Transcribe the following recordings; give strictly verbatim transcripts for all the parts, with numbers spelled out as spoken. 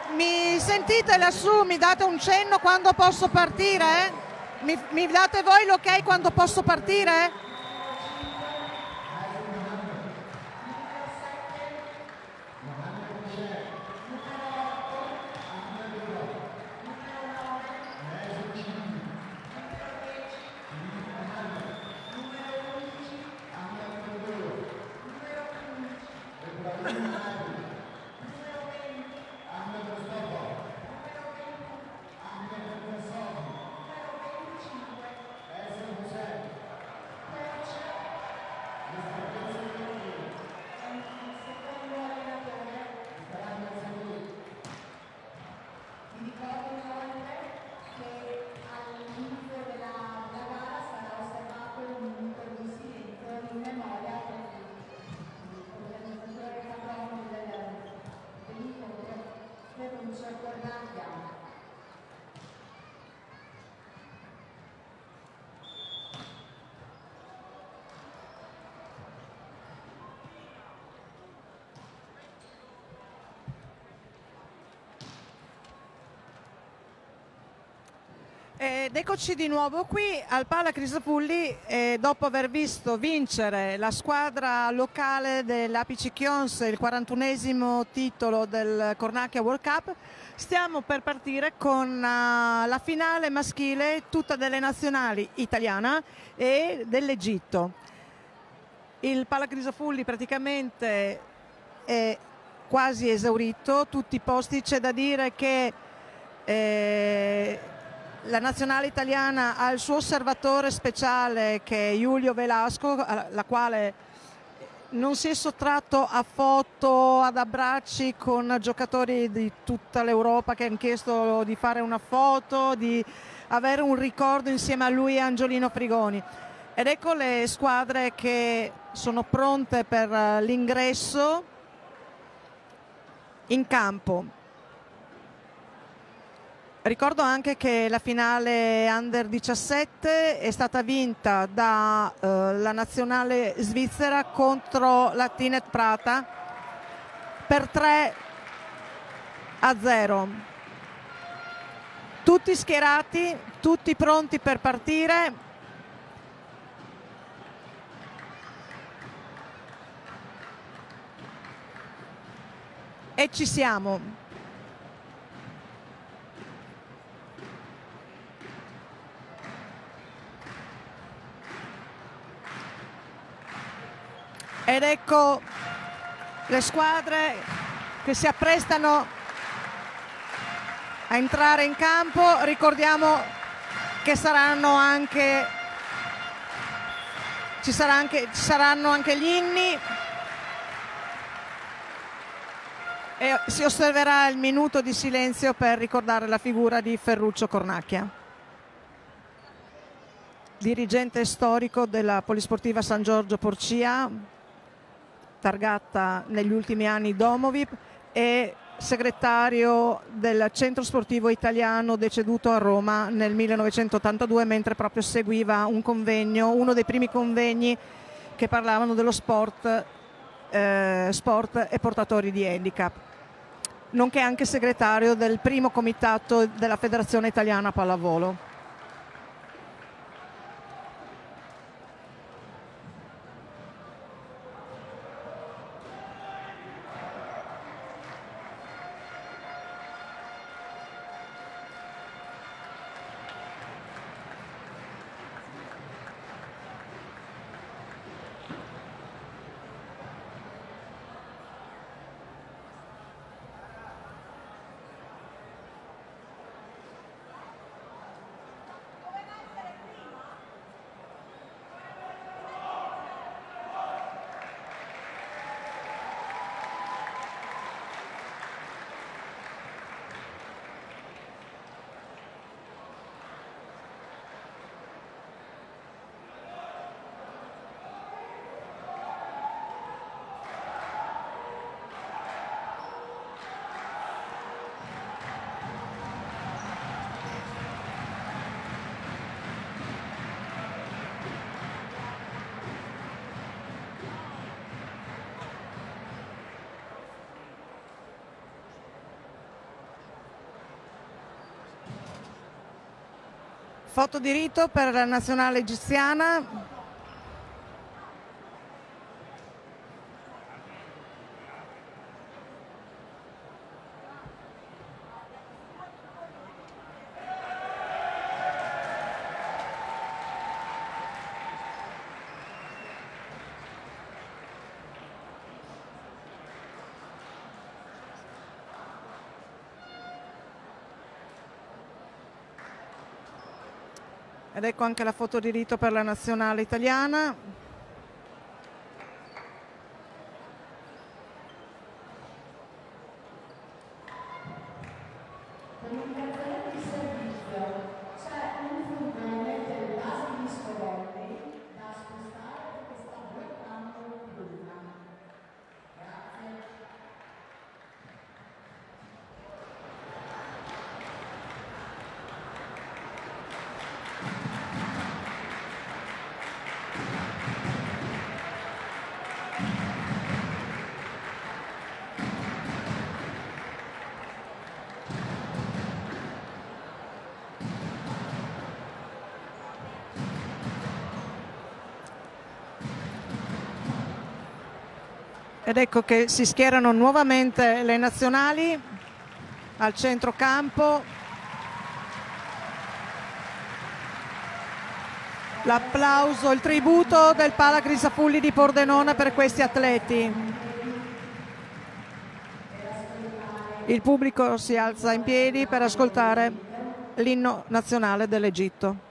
mi sentite lassù? Mi date un cenno quando posso partire? Mi, mi date voi l'ok quando posso partire? Ed eccoci di nuovo qui al Pala Crisafulli, e dopo aver visto vincere la squadra locale dell'A P C Chions, il quarantunesimo titolo del Cornacchia World Cup, stiamo per partire con uh, la finale maschile, tutta delle nazionali italiana e dell'Egitto. Il Pala Crisafulli praticamente è quasi esaurito, tutti i posti. C'è da dire che eh, la nazionale italiana ha il suo osservatore speciale, che è Julio Velasco, la quale non si è sottratto a foto, ad abbracci con giocatori di tutta l'Europa che hanno chiesto di fare una foto, di avere un ricordo insieme a lui e Angiolino Frigoni. Ed ecco le squadre che sono pronte per l'ingresso in campo. Ricordo anche che la finale under diciassette è stata vinta dalla eh, nazionale svizzera contro la Tinet Prata per tre a zero. Tutti schierati, tutti pronti per partire. E ci siamo. Ed ecco le squadre che si apprestano a entrare in campo. Ricordiamo che saranno anche, ci, sarà anche, ci saranno anche gli inni e si osserverà il minuto di silenzio per ricordare la figura di Ferruccio Cornacchia, dirigente storico della Polisportiva San Giorgio Porcia, targata negli ultimi anni Domovip, e segretario del Centro Sportivo Italiano, deceduto a Roma nel millenovecentottantadue mentre proprio seguiva un convegno, uno dei primi convegni che parlavano dello sport, eh, sport e portatori di handicap, nonché anche segretario del primo comitato della Federazione Italiana Pallavolo. Foto di rito per la nazionale egiziana. Ed ecco anche la foto di rito per la nazionale italiana. Ed ecco che si schierano nuovamente le nazionali al centrocampo. L'applauso, il tributo del Pala Crisafulli di Pordenone per questi atleti. Il pubblico si alza in piedi per ascoltare l'inno nazionale dell'Egitto.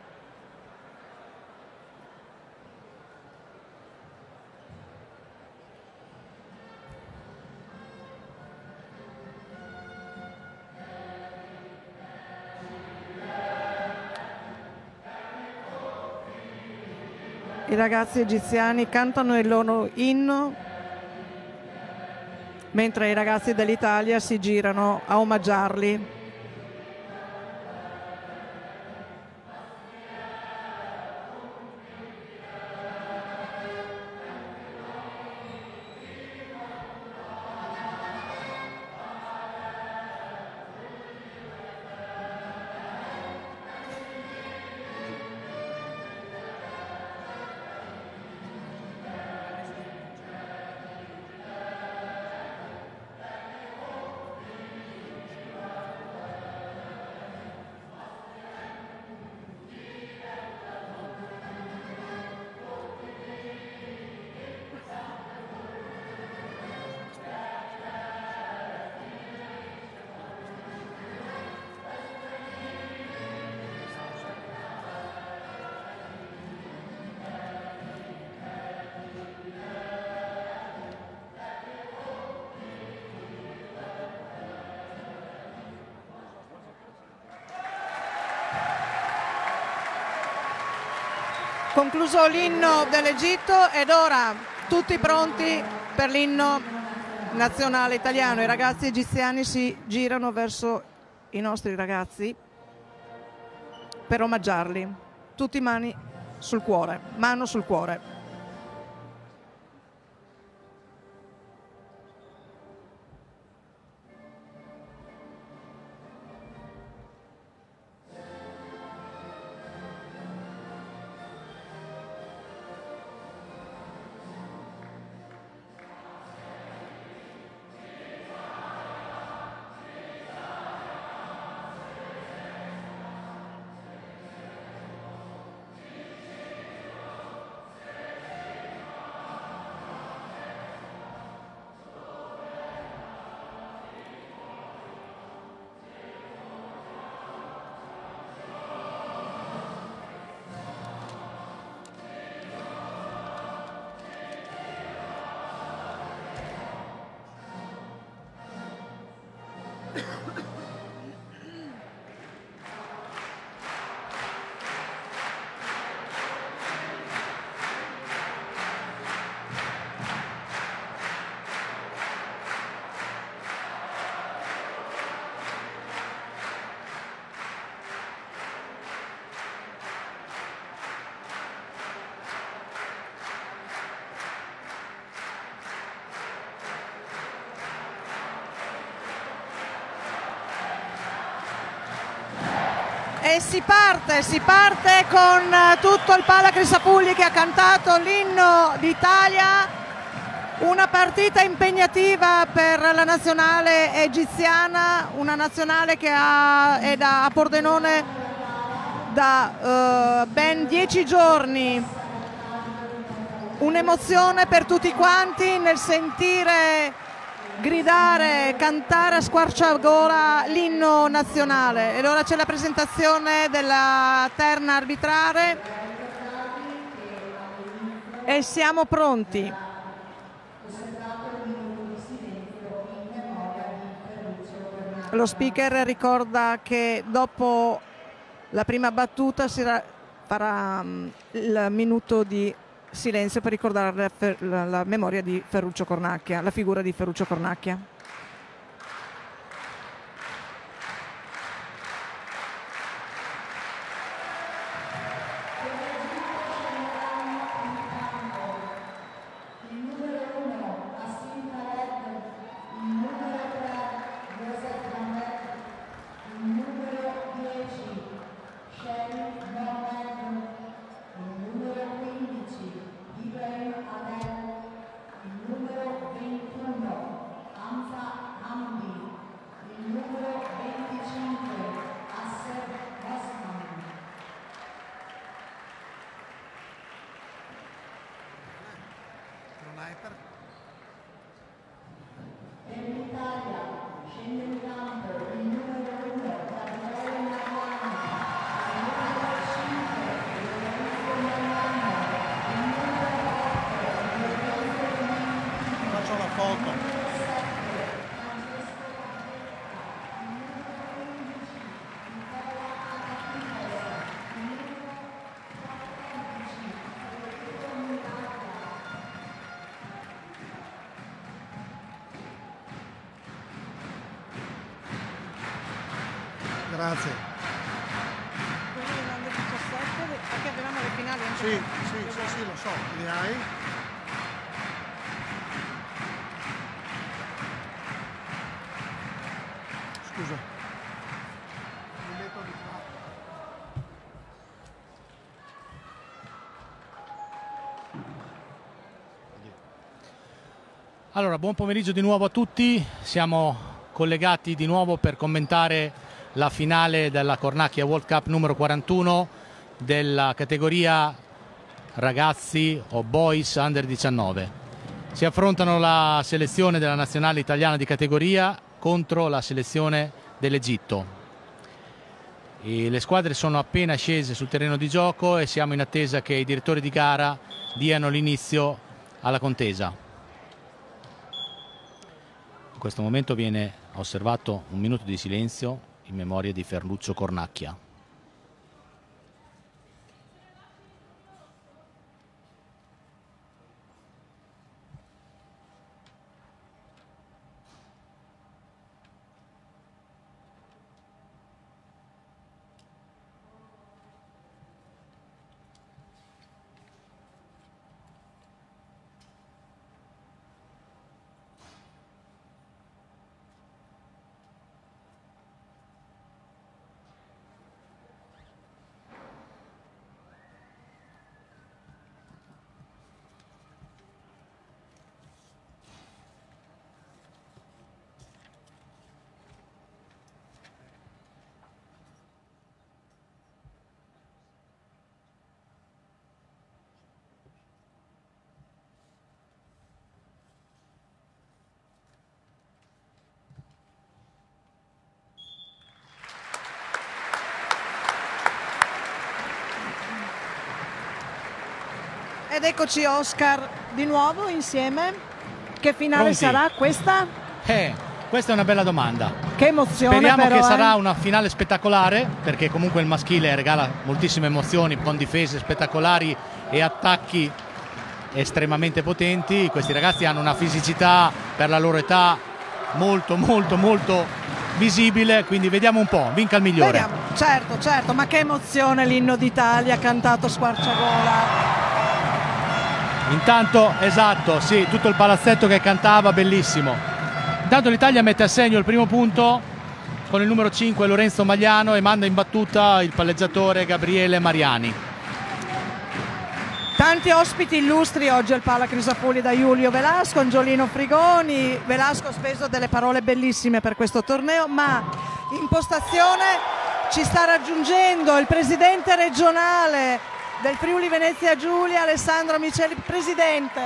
I ragazzi egiziani cantano il loro inno, mentre i ragazzi dell'Italia si girano a omaggiarli. Concluso l'inno dell'Egitto ed ora tutti pronti per l'inno nazionale italiano. I ragazzi egiziani si girano verso i nostri ragazzi per omaggiarli. Tutti mani sul cuore, mano sul cuore. E si parte, si parte con tutto il Pala Crisafulli che ha cantato l'inno d'Italia, una partita impegnativa per la nazionale egiziana, una nazionale che ha, è da, a Pordenone da uh, ben dieci giorni. Un'emozione per tutti quanti nel sentire gridare, cantare a squarciagola l'inno nazionale. E ora c'è la presentazione della terna arbitrale e siamo pronti. Lo speaker ricorda che dopo la prima battuta si farà il minuto di silenzio per ricordare la, la, la memoria di Ferruccio Cornacchia, la figura di Ferruccio Cornacchia. Grazie. Quindi nell'Under diciassette, perché avevamo le finali anche Sì, sì, sì, sì, lo so, li hai. Scusa. Mi metto di qua. Allora, buon pomeriggio di nuovo a tutti. Siamo collegati di nuovo per commentare la finale della Cornacchia World Cup numero quarantuno della categoria ragazzi o boys under diciannove. Si affrontano la selezione della nazionale italiana di categoria contro la selezione dell'Egitto. Le squadre sono appena scese sul terreno di gioco e siamo in attesa che i direttori di gara diano l'inizio alla contesa. In questo momento viene osservato un minuto di silenzio in memoria di Ferruccio Cornacchia. Ed eccoci Oscar di nuovo insieme. Che finale Pronti? sarà questa? Eh, questa è una bella domanda. Che emozione. Speriamo però, che eh. sarà una finale spettacolare, perché comunque il maschile regala moltissime emozioni con difese spettacolari e attacchi estremamente potenti. Questi ragazzi hanno una fisicità per la loro età molto molto molto visibile, quindi vediamo un po', vinca il migliore. Vediamo. Certo, certo, ma che emozione l'inno d'Italia cantato a squarciagola. Intanto, esatto, sì, tutto il palazzetto che cantava, bellissimo. Intanto l'Italia mette a segno il primo punto con il numero cinque Lorenzo Magliano e manda in battuta il palleggiatore Gabriele Mariani. Tanti ospiti illustri oggi al Pala Crisafulli, da Julio Velasco, Angiolino Frigoni. Velasco ha speso delle parole bellissime per questo torneo, ma in postazione ci sta raggiungendo il presidente regionale del Friuli Venezia Giulia, Alessandro Miceli. Presidente,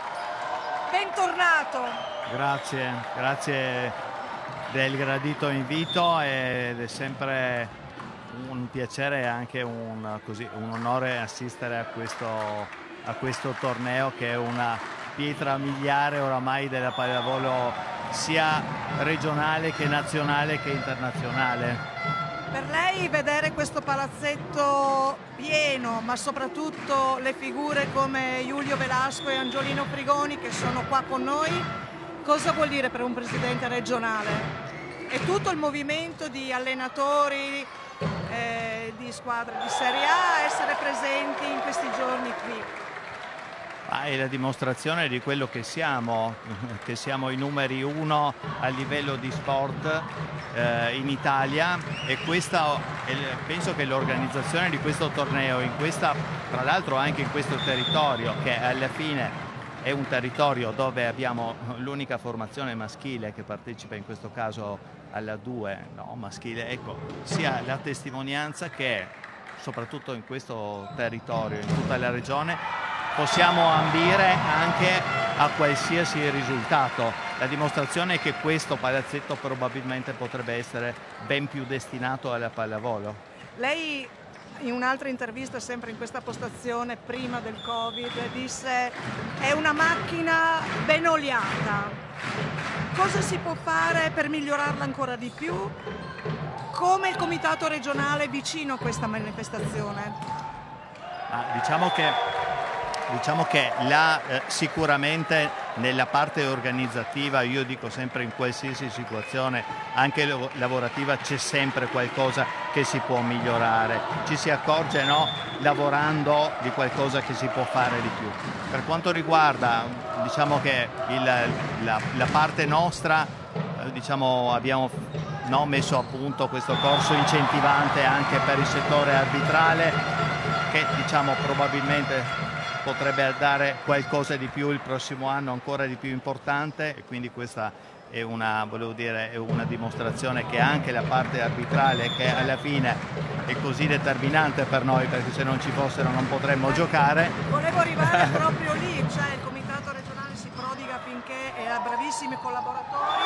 bentornato. Grazie, grazie del gradito invito ed è sempre un piacere e anche un, così, un onore assistere a questo, a questo torneo, che è una pietra miliare oramai della pallavolo sia regionale che nazionale che internazionale. Per lei vedere questo palazzetto pieno, ma soprattutto le figure come Julio Velasco e Angiolino Frigoni che sono qua con noi, cosa vuol dire per un presidente regionale? E tutto il movimento di allenatori, Eh, di squadre di Serie A, essere presenti in questi giorni qui? Ah, è la dimostrazione di quello che siamo, che siamo i numeri uno a livello di sport eh, in Italia, e questa è, penso che l'organizzazione di questo torneo, in questa, tra l'altro anche in questo territorio, che alla fine è un territorio dove abbiamo l'unica formazione maschile che partecipa in questo caso alla due, no, maschile, ecco, sia la testimonianza che soprattutto in questo territorio, in tutta la regione, possiamo ambire anche a qualsiasi risultato. La dimostrazione è che questo palazzetto probabilmente potrebbe essere ben più destinato alla pallavolo. Lei in un'altra intervista, sempre in questa postazione prima del Covid, disse: è una macchina ben oliata. Cosa si può fare per migliorarla ancora di più? Come il comitato regionale è vicino a questa manifestazione? Ah, diciamo che, diciamo che là, eh, sicuramente nella parte organizzativa, io dico sempre in qualsiasi situazione, anche lavorativa, c'è sempre qualcosa che si può migliorare. Ci si accorge, no, lavorando, di qualcosa che si può fare di più. Per quanto riguarda, diciamo che il, la, la parte nostra, eh, diciamo, abbiamo no, messo a punto questo corso incentivante anche per il settore arbitrale, che diciamo probabilmente potrebbe dare qualcosa di più il prossimo anno, ancora di più importante, e quindi questa è una, volevo dire, è una dimostrazione che anche la parte arbitrale, che alla fine è così determinante per noi, perché se non ci fossero non potremmo giocare. Volevo arrivare proprio lì, cioè il comitato regionale si prodiga affinché ha bravissimi collaboratori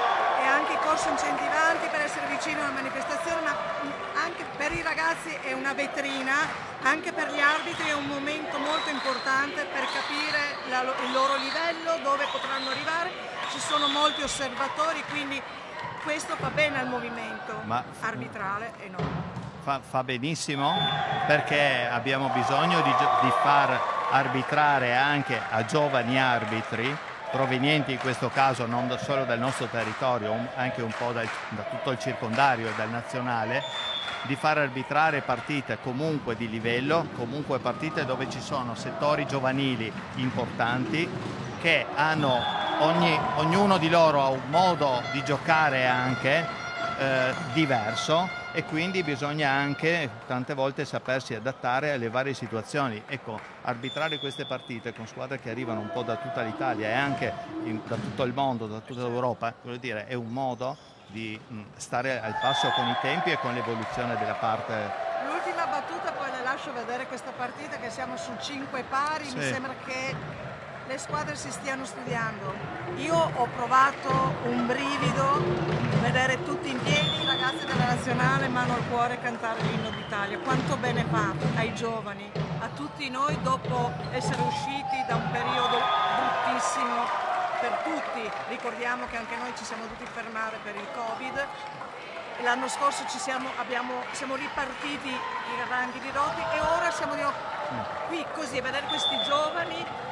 e anche corsi incentivanti per essere vicino alla manifestazione, ma anche per i ragazzi è una vetrina, anche per gli arbitri è un momento molto importante per capire la, il loro livello, dove potranno arrivare. Ci sono molti osservatori, quindi questo fa bene al movimento ma arbitrale e non. Fa, fa benissimo, perché abbiamo bisogno di, di far arbitrare anche a giovani arbitri provenienti in questo caso non solo dal nostro territorio, anche un po' dal, da tutto il circondario e dal nazionale, di far arbitrare partite comunque di livello, comunque partite dove ci sono settori giovanili importanti che hanno, ogni, ognuno di loro ha un modo di giocare anche eh, diverso, e quindi bisogna anche tante volte sapersi adattare alle varie situazioni. Ecco, arbitrare queste partite con squadre che arrivano un po' da tutta l'Italia e anche in, da tutto il mondo, da tutta l'Europa, voglio dire, è un modo di mh, stare al passo con i tempi e con l'evoluzione della parte. L'ultima battuta, poi le lascio vedere questa partita, che siamo su cinque pari, sì. Mi sembra che le squadre si stiano studiando. Io ho provato un brivido vedere tutti in piedi i ragazzi della nazionale, mano al cuore, cantare l'inno d'Italia. Quanto bene fa ai giovani, a tutti noi, dopo essere usciti da un periodo bruttissimo per tutti. Ricordiamo che anche noi ci siamo dovuti fermare per il Covid. L'anno scorso ci siamo, abbiamo, siamo ripartiti i ranghi di roti e ora siamo di nuovo qui così, a vedere questi giovani.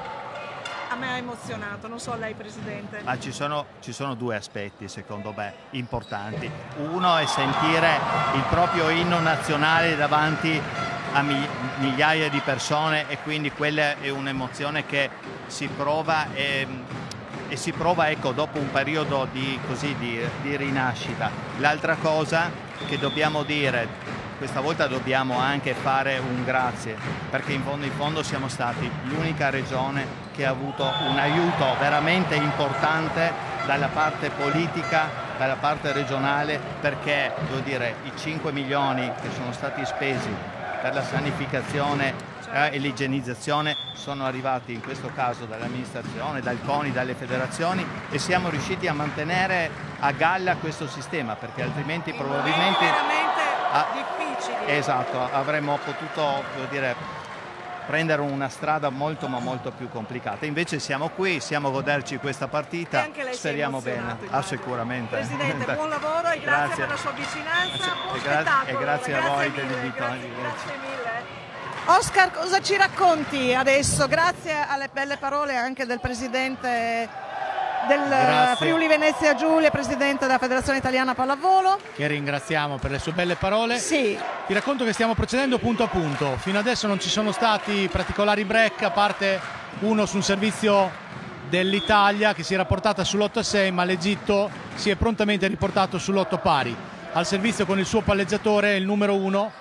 A me ha emozionato, non so lei Presidente. Ah, ci sono, ci sono due aspetti secondo me importanti. Uno è sentire il proprio inno nazionale davanti a migliaia di persone, e quindi quella è un'emozione che si prova e e si prova, ecco, dopo un periodo di, così, di, di rinascita. L'altra cosa che dobbiamo dire, questa volta dobbiamo anche fare un grazie, perché in fondo in fondo siamo stati l'unica regione che ha avuto un aiuto veramente importante dalla parte politica, dalla parte regionale, perché devo dire i cinque milioni che sono stati spesi per la sanificazione eh, e l'igienizzazione sono arrivati in questo caso dall'amministrazione, dal CONI, dalle federazioni, e siamo riusciti a mantenere a galla questo sistema, perché altrimenti probabilmente ah, difficili. Esatto, avremmo potuto, devo dire, prendere una strada molto ma molto più complicata. Invece siamo qui, siamo a goderci questa partita, speriamo bene. Ah, sicuramente. Presidente, buon lavoro e grazie, grazie per la sua vicinanza. Buon e, gra spettacolo. e grazie, grazie a voi dell'invito. Grazie, grazie mille. Oscar, cosa ci racconti adesso? Grazie alle belle parole anche del presidente del grazie. Friuli Venezia Giulia, presidente della Federazione Italiana Pallavolo, che ringraziamo per le sue belle parole. Sì. Ti racconto che stiamo procedendo punto a punto. Fino adesso non ci sono stati particolari break, a parte uno sul servizio dell'Italia che si era portata sull'otto a sei, ma l'Egitto si è prontamente riportato sull'otto pari al servizio con il suo palleggiatore, il numero uno.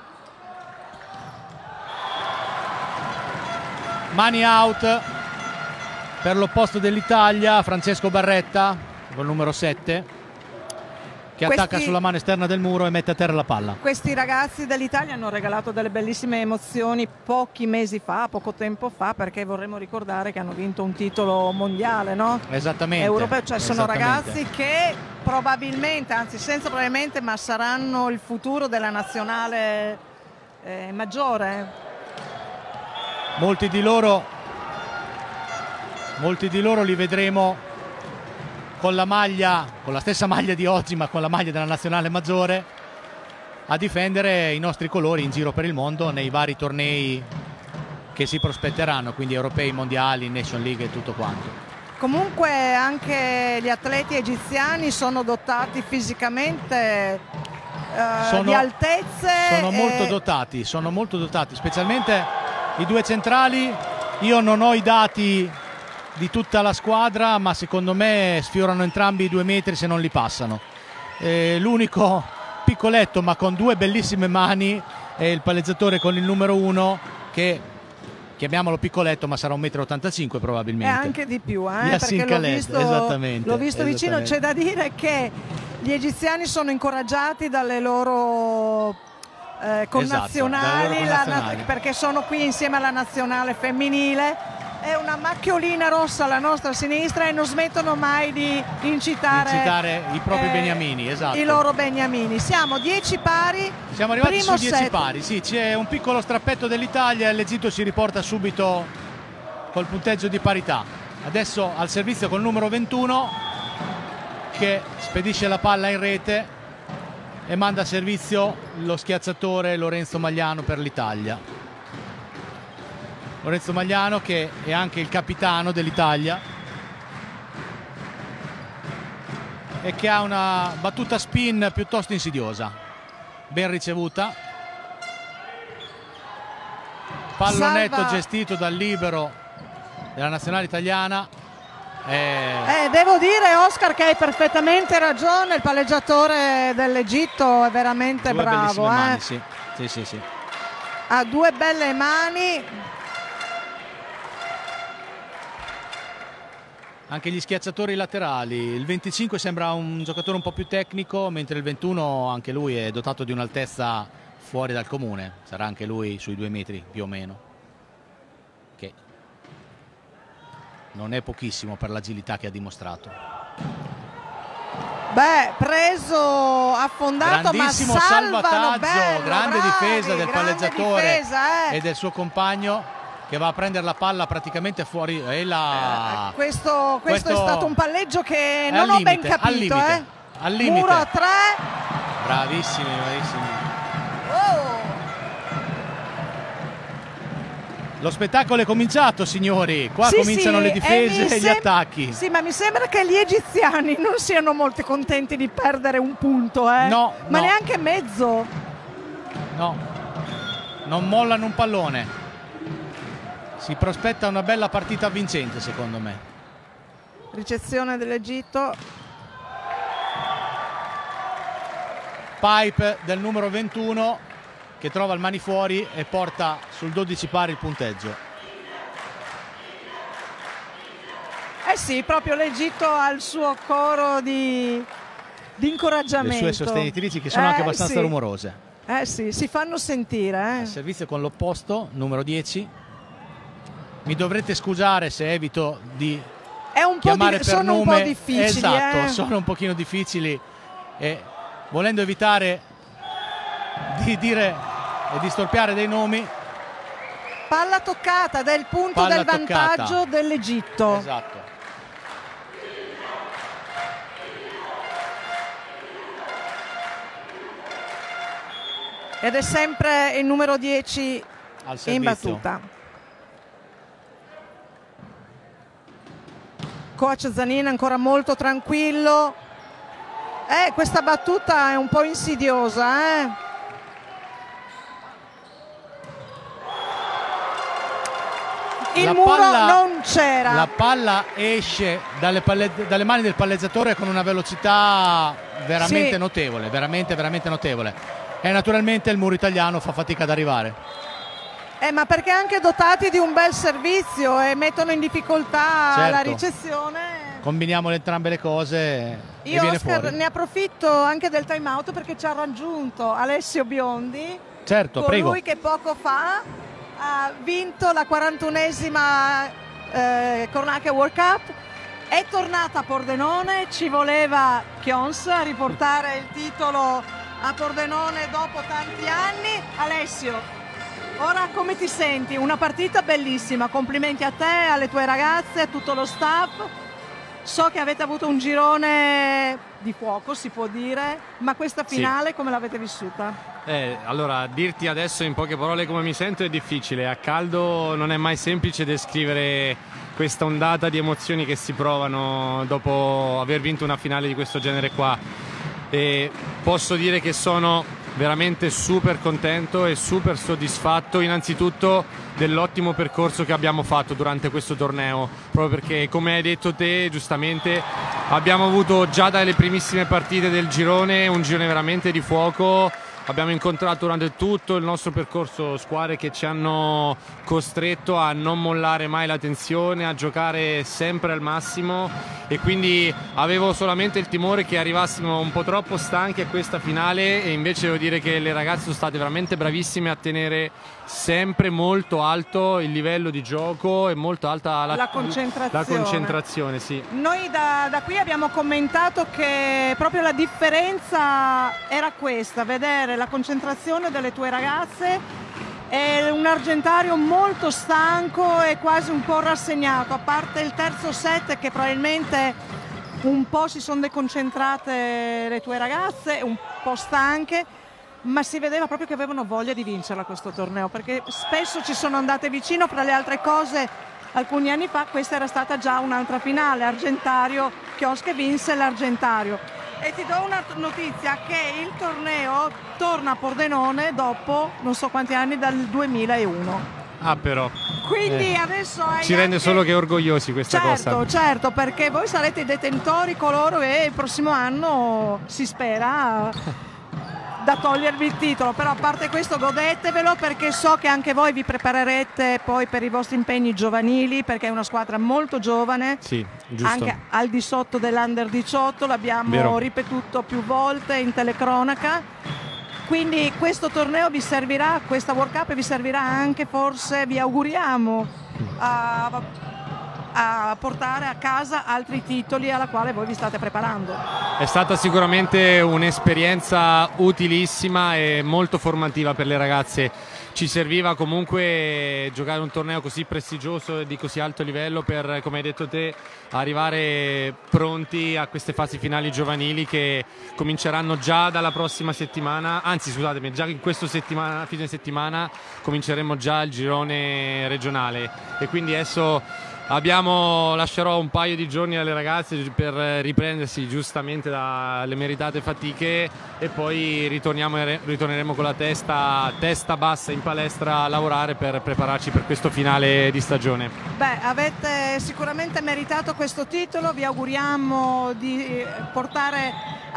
Mani out per l'opposto dell'Italia, Francesco Barretta col numero sette, che Questi, attacca sulla mano esterna del muro e mette a terra la palla. Questi ragazzi dell'Italia hanno regalato delle bellissime emozioni pochi mesi fa, poco tempo fa, perché vorremmo ricordare che hanno vinto un titolo mondiale, no? Esattamente. Europeo, cioè sono esattamente. ragazzi che probabilmente, anzi senza probabilmente, ma saranno il futuro della nazionale eh, maggiore. Molti di loro, molti di loro li vedremo con la maglia, con la stessa maglia di oggi, ma con la maglia della nazionale maggiore, a difendere i nostri colori in giro per il mondo nei vari tornei che si prospetteranno, quindi europei, mondiali, Nation League e tutto quanto. Comunque anche gli atleti egiziani sono dotati fisicamente eh, sono, di altezze. Sono e... molto dotati, sono molto dotati, specialmente i due centrali. Io non ho i dati di tutta la squadra, ma secondo me sfiorano entrambi i due metri se non li passano. Eh, l'unico piccoletto ma con due bellissime mani è il palleggiatore con il numero uno, che chiamiamolo piccoletto ma sarà un metro e ottantacinque probabilmente. E anche di più, eh, Yassin perché l'ho Khaled, visto, esattamente, l'ho visto vicino. C'è da dire che gli egiziani sono incoraggiati dalle loro Eh, connazionali, esatto, la, perché sono qui insieme alla nazionale femminile. È una macchiolina rossa alla nostra sinistra e non smettono mai di incitare, incitare i propri eh, beniamini, esatto. i loro beniamini. Siamo dieci pari, siamo arrivati primo su dieci set. pari, sì, c'è un piccolo strappetto dell'Italia e l'Egitto si riporta subito col punteggio di parità. Adesso al servizio col numero ventuno, che spedisce la palla in rete e manda a servizio lo schiacciatore Lorenzo Magliano per l'Italia. Lorenzo Magliano, che è anche il capitano dell'Italia e che ha una battuta spin piuttosto insidiosa, ben ricevuta. Pallonetto Salva. Gestito dal libero della nazionale italiana. Eh, eh, devo dire, Oscar, che hai perfettamente ragione, il palleggiatore dell'Egitto è veramente due bravo, eh. mani, sì. Sì, sì, sì. Ha due belle mani. Anche gli schiacciatori laterali, il venticinque sembra un giocatore un po' più tecnico, mentre il ventuno anche lui è dotato di un'altezza fuori dal comune, sarà anche lui sui due metri più o meno, che non è pochissimo per l'agilità che ha dimostrato. Beh, preso, affondato, grandissimo ma salvano, salvataggio, bello, grande bravi, difesa del grande palleggiatore difesa, eh. e del suo compagno, che va a prendere la palla praticamente fuori. E la... eh, questo, questo, questo è stato un palleggio che non ho ben capito, al limite, eh. al limite. Muro a tre. Bravissimi, bravissimi. Oh. Lo spettacolo è cominciato, signori. Qua sì, cominciano sì, le difese e, e gli attacchi. Sì, ma mi sembra che gli egiziani non siano molto contenti di perdere un punto, eh? No, ma no. neanche mezzo. No, non mollano un pallone. Si prospetta una bella partita vincente, secondo me. ricezione dell'Egitto. Pipe del numero ventuno che trova il mani fuori e porta sul dodici pari il punteggio. Eh sì, proprio l'Egitto ha il suo coro di, di incoraggiamento. Le sue sostenitrici che sono eh, anche abbastanza sì. rumorose. Eh sì, si fanno sentire. Eh. Al servizio con l'opposto, numero dieci. Mi dovrete scusare se evito di È un po' chiamare di, per sono nome. un po' difficili. Esatto, eh. sono un pochino difficili e volendo evitare di dire e di storpiare dei nomi. Palla toccata del punto Palla del vantaggio toccata. dell'Egitto. Esatto. Ed è sempre il numero dieci Al in servizio. battuta. Coach Zanin ancora molto tranquillo. Eh, questa battuta è un po' insidiosa, eh. Il La muro palla- non c'era. La palla esce dalle, palle- dalle mani del palleggiatore con una velocità veramente Sì. notevole, veramente veramente notevole. E naturalmente il muro italiano fa fatica ad arrivare. Eh, ma perché anche dotati di un bel servizio e mettono in difficoltà Certo. la ricezione. Combiniamo entrambe le cose e Io viene Oscar fuori. ne approfitto anche del time out perché ci ha raggiunto Alessio Biondi, Certo, colui prego. che poco fa ha vinto la quarantunesima eh, Cornacchia World Cup. È tornata a Pordenone, ci voleva Chions a riportare il titolo a Pordenone dopo tanti anni. Alessio, ora come ti senti? Una partita bellissima, complimenti a te, alle tue ragazze, a tutto lo staff. So che avete avuto un girone di fuoco, si può dire, ma questa finale come l'avete vissuta? Eh, allora, dirti adesso in poche parole come mi sento è difficile. A caldo non è mai semplice descrivere questa ondata di emozioni che si provano dopo aver vinto una finale di questo genere qua. E posso dire che sono veramente super contento e super soddisfatto innanzitutto dell'ottimo percorso che abbiamo fatto durante questo torneo, proprio perché, come hai detto te giustamente, abbiamo avuto già dalle primissime partite del girone un girone veramente di fuoco. Abbiamo incontrato durante tutto il nostro percorso squadre che ci hanno costretto a non mollare mai la tensione, a giocare sempre al massimo, e quindi avevo solamente il timore che arrivassimo un po' troppo stanchi a questa finale, e invece devo dire che le ragazze sono state veramente bravissime a tenere sempre molto alto il livello di gioco e molto alta la, La concentrazione. La concentrazione, sì. Noi da, da qui abbiamo commentato che proprio la differenza era questa, vedere la concentrazione delle tue ragazze e un Argentario molto stanco e quasi un po' rassegnato, a parte il terzo set che probabilmente un po' si sono deconcentrate le tue ragazze, un po' stanche, ma si vedeva proprio che avevano voglia di vincerla questo torneo, perché spesso ci sono andate vicino. Fra le altre cose, alcuni anni fa questa era stata già un'altra finale, Argentario Chios che vinse l'Argentario. E ti do una notizia, che il torneo torna a Pordenone dopo non so quanti anni, dal duemilauno. Ah, però Quindi eh, adesso hai ci rende anche... solo che orgogliosi questa certo, cosa. certo, perché voi sarete i detentori, coloro che il prossimo anno si spera da togliervi il titolo. Però a parte questo godetevelo, perché so che anche voi vi preparerete poi per i vostri impegni giovanili, perché è una squadra molto giovane, Sì, giusto. anche al di sotto dell'Under diciotto, l'abbiamo Vero. ripetuto più volte in telecronaca. Quindi questo torneo vi servirà, questa World Cup vi servirà anche, forse vi auguriamo, a, a portare a casa altri titoli alla quale voi vi state preparando. È stata sicuramente un'esperienza utilissima e molto formativa per le ragazze. Ci serviva comunque giocare un torneo così prestigioso e di così alto livello per, come hai detto te, arrivare pronti a queste fasi finali giovanili che cominceranno già dalla prossima settimana, anzi scusatemi, già in questo settimana, fine settimana cominceremo già il girone regionale, e quindi adesso Abbiamo, lascerò un paio di giorni alle ragazze per riprendersi giustamente dalle meritate fatiche e poi ritorniamo, ritorneremo con la testa, testa bassa in palestra a lavorare per prepararci per questo finale di stagione. Beh, avete sicuramente meritato questo titolo, vi auguriamo di portare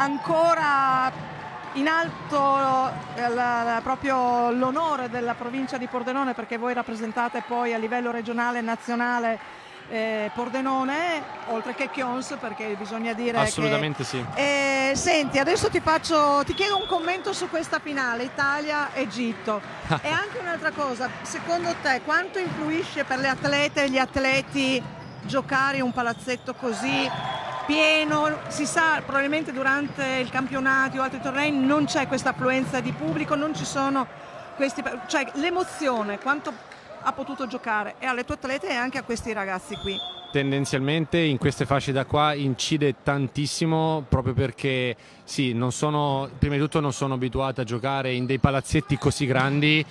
ancora in alto la, la, proprio l'onore della provincia di Pordenone, perché voi rappresentate poi a livello regionale e nazionale Eh, Pordenone, oltre che Chions, perché bisogna dire assolutamente che... sì. Eh, senti, adesso ti faccio, ti chiedo un commento su questa finale Italia-Egitto. E anche un'altra cosa, secondo te quanto influisce per le atlete e gli atleti giocare in un palazzetto così pieno? Si sa, probabilmente durante il campionato o altri tornei non c'è questa affluenza di pubblico, non ci sono questi, cioè l'emozione, quanto ha potuto giocare e alle tue atlete e anche a questi ragazzi qui? Tendenzialmente in queste fasce da qua incide tantissimo, proprio perché sì, non sono, prima di tutto non sono abituato a giocare in dei palazzetti così grandi.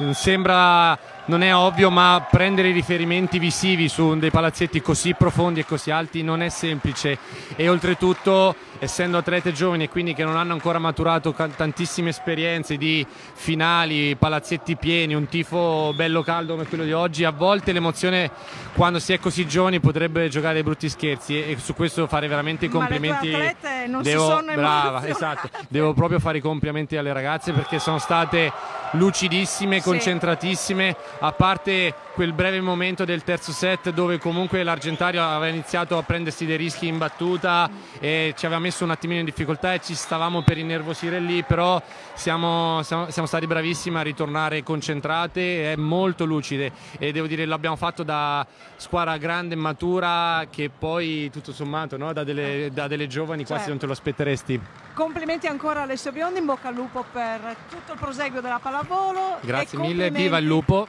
Sembra, non è ovvio, ma prendere i riferimenti visivi su dei palazzetti così profondi e così alti non è semplice, e oltretutto essendo atlete giovani e quindi che non hanno ancora maturato tantissime esperienze di finali, palazzetti pieni, un tifo bello caldo come quello di oggi, a volte l'emozione quando si è così giovani potrebbe giocare dei brutti scherzi, e su questo fare veramente i complimenti. Ma le tue atlete non devo, si sono brava, esatto, devo proprio fare i complimenti alle ragazze, perché sono state lucidissime, concentratissime, a parte quel breve momento del terzo set dove comunque l'Argentario aveva iniziato a prendersi dei rischi in battuta e ci aveva messo un attimino in difficoltà e ci stavamo per innervosire lì, però siamo, siamo, siamo stati bravissimi a ritornare concentrate e molto lucide, e devo dire l'abbiamo fatto da squadra grande e matura, che poi tutto sommato, no? da, delle, da delle giovani quasi certo. Non te lo aspetteresti. Complimenti ancora a Alessio Biondi, in bocca al lupo per tutto il proseguo della pallavolo. Grazie mille, viva il lupo.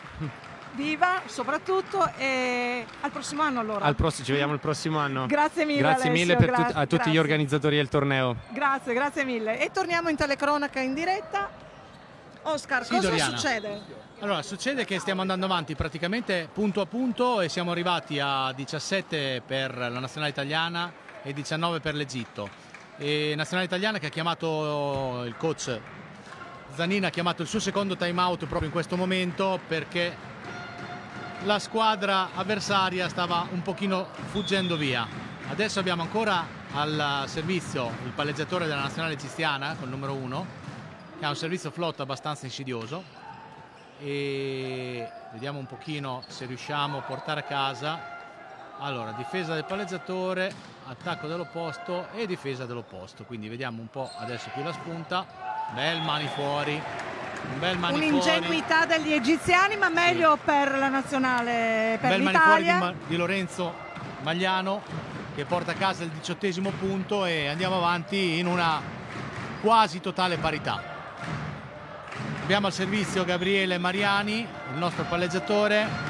Viva soprattutto, e al prossimo anno allora. Al prossimo, ci vediamo il prossimo anno. Grazie mille. Grazie Alessio, mille per gra- tut- a tutti grazie. gli organizzatori del torneo. Grazie, grazie mille. E torniamo in telecronaca in diretta. Oscar, Sì, cosa Doriana. succede? Allora, succede che stiamo andando avanti praticamente punto a punto e siamo arrivati a diciassette per la nazionale italiana e diciannove per l'Egitto. E nazionale italiana che ha chiamato il coach Zanin, ha chiamato il suo secondo time out proprio in questo momento, perché la squadra avversaria stava un pochino fuggendo via. Adesso abbiamo ancora al servizio il palleggiatore della nazionale egiziana col numero uno, che ha un servizio flotta abbastanza insidioso, e vediamo un pochino se riusciamo a portare a casa. Allora, difesa del palleggiatore, attacco dell'opposto e difesa dell'opposto, quindi vediamo un po' adesso qui la spunta, bel mani fuori, un bel mani un'ingenuità fuori. degli egiziani, ma meglio sì. per la nazionale, per bel l'Italia. Mani fuori di, di Lorenzo Magliano, che porta a casa il diciottesimo punto, e andiamo avanti in una quasi totale parità. Abbiamo al servizio Gabriele Mariani, il nostro palleggiatore.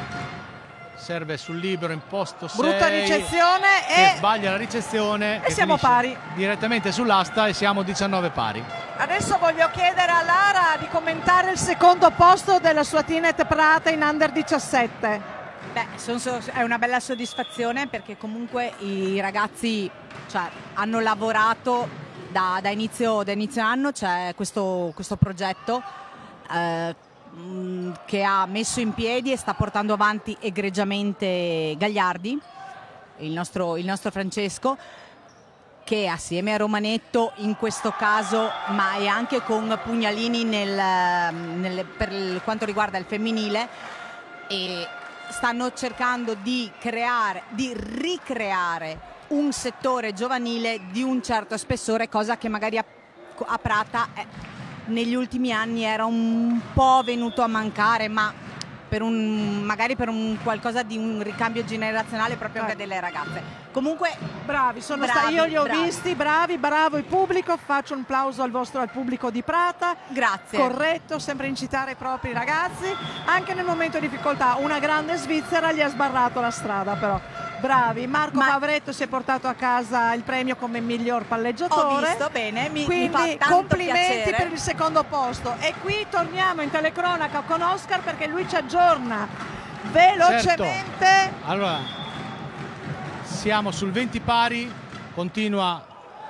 Serve sul libero in posto sei, brutta ricezione e e sbaglia la ricezione e siamo pari direttamente sull'asta, e siamo diciannove pari. Adesso voglio chiedere a Lara di commentare il secondo posto della sua Tinet Prata in under diciassette. Beh, son, è una bella soddisfazione, perché comunque i ragazzi, cioè, hanno lavorato da, da, inizio, da inizio anno. C'è questo, questo progetto eh, che ha messo in piedi e sta portando avanti egregiamente Gagliardi, il nostro, il nostro Francesco, che assieme a Romanetto in questo caso, ma è anche con Pugnalini nel, nel, per quanto riguarda il femminile, e stanno cercando di creare, di ricreare un settore giovanile di un certo spessore, cosa che magari a, a Prata è, negli ultimi anni era un po' venuto a mancare, ma per un, magari per un qualcosa di un ricambio generazionale proprio anche delle ragazze. Comunque bravi, sono bravi, stati, io li ho bravi. visti, bravi, bravo il pubblico, faccio un applauso al vostro al pubblico di Prata. Grazie. Corretto, sempre incitare i propri ragazzi, anche nel momento di difficoltà. Una grande svizzera gli ha sbarrato la strada, però. Bravi, Marco Ma... Favretto si è portato a casa il premio come miglior palleggiatore. Ho visto, bene, mi, quindi mi fa tanto complimenti piacere. per il secondo posto. E qui torniamo in telecronaca con Oscar, perché lui ci aggiorna velocemente. Certo. Allora, siamo sul venti pari, continua,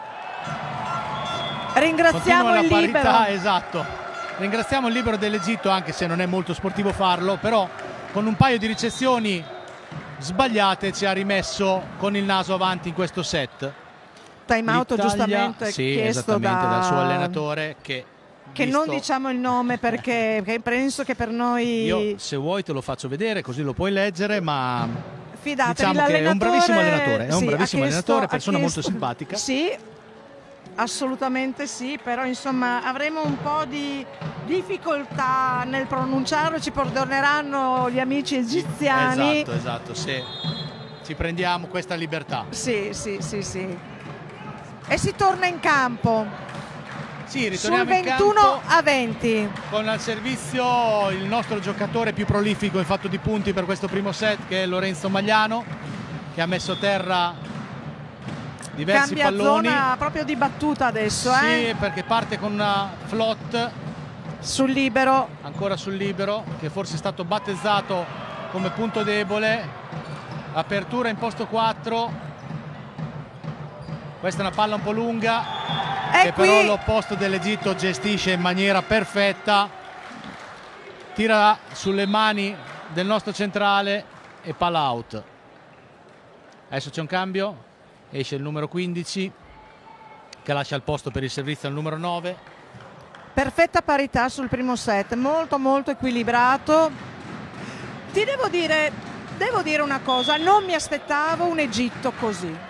ringraziamo continua il la libero. parità, esatto. Ringraziamo il libero dell'Egitto, anche se non è molto sportivo farlo, però con un paio di ricezioni sbagliate ci ha rimesso con il naso avanti in questo set. Time out L'Italia, giustamente sì, chiesto esattamente, da... dal suo allenatore, che che visto... non diciamo il nome perché, perché penso che per noi io, se vuoi, te lo faccio vedere così lo puoi leggere, ma fidatevi, diciamo che è un bravissimo allenatore, è un sì, bravissimo ha chiesto- allenatore, ha persona molto chiesto- simpatica. Sì, assolutamente sì, però insomma avremo un po' di difficoltà nel pronunciarlo, ci perdoneranno gli amici egiziani. Esatto, esatto, se ci prendiamo questa libertà. Sì, sì, sì, sì. E si torna in campo. Sì, Sul ritorniamo in ventuno campo a venti. con al servizio il nostro giocatore più prolifico in fatto di punti per questo primo set, che è Lorenzo Magliano, che ha messo a terra diversi Cambia palloni. zona proprio di battuta adesso, Sì, eh? perché parte con una flot Sul libero. ancora sul libero, che forse è stato battezzato come punto debole. Apertura in posto quattro. Questa è una palla un po' lunga, E che qui però l'opposto dell'Egitto gestisce in maniera perfetta. Tira sulle mani del nostro centrale e palla out. Adesso c'è un cambio, esce il numero quindici che lascia il posto per il servizio al numero nove. perfetta parità sul primo set, molto molto equilibrato. Ti devo dire, devo dire una cosa, non mi aspettavo un Egitto così.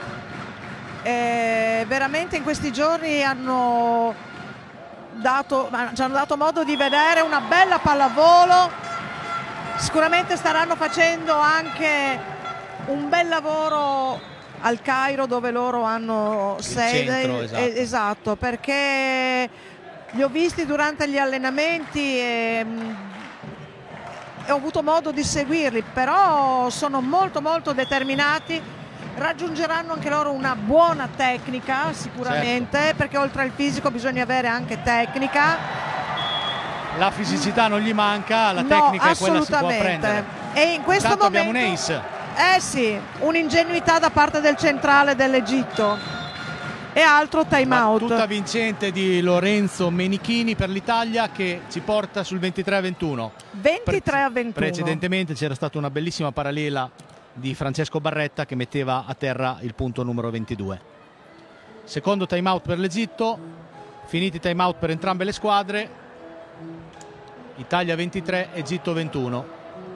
Eh, veramente in questi giorni hanno dato, ci hanno dato modo di vedere una bella pallavolo. Sicuramente staranno facendo anche un bel lavoro al Cairo, dove loro hanno sede. centro, esatto. Eh, esatto, perché li ho visti durante gli allenamenti e, e ho avuto modo di seguirli, però sono molto molto determinati. Raggiungeranno anche loro una buona tecnica sicuramente, Certo. perché oltre al fisico bisogna avere anche tecnica. La fisicità non gli manca, la No, tecnica è quella che si può assolutamente. prendere. E in questo Intanto momento abbiamo un ace. Eh sì, un'ingenuità da parte del centrale dell'Egitto. E altro time out. Battuta vincente di Lorenzo Menichini per l'Italia, che ci porta sul ventitré a ventuno. ventitré a ventuno. Precedentemente c'era stata una bellissima parallela di Francesco Barretta che metteva a terra il punto numero ventidue. Secondo time out per l'Egitto, finiti time out per entrambe le squadre. Italia ventitré, Egitto ventuno.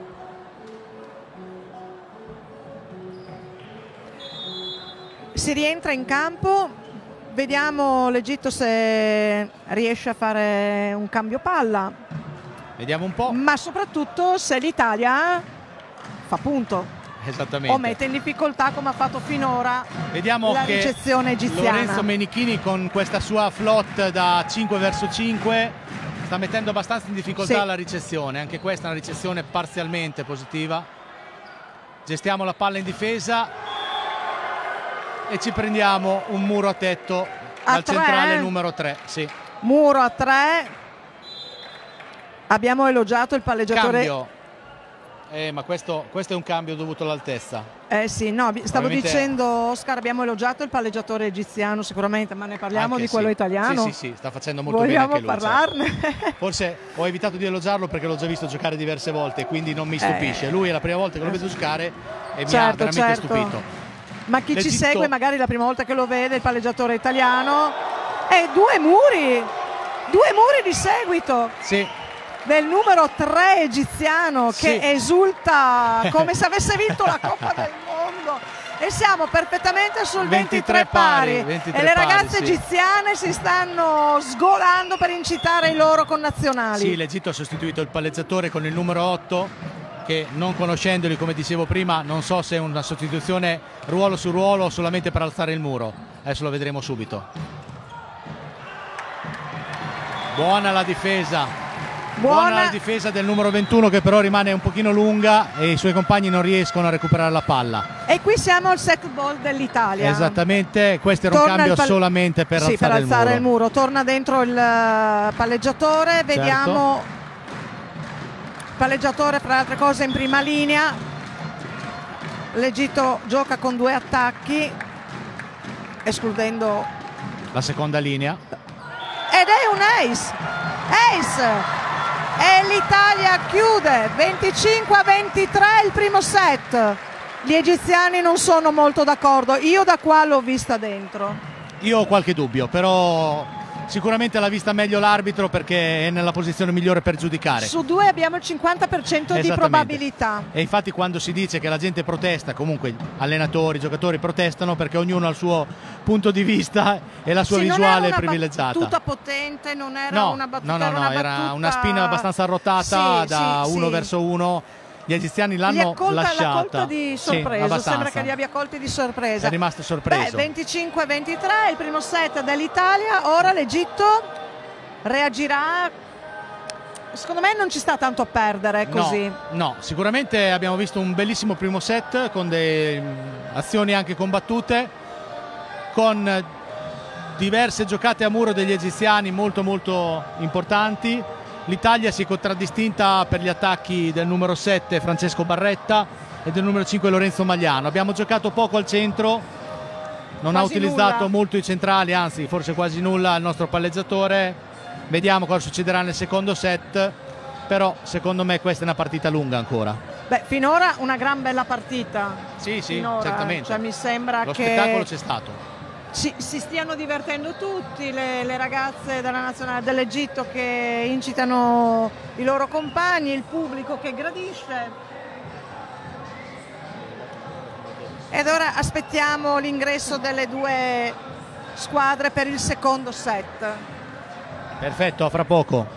Si rientra in campo, vediamo l'Egitto se riesce a fare un cambio palla, Vediamo un po'. ma soprattutto se l'Italia fa punto Esattamente. o mette in difficoltà come ha fatto finora Vediamo la che ricezione egiziana. Lorenzo Menichini, con questa sua flot da cinque verso cinque, sta mettendo abbastanza in difficoltà Sì. la ricezione. Anche questa è una ricezione parzialmente positiva. Gestiamo la palla in difesa e ci prendiamo un muro a tetto A dal tre, centrale eh? numero tre. Sì. Muro a tre. Abbiamo elogiato il palleggiatore. Cambio. Eh, ma questo, questo è un cambio dovuto all'altezza. Eh sì, no, stavo Ovviamente- dicendo, Oscar, abbiamo elogiato il palleggiatore egiziano sicuramente, ma ne parliamo Anche di quello sì. italiano? Sì, sì, sì, sta facendo molto Vogliamo bene anche lui. parlarne? certo. Forse ho evitato di elogiarlo perché l'ho già visto giocare diverse volte, quindi non mi stupisce. Eh. Lui è la prima volta che lo vedo giocare e mi ha Certo, veramente certo. stupito. Ma chi ci L'Egitto- segue magari la prima volta che lo vede, il palleggiatore italiano, e due muri, due muri di seguito Sì, del numero tre egiziano che Sì. esulta come se avesse vinto la Coppa del Mondo. E siamo perfettamente sul ventitré, ventitré pari, pari, ventitré e le pari, ragazze sì. egiziane si stanno sgolando per incitare i loro connazionali. sì, l'Egitto ha sostituito il palleggiatore con il numero otto, che non conoscendoli, come dicevo prima, non so se è una sostituzione ruolo su ruolo o solamente per alzare il muro. Adesso lo vedremo subito. Buona la difesa. Buona Buona, la difesa del numero ventuno, che però rimane un pochino lunga e i suoi compagni non riescono a recuperare la palla. e qui siamo al set ball dell'Italia. Esattamente, questo era un Torna cambio il pal- solamente per sì, alzare, per alzare il muro. Torna dentro il eh, palleggiatore, vediamo palleggiatore fra le altre cose in prima linea. L'Egitto gioca con due attacchi, escludendo la seconda linea. Ed è un ace! Ace! E l'Italia chiude venticinque a ventitré il primo set. Gli egiziani non sono molto d'accordo, io da qua l'ho vista dentro. Io ho qualche dubbio, però sicuramente l'ha vista meglio l'arbitro perché è nella posizione migliore per giudicare. Su due abbiamo il cinquanta per cento di probabilità. E infatti quando si dice che la gente protesta, comunque allenatori, giocatori protestano perché ognuno ha il suo punto di vista e la sua sì, visuale non privilegiata. Non era una battuta potente, non era no, una battuta, no, no, era no, una, era battuta... una spina abbastanza arrotata, sì, da sì, uno sì. verso uno. Gli egiziani l'hanno lasciata. L'ha colta di sorpresa, sì, sembra che li abbia colti di sorpresa. È rimasto sorpreso. Beh, venticinque a ventitré, il primo set dell'Italia, ora l'Egitto reagirà. Secondo me non ci sta tanto a perdere così. No, no, sicuramente abbiamo visto un bellissimo primo set con delle azioni anche combattute, con diverse giocate a muro degli egiziani molto molto importanti. L'Italia si è contraddistinta per gli attacchi del numero sette Francesco Barretta e del numero cinque Lorenzo Magliano. Abbiamo giocato poco al centro, non quasi ha utilizzato nulla. molto i centrali, anzi forse quasi nulla il nostro palleggiatore. Vediamo cosa succederà nel secondo set, però secondo me questa è una partita lunga ancora. Beh, finora una gran bella partita. Sì, sì, finora, certamente. Cioè, mi sembra Lo che spettacolo c'è stato. Si, si stiano divertendo tutti, le, le ragazze della nazionale dell'Egitto che incitano i loro compagni, il pubblico che gradisce. Ed ora aspettiamo l'ingresso delle due squadre per il secondo set. Perfetto, a fra poco.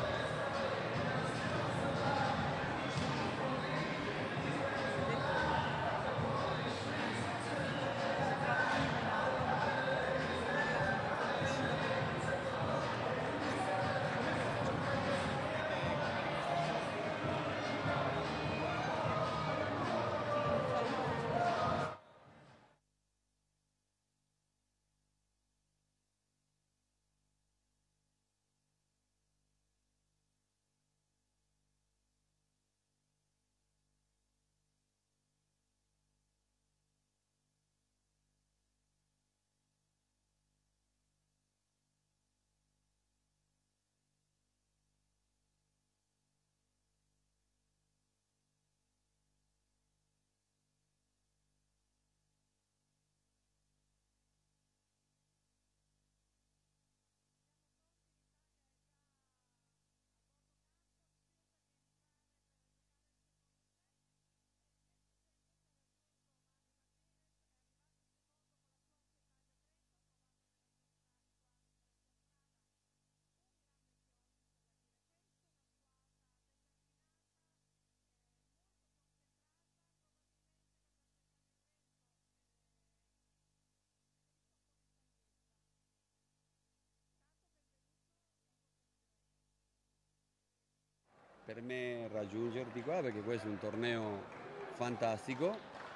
Per me raggiungerti qua perché questo è un torneo fantastico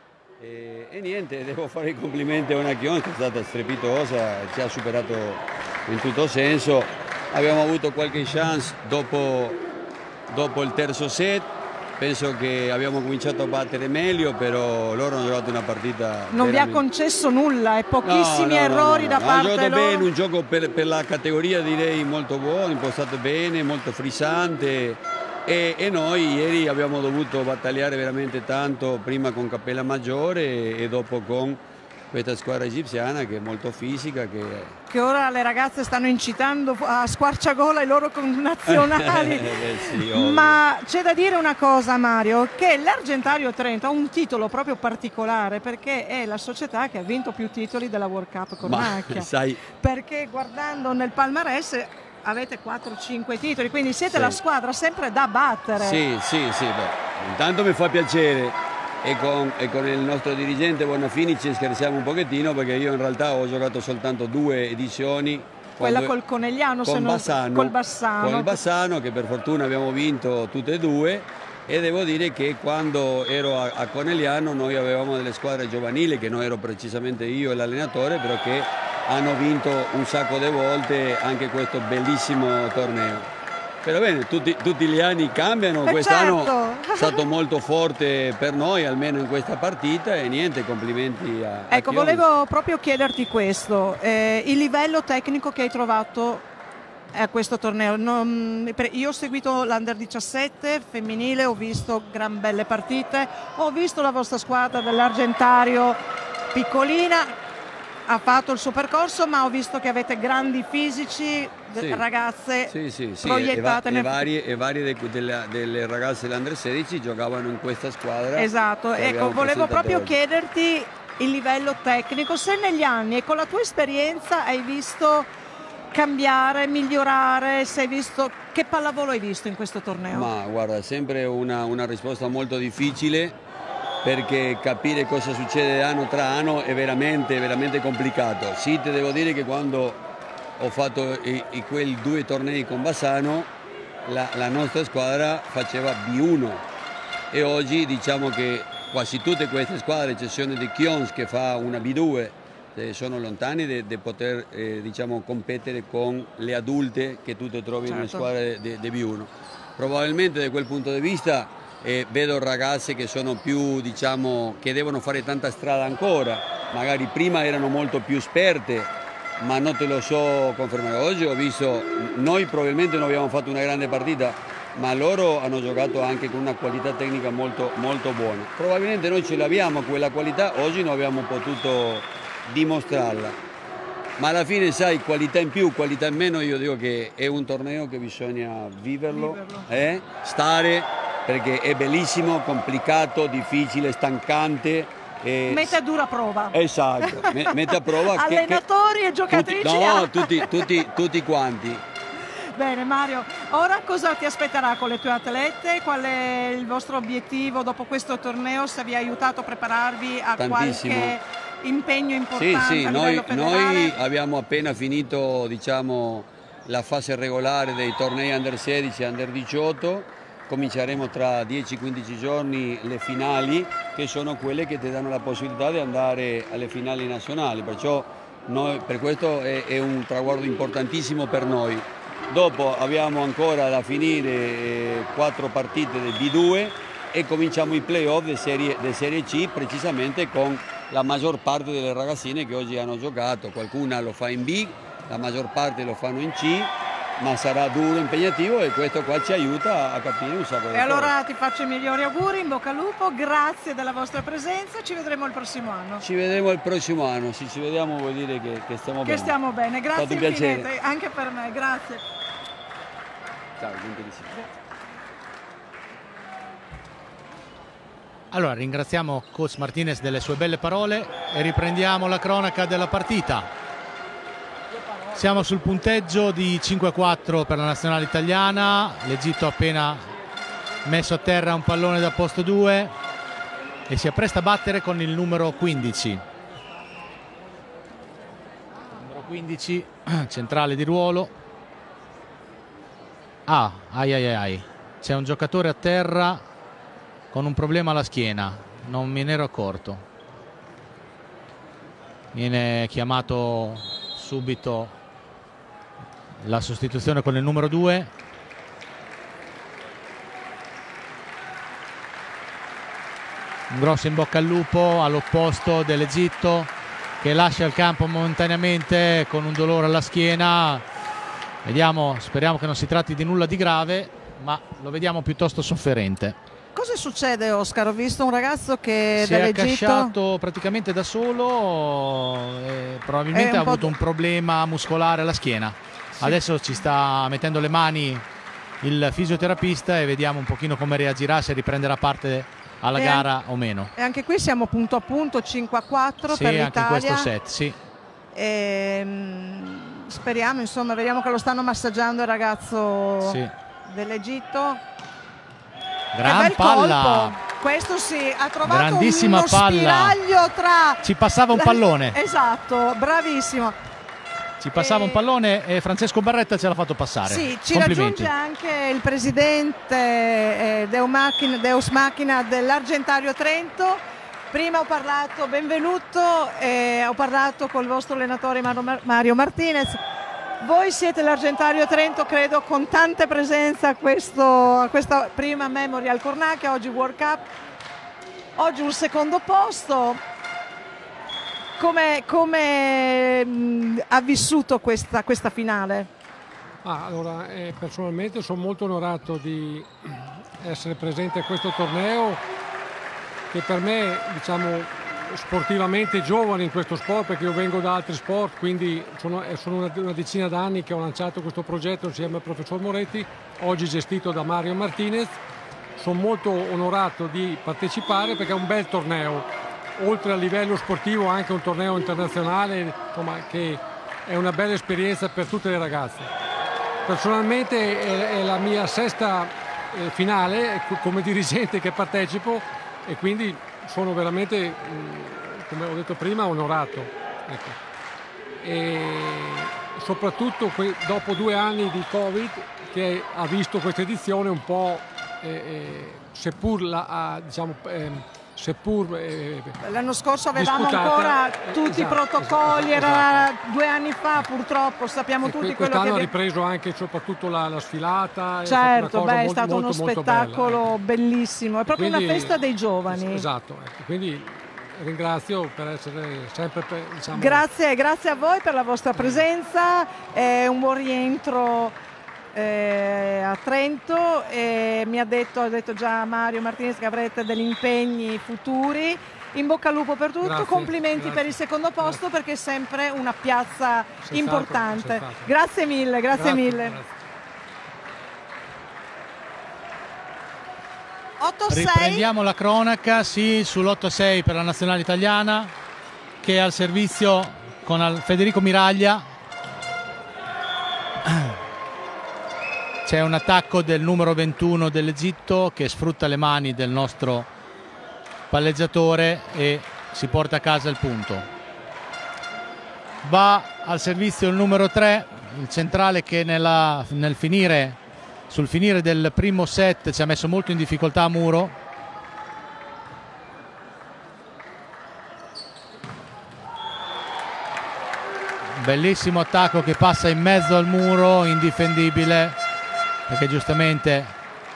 e, e niente, devo fare i complimenti a una Chion che è stata strepitosa, ci ha superato in tutto senso. Abbiamo avuto qualche chance dopo, dopo il terzo set, penso che abbiamo cominciato a battere meglio, però loro hanno giocato una partita non veramente... vi ha concesso nulla e pochissimi no, no, errori no, no, da no. parte loro. Ha giocato loro. bene, un gioco per, per la categoria direi molto buono, impostato bene, molto frizzante. E, e noi ieri abbiamo dovuto battagliare veramente tanto, prima con Cappella Maggiore e, e dopo con questa squadra egiziana che è molto fisica. Che, che ora le ragazze stanno incitando a squarciagola i loro connazionali. eh, sì, ma c'è da dire una cosa, Mario, che l'Argentario Trento ha un titolo proprio particolare perché è la società che ha vinto più titoli della World Cup Cornacchia. Sai... Perché guardando nel palmarès avete quattro cinque titoli, quindi siete sì. la squadra sempre da battere. Sì, sì, sì, beh, intanto mi fa piacere e con, e con il nostro dirigente Bonafini ci scherziamo un pochettino perché io in realtà ho giocato soltanto due edizioni. Quella col Conegliano, con se non, Bassano, col Bassano. Con il Bassano che per fortuna abbiamo vinto tutte e due e devo dire che quando ero a, a Conegliano noi avevamo delle squadre giovanili che non ero precisamente io e l'allenatore, però che hanno vinto un sacco di volte anche questo bellissimo torneo. però bene, tutti, tutti gli anni cambiano, Eh, quest'anno certo. è stato molto forte per noi, almeno in questa partita, e niente, complimenti a, a Ecco, Chions. volevo proprio chiederti questo, eh, il livello tecnico che hai trovato a questo torneo. Non- per- io ho seguito l'Under diciassette femminile, ho visto gran belle partite, ho visto la vostra squadra dell'Argentario piccolina, ha fatto il suo percorso, ma ho visto che avete grandi fisici, de- Sì. ragazze Sì, sì, sì, proiettate e, va- e nel varie, e varie de- delle, delle ragazze dell'Under sedici giocavano in questa squadra. Esatto, che ecco, abbiamo volevo presentato proprio oggi. chiederti il livello tecnico, se negli anni e con la tua esperienza hai visto cambiare, migliorare, se hai visto, che pallavolo hai visto in questo torneo? Ma guarda, è sempre una, una risposta molto difficile, perché capire cosa succede anno tra anno è veramente, veramente complicato. Sì, ti devo dire che quando ho fatto i, i- quei due tornei con Bassano, la, la nostra squadra faceva B uno, e oggi diciamo che quasi tutte queste squadre, a eccezione di Chions che fa una B due, eh, sono lontani di poter eh, diciamo, competere con le adulte che tu ti trovi nelle Certo. squadre di B uno. Probabilmente da quel punto di vista eh, vedo ragazze che sono più, diciamo, che devono fare tanta strada ancora, magari prima erano molto più esperte, ma non te lo so confermare. Oggi ho visto, noi probabilmente non abbiamo fatto una grande partita, ma loro hanno giocato anche con una qualità tecnica molto, molto buona. Probabilmente noi ce l'abbiamo quella qualità, oggi non abbiamo potuto dimostrarla. Ma alla fine, sai, qualità in più, qualità in meno, io dico che è un torneo che bisogna viverlo, Viverlo. eh, stare, perché è bellissimo, complicato, difficile, stancante. eh, Mette a dura prova. Esatto, me- mette a prova che- che, Allenatori e tutti, giocatrici. no, tutti, tutti, tutti quanti. Bene Mario, ora cosa ti aspetterà con le tue atlete? Qual è il vostro obiettivo dopo questo torneo? Se vi ha aiutato a prepararvi a Tantissimo. qualche impegno Sì, importante sì, a noi, livello federale? noi abbiamo appena finito, diciamo, la fase regolare dei tornei Under sedici e Under diciotto, cominceremo tra dieci quindici giorni le finali, che sono quelle che ti danno la possibilità di andare alle finali nazionali, perciò noi, per questo è, è un traguardo importantissimo per noi. Dopo abbiamo ancora da finire eh, quattro partite del B due e cominciamo i playoff di serie, di serie C, precisamente con la maggior parte delle ragazzine che oggi hanno giocato. Qualcuna lo fa in B, la maggior parte lo fanno in C, ma sarà duro, impegnativo, e questo qua ci aiuta a capire un sacco di E cose. allora ti faccio i migliori auguri, in bocca al lupo, grazie della vostra presenza, ci vedremo il prossimo anno. Ci vedremo il prossimo anno, se ci vediamo vuol dire che, che stiamo Che bene. stiamo bene, È grazie stato un piacere. infinite, anche per me, grazie. Ciao, gentilissimo. Allora ringraziamo coach Martinez delle sue belle parole e riprendiamo la cronaca della partita. Siamo sul punteggio di cinque a quattro per la nazionale italiana, l'Egitto ha appena messo a terra un pallone da posto due e si appresta a battere con il numero quindici. Numero quindici, centrale di ruolo. Ah, ai ai ai, c'è un giocatore a terra con un problema alla schiena, non me ne ero accorto. Viene chiamato subito la sostituzione con il numero due. Un grosso in bocca al lupo all'opposto dell'Egitto, che lascia il campo momentaneamente con un dolore alla schiena. Vediamo, speriamo che non si tratti di nulla di grave, ma lo vediamo piuttosto sofferente. Cosa succede, Oscar? Ho visto un ragazzo che Si è dall'Egitto... accasciato praticamente da solo e probabilmente È un ha po' avuto d- un problema muscolare alla schiena. Adesso ci sta mettendo le mani il fisioterapista e vediamo un pochino come reagirà, se riprenderà parte alla E gara o meno. E anche qui siamo punto a punto, cinque a quattro Sì, per anche in l'Italia. questo set, sì. Ehm, speriamo, insomma, vediamo che lo stanno massaggiando il ragazzo Sì. dell'Egitto. Gran Che bel palla. colpo. Questo sì, ha trovato Grandissima uno palla. spiraglio tra... Ci passava un pallone. Esatto, bravissimo. Ci passava Eh, un pallone e Francesco Barretta ce l'ha fatto passare. Sì, ci Complimenti. raggiunge anche il presidente eh, Deo Macchina- Deus Machina dell'Argentario Trento. Prima ho parlato, benvenuto, eh, ho parlato col vostro allenatore Mario Mar- Mario Martinez. Voi siete l'Argentario Trento, credo, con tante presenze a, questo, a questa prima Memorial Cornacchia, oggi World Cup, oggi un secondo posto. Come, come mh, ha vissuto questa, questa finale? Ah, allora, eh, personalmente sono molto onorato di essere presente a questo torneo che per me, diciamo, sportivamente giovane in questo sport, perché io vengo da altri sport, quindi sono, sono una, una decina d'anni che ho lanciato questo progetto insieme al professor Moretti, oggi gestito da Mario Martinez. Sono molto onorato di partecipare perché è un bel torneo, oltre a livello sportivo anche un torneo internazionale, insomma, che è una bella esperienza per tutte le ragazze. Personalmente è, è la mia sesta eh, finale come dirigente che partecipo e quindi sono veramente, come ho detto prima, onorato. Ecco. E soprattutto dopo due anni di Covid che ha visto questa edizione un po', eh, eh, seppur, la, diciamo, eh, seppur eh, l'anno scorso avevamo disputata, ancora tutti i esatto, protocolli, esatto, era esatto. due anni fa purtroppo, sappiamo e tutti quello che... Quest'anno ha ripreso anche soprattutto la, la sfilata. Certo, è beh, è molto, stato molto, uno molto spettacolo bella, ecco. Bellissimo, è proprio Quindi, una festa dei giovani. Esatto, ecco. Quindi ringrazio per essere sempre, per, diciamo... Grazie, grazie a voi per la vostra presenza, è un buon rientro eh, a Trento e mi ha detto, ha detto già Mario Martinez che avrete degli impegni futuri. In bocca al lupo per tutto, Grazie, complimenti grazie, per il secondo posto, grazie. Perché è sempre una piazza Sei importante. stato, grazie mille, grazie, grazie mille. Grazie. otto sei. Riprendiamo la cronaca, sì, sull'otto sei per la nazionale italiana che è al servizio con Federico Miraglia. C'è un attacco del numero ventuno dell'Egitto che sfrutta le mani del nostro palleggiatore e si porta a casa il punto. Va al servizio il numero tre, il centrale che nella, nel finire, sul finire del primo set ci ha messo molto in difficoltà a Muro. Bellissimo attacco che passa in mezzo al muro, indifendibile, perché giustamente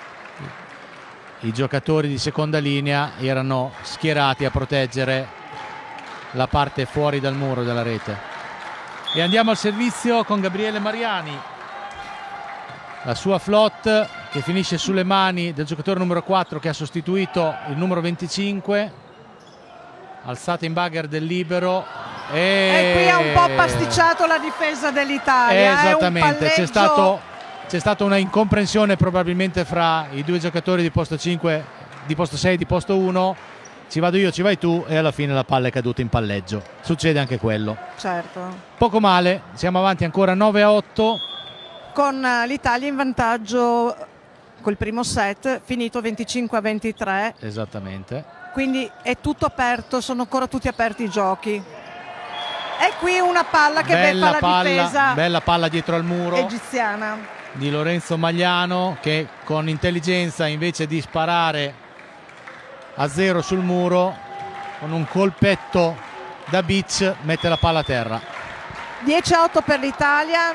i giocatori di seconda linea erano schierati a proteggere la parte fuori dal muro della rete. E andiamo al servizio con Gabriele Mariani, la sua flotte che finisce sulle mani del giocatore numero quattro che ha sostituito il numero venticinque, alzata in bagger del libero e, e qui ha un po' pasticciato la difesa dell'Italia. Esattamente, c'è stato C'è stata una incomprensione probabilmente fra i due giocatori di posto cinque, di posto sei e di posto uno. Ci vado io, ci vai tu, e alla fine la palla è caduta in palleggio. Succede anche quello. Certo. Poco male, siamo avanti ancora nove a otto. Con l'Italia in vantaggio col primo set, finito venticinque a ventitré. Esattamente. Quindi è tutto aperto, sono ancora tutti aperti i giochi. E qui una palla che bella beffa palla, la difesa bella palla dietro al muro egiziana di Lorenzo Magliano, che con intelligenza, invece di sparare a zero sul muro, con un colpetto da beach mette la palla a terra. dieci a otto per l'Italia,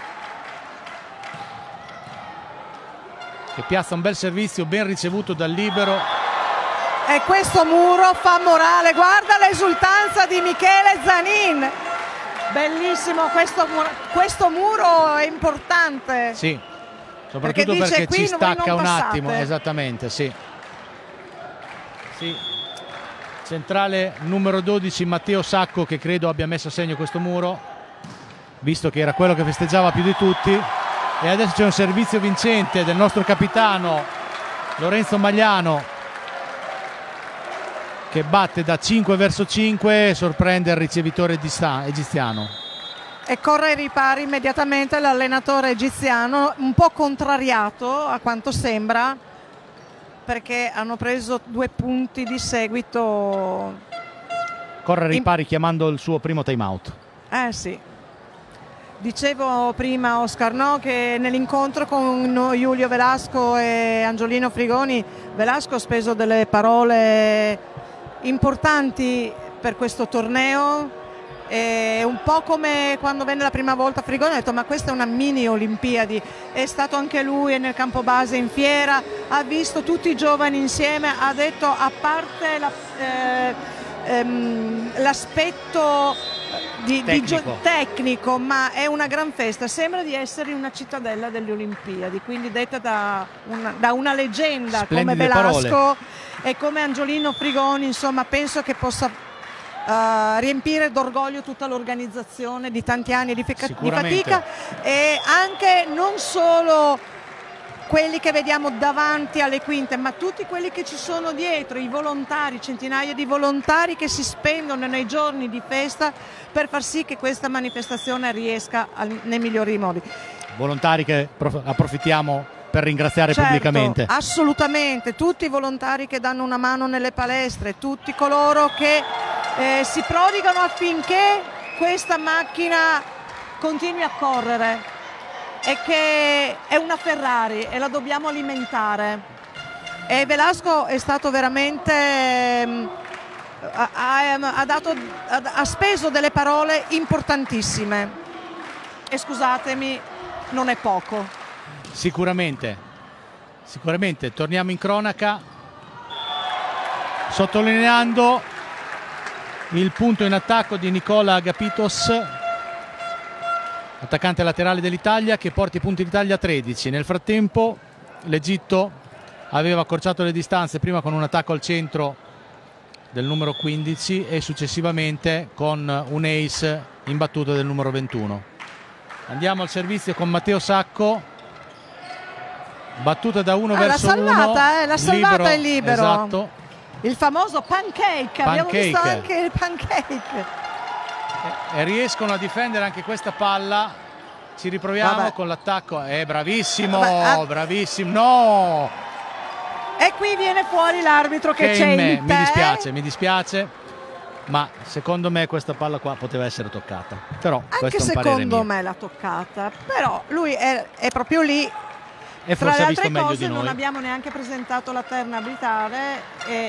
che piazza un bel servizio ben ricevuto dal libero. e questo muro fa morale. Guarda l'esultanza di Michele Zanin, bellissimo questo, questo muro, è importante. Sì, soprattutto perché, perché qui ci stacca un passate. attimo. Esattamente, sì. Sì. Centrale numero dodici Matteo Sacco, che credo abbia messo a segno questo muro, visto che era quello che festeggiava più di tutti. E adesso c'è un servizio vincente del nostro capitano Lorenzo Magliano, che batte da cinque verso cinque e sorprende il ricevitore egiziano. E corre ai ripari immediatamente l'allenatore egiziano, un po' contrariato a quanto sembra, perché hanno preso due punti di seguito. Corre ai ripari In... chiamando il suo primo time out. Eh sì. Dicevo prima, Oscar, no, che nell'incontro con Julio Velasco e Angiolino Frigoni, Velasco ha speso delle parole importanti per questo torneo, E un po' come quando venne la prima volta a Frigone, ho detto ma questa è una mini Olimpiadi. È stato anche lui nel campo base in fiera, ha visto tutti i giovani insieme, ha detto a parte la, eh, ehm, l'aspetto di, tecnico. Di tecnico, ma è una gran festa, sembra di essere una cittadella delle Olimpiadi, quindi detta da una, da una leggenda Splendide come Velasco parole. E come Angiolino Frigoni, insomma penso che possa Uh, riempire d'orgoglio tutta l'organizzazione di tanti anni di, fica- di fatica, e anche non solo quelli che vediamo davanti alle quinte, ma tutti quelli che ci sono dietro, i volontari, centinaia di volontari che si spendono nei giorni di festa per far sì che questa manifestazione riesca al- nei migliori modi. Volontari che prof- approfittiamo per ringraziare Certo, pubblicamente. Assolutamente, tutti i volontari che danno una mano nelle palestre, tutti coloro che eh, si prodigano affinché questa macchina continui a correre, e che è una Ferrari e la dobbiamo alimentare. E Velasco è stato veramente ehm, ha, ha, ha, dato, ha, ha speso delle parole importantissime, e scusatemi, non è poco. Sicuramente, sicuramente torniamo in cronaca sottolineando il punto in attacco di Nicola Agapitos, attaccante laterale dell'Italia, che porta i punti d'Italia a tredici. Nel frattempo l'Egitto aveva accorciato le distanze, prima con un attacco al centro del numero quindici e successivamente con un ace in battuta del numero ventuno. Andiamo al servizio con Matteo Sacco, battuta da uno ah, verso l'ha salvata, uno, eh, l'ha salvata libero, il libero, esatto. Il famoso pancake, abbiamo Pancake. visto anche il pancake. E riescono a difendere anche questa palla. Ci riproviamo Vabbè. con l'attacco. È eh, bravissimo, Vabbè, ah. bravissimo. No! E qui viene fuori l'arbitro che, Che c'è in me, in te. mi dispiace, mi dispiace. Ma secondo me questa palla qua poteva essere toccata. Però Anche questo è un parere secondo mio. me l'ha toccata. Però lui è, è proprio lì. E Tra forse le ha visto altre meglio cose di non noi. abbiamo neanche presentato la terna arbitrale, e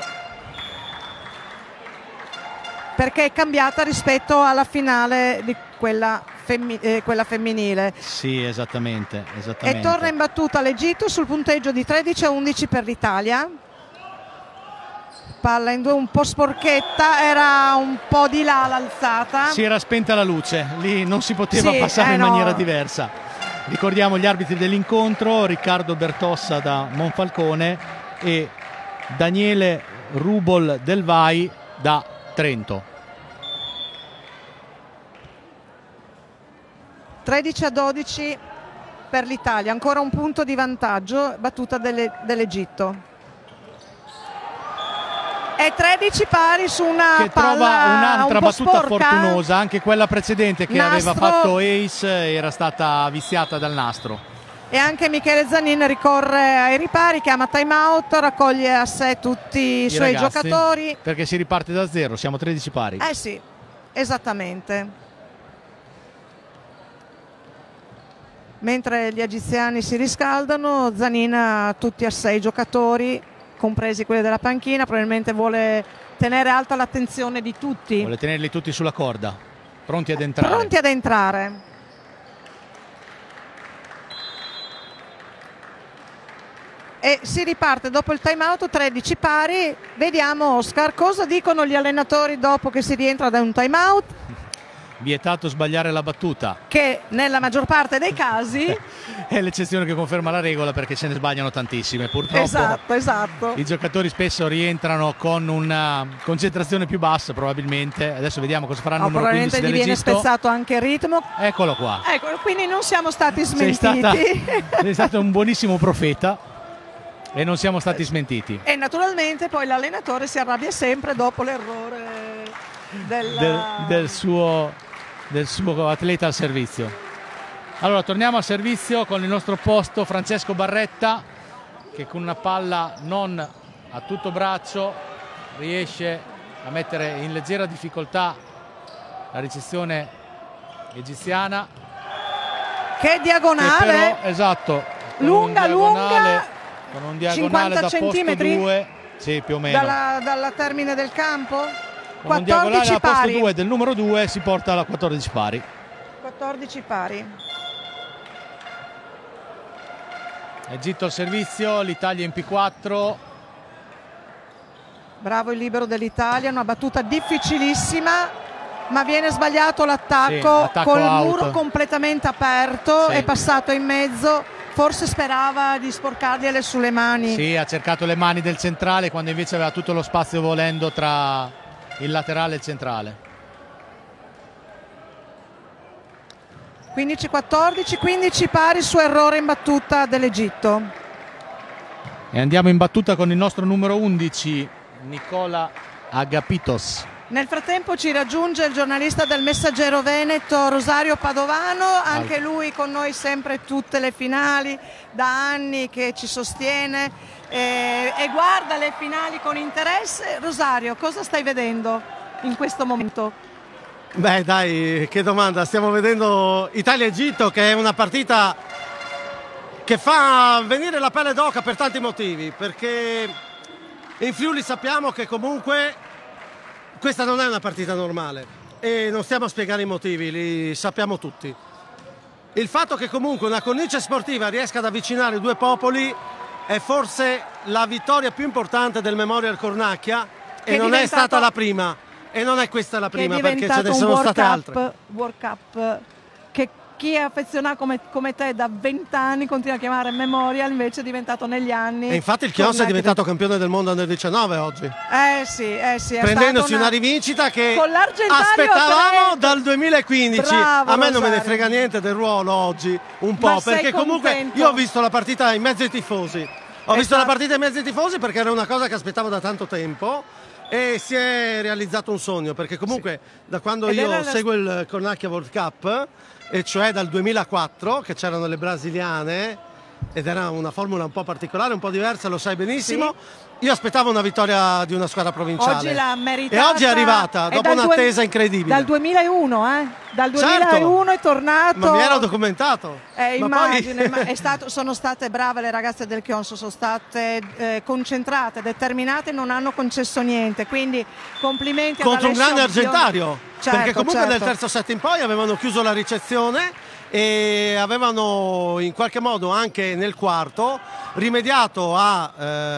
perché è cambiata rispetto alla finale di quella, femmi- eh, quella femminile. Sì, esattamente, esattamente. E torna in battuta l'Egitto sul punteggio di tredici a undici per l'Italia. Palla in due un po' sporchetta, era un po' di là l'alzata. Si era spenta la luce, lì non si poteva Sì, passare eh in no. maniera diversa. Ricordiamo gli arbitri dell'incontro: Riccardo Bertossa da Monfalcone e Daniele Rubol del Vai da Trento. tredici a dodici per l'Italia, ancora un punto di vantaggio, battuta delle, dell'Egitto. E tredici pari su una Che palla trova un'altra un po' battuta sporca. fortunosa, anche quella precedente che Nastro. aveva fatto ace era stata viziata dal nastro. E anche Michele Zanin ricorre ai ripari, chiama time out, raccoglie a sé tutti i, I suoi ragazzi, giocatori. perché si riparte da zero, siamo tredici pari. Eh sì, esattamente. Mentre gli egiziani si riscaldano, Zanin ha tutti a sei giocatori, compresi quelli della panchina, probabilmente vuole tenere alta l'attenzione di tutti. Vuole tenerli tutti sulla corda, pronti ad entrare. Pronti ad entrare. E si riparte dopo il time out, tredici pari. Vediamo, Oscar, cosa dicono gli allenatori dopo che si rientra da un time out? Vietato sbagliare la battuta. Che nella maggior parte dei casi È l'eccezione che conferma la regola, perché se ne sbagliano tantissime. Purtroppo esatto, esatto. i giocatori spesso rientrano con una concentrazione più bassa, probabilmente. Adesso vediamo cosa faranno No, il numero quindici probabilmente gli viene dell'Egitto. spezzato anche il ritmo. Eccolo qua. Ecco, quindi non siamo stati Sei, smentiti. stata, sei stato un buonissimo profeta e non siamo stati smentiti. E naturalmente poi l'allenatore si arrabbia sempre dopo l'errore del, Del, del suo, del suo atleta al servizio. Allora torniamo al servizio con il nostro posto Francesco Barretta, che con una palla non a tutto braccio riesce a mettere in leggera difficoltà la ricezione egiziana. Che diagonale, Che però, esatto, con lunga, un diagonale, lunga, con un diagonale cinquanta da posto centimetri due, sì, più o meno. dalla, dalla termine del campo. con un diagonale al posto pari. due del numero due si porta alla quattordici pari. quattordici pari. Egitto al servizio, l'Italia in P quattro. Bravo il libero dell'Italia, una battuta difficilissima, ma viene sbagliato l'attacco, sì, col out. muro completamente aperto, sì. È passato in mezzo, forse sperava di sporcargliele sulle mani. Sì, ha cercato le mani del centrale quando invece aveva tutto lo spazio volendo tra il laterale e il centrale. quindici quattordici, quindici pari su errore in battuta dell'Egitto. E andiamo in battuta con il nostro numero undici, Nicola Agapitos. Nel frattempo ci raggiunge il giornalista del Messaggero Veneto, Rosario Padovano, anche lui con noi sempre tutte le finali, da anni che ci sostiene e, e guarda le finali con interesse. Rosario, cosa stai vedendo in questo momento? Beh dai, che domanda, stiamo vedendo Italia-Egitto, che è una partita che fa venire la pelle d'oca per tanti motivi, perché in Friuli sappiamo che comunque questa non è una partita normale e non stiamo a spiegare i motivi, li sappiamo tutti. Il fatto che comunque una cornice sportiva riesca ad avvicinare i due popoli è forse la vittoria più importante del Memorial Cornacchia e non è stata la prima. E non è questa la prima, perché ce ne sono state altre. World Cup che chi è affezionato come, come te da vent'anni continua a chiamare Memorial, invece è diventato negli anni. E infatti il Chios è diventato campione del mondo nel diciannove oggi. Eh sì, eh sì. È prendendosi una... una rivincita che con aspettavamo dal duemilaquindici. Bravo, a me non Rosario. me ne frega niente del ruolo oggi, un po', Ma sei perché comunque contento? io ho visto la partita in mezzo ai tifosi. Ho Esatto. visto la partita in mezzo ai tifosi perché era una cosa che aspettavo da tanto tempo. E si è realizzato un sogno, perché comunque sì. da quando Ed io la... seguo il Cornacchia World Cup, e cioè dal duemilaquattro, che c'erano le brasiliane ed era una formula un po' particolare, un po' diversa, lo sai benissimo, sì. Io aspettavo una vittoria di una squadra provinciale. Oggi l'ha meritata. E oggi è arrivata, dopo un'attesa due... incredibile. Dal duemilauno, eh? Dal duemilauno certo. È tornato. Ma mi ero documentato. Eh, ma immagine, poi... ma è stato, sono state brave le ragazze del Chionso, sono state eh, concentrate, determinate, non hanno concesso niente. Quindi complimenti contro un grande Opzione. argentario. Certo, perché comunque certo. nel terzo set in poi avevano chiuso la ricezione e avevano in qualche modo anche nel quarto rimediato a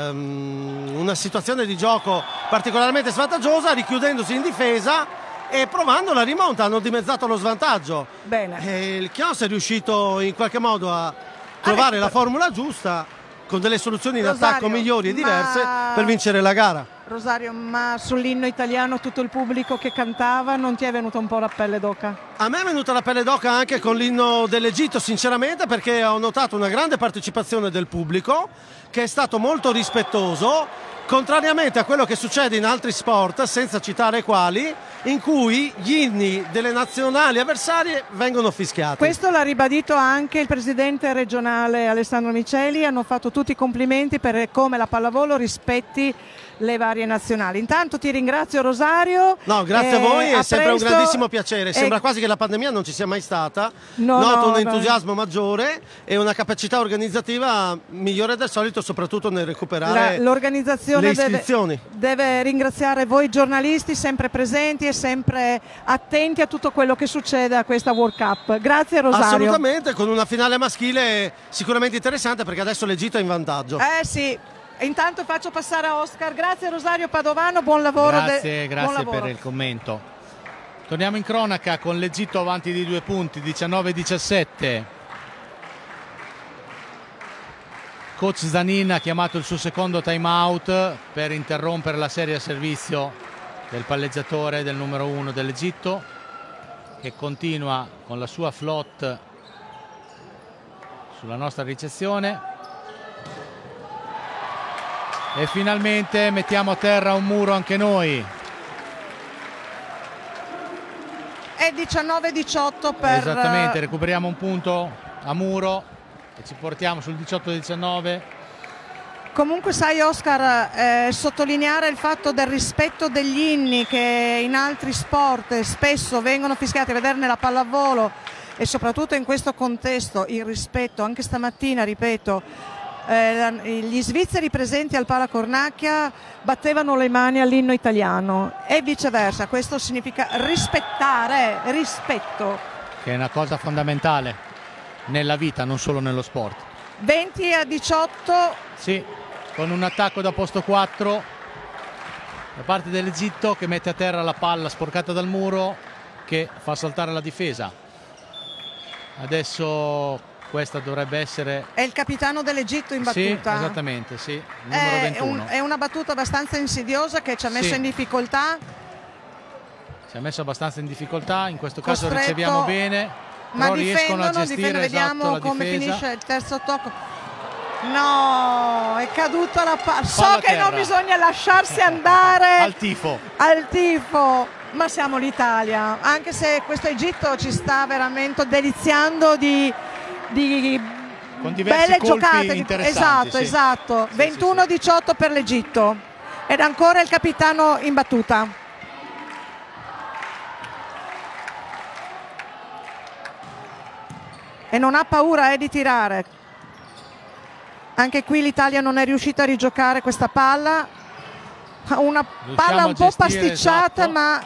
ehm, una situazione di gioco particolarmente svantaggiosa, richiudendosi in difesa e provando la rimonta, hanno dimezzato lo svantaggio. Bene. E il Chios è riuscito in qualche modo a trovare ah, la formula giusta con delle soluzioni in Rosario, attacco migliori e diverse ma... per vincere la gara. Rosario, ma sull'inno italiano tutto il pubblico che cantava, non ti è venuta un po' la pelle d'oca? A me è venuta la pelle d'oca anche con l'inno dell'Egitto, sinceramente, perché ho notato una grande partecipazione del pubblico che è stato molto rispettoso, contrariamente a quello che succede in altri sport, senza citare quali, in cui gli inni delle nazionali avversarie vengono fischiati. Questo l'ha ribadito anche il presidente regionale Alessandro Miceli, hanno fatto tutti i complimenti per come la pallavolo rispetti le varie nazionali. Intanto ti ringrazio Rosario. No, grazie eh, a voi, è a sempre presto. un grandissimo piacere. Sembra e... quasi che la pandemia non ci sia mai stata. No, Noto no, un entusiasmo no. maggiore e una capacità organizzativa migliore del solito, soprattutto nel recuperare la, l'organizzazione le iscrizioni. Deve, deve ringraziare voi giornalisti sempre presenti e sempre attenti a tutto quello che succede a questa World Cup. Grazie Rosario. Assolutamente, con una finale maschile sicuramente interessante, perché adesso l'Egitto è in vantaggio. Eh sì. Intanto faccio passare a Oscar. Grazie Rosario Padovano, buon lavoro. Grazie, de... grazie buon lavoro. per il commento. Torniamo in cronaca con l'Egitto avanti di due punti, diciannove diciassette. Coach Zanin ha chiamato il suo secondo time out per interrompere la serie a servizio del palleggiatore del numero uno dell'Egitto, che continua con la sua flotte sulla nostra ricezione. E finalmente mettiamo a terra un muro anche noi. È diciannove diciotto per... Esattamente, recuperiamo un punto a muro e ci portiamo sul diciotto diciannove. Comunque sai Oscar, eh, sottolineare il fatto del rispetto degli inni che in altri sport spesso vengono fischiati, a vederne la pallavolo e soprattutto in questo contesto il rispetto, anche stamattina ripeto, eh, gli svizzeri presenti al Pala Cornacchia battevano le mani all'inno italiano e viceversa. Questo significa rispettare, rispetto. Che è una cosa fondamentale nella vita, non solo nello sport. venti a diciotto. Sì, con un attacco da posto quattro da parte dell'Egitto, che mette a terra la palla sporcata dal muro, che fa saltare la difesa. Adesso questa dovrebbe essere... È il capitano dell'Egitto in Sì, battuta. esattamente, sì, il numero È, ventuno. un- è una battuta abbastanza insidiosa che ci ha messo Sì. in difficoltà. Si è messo abbastanza in difficoltà, in questo caso Costretto, riceviamo bene, Ma però riescono a difendono, gestire difendono, vediamo esatto, la come difesa. finisce il terzo tocco. No, è caduta la palla. So Palla a che non terra. bisogna lasciarsi andare Al tifo. al tifo, ma siamo l'Italia, anche se questo Egitto ci sta veramente deliziando di, di Con diversi belle colpi giocate. interessanti, Esatto, sì. esatto. Sì, ventuno a diciotto per l'Egitto ed ancora il capitano in battuta. E non ha paura eh, di tirare. Anche qui l'Italia non è riuscita a rigiocare questa palla. Una palla a un po' gestire, pasticciata, esatto. ma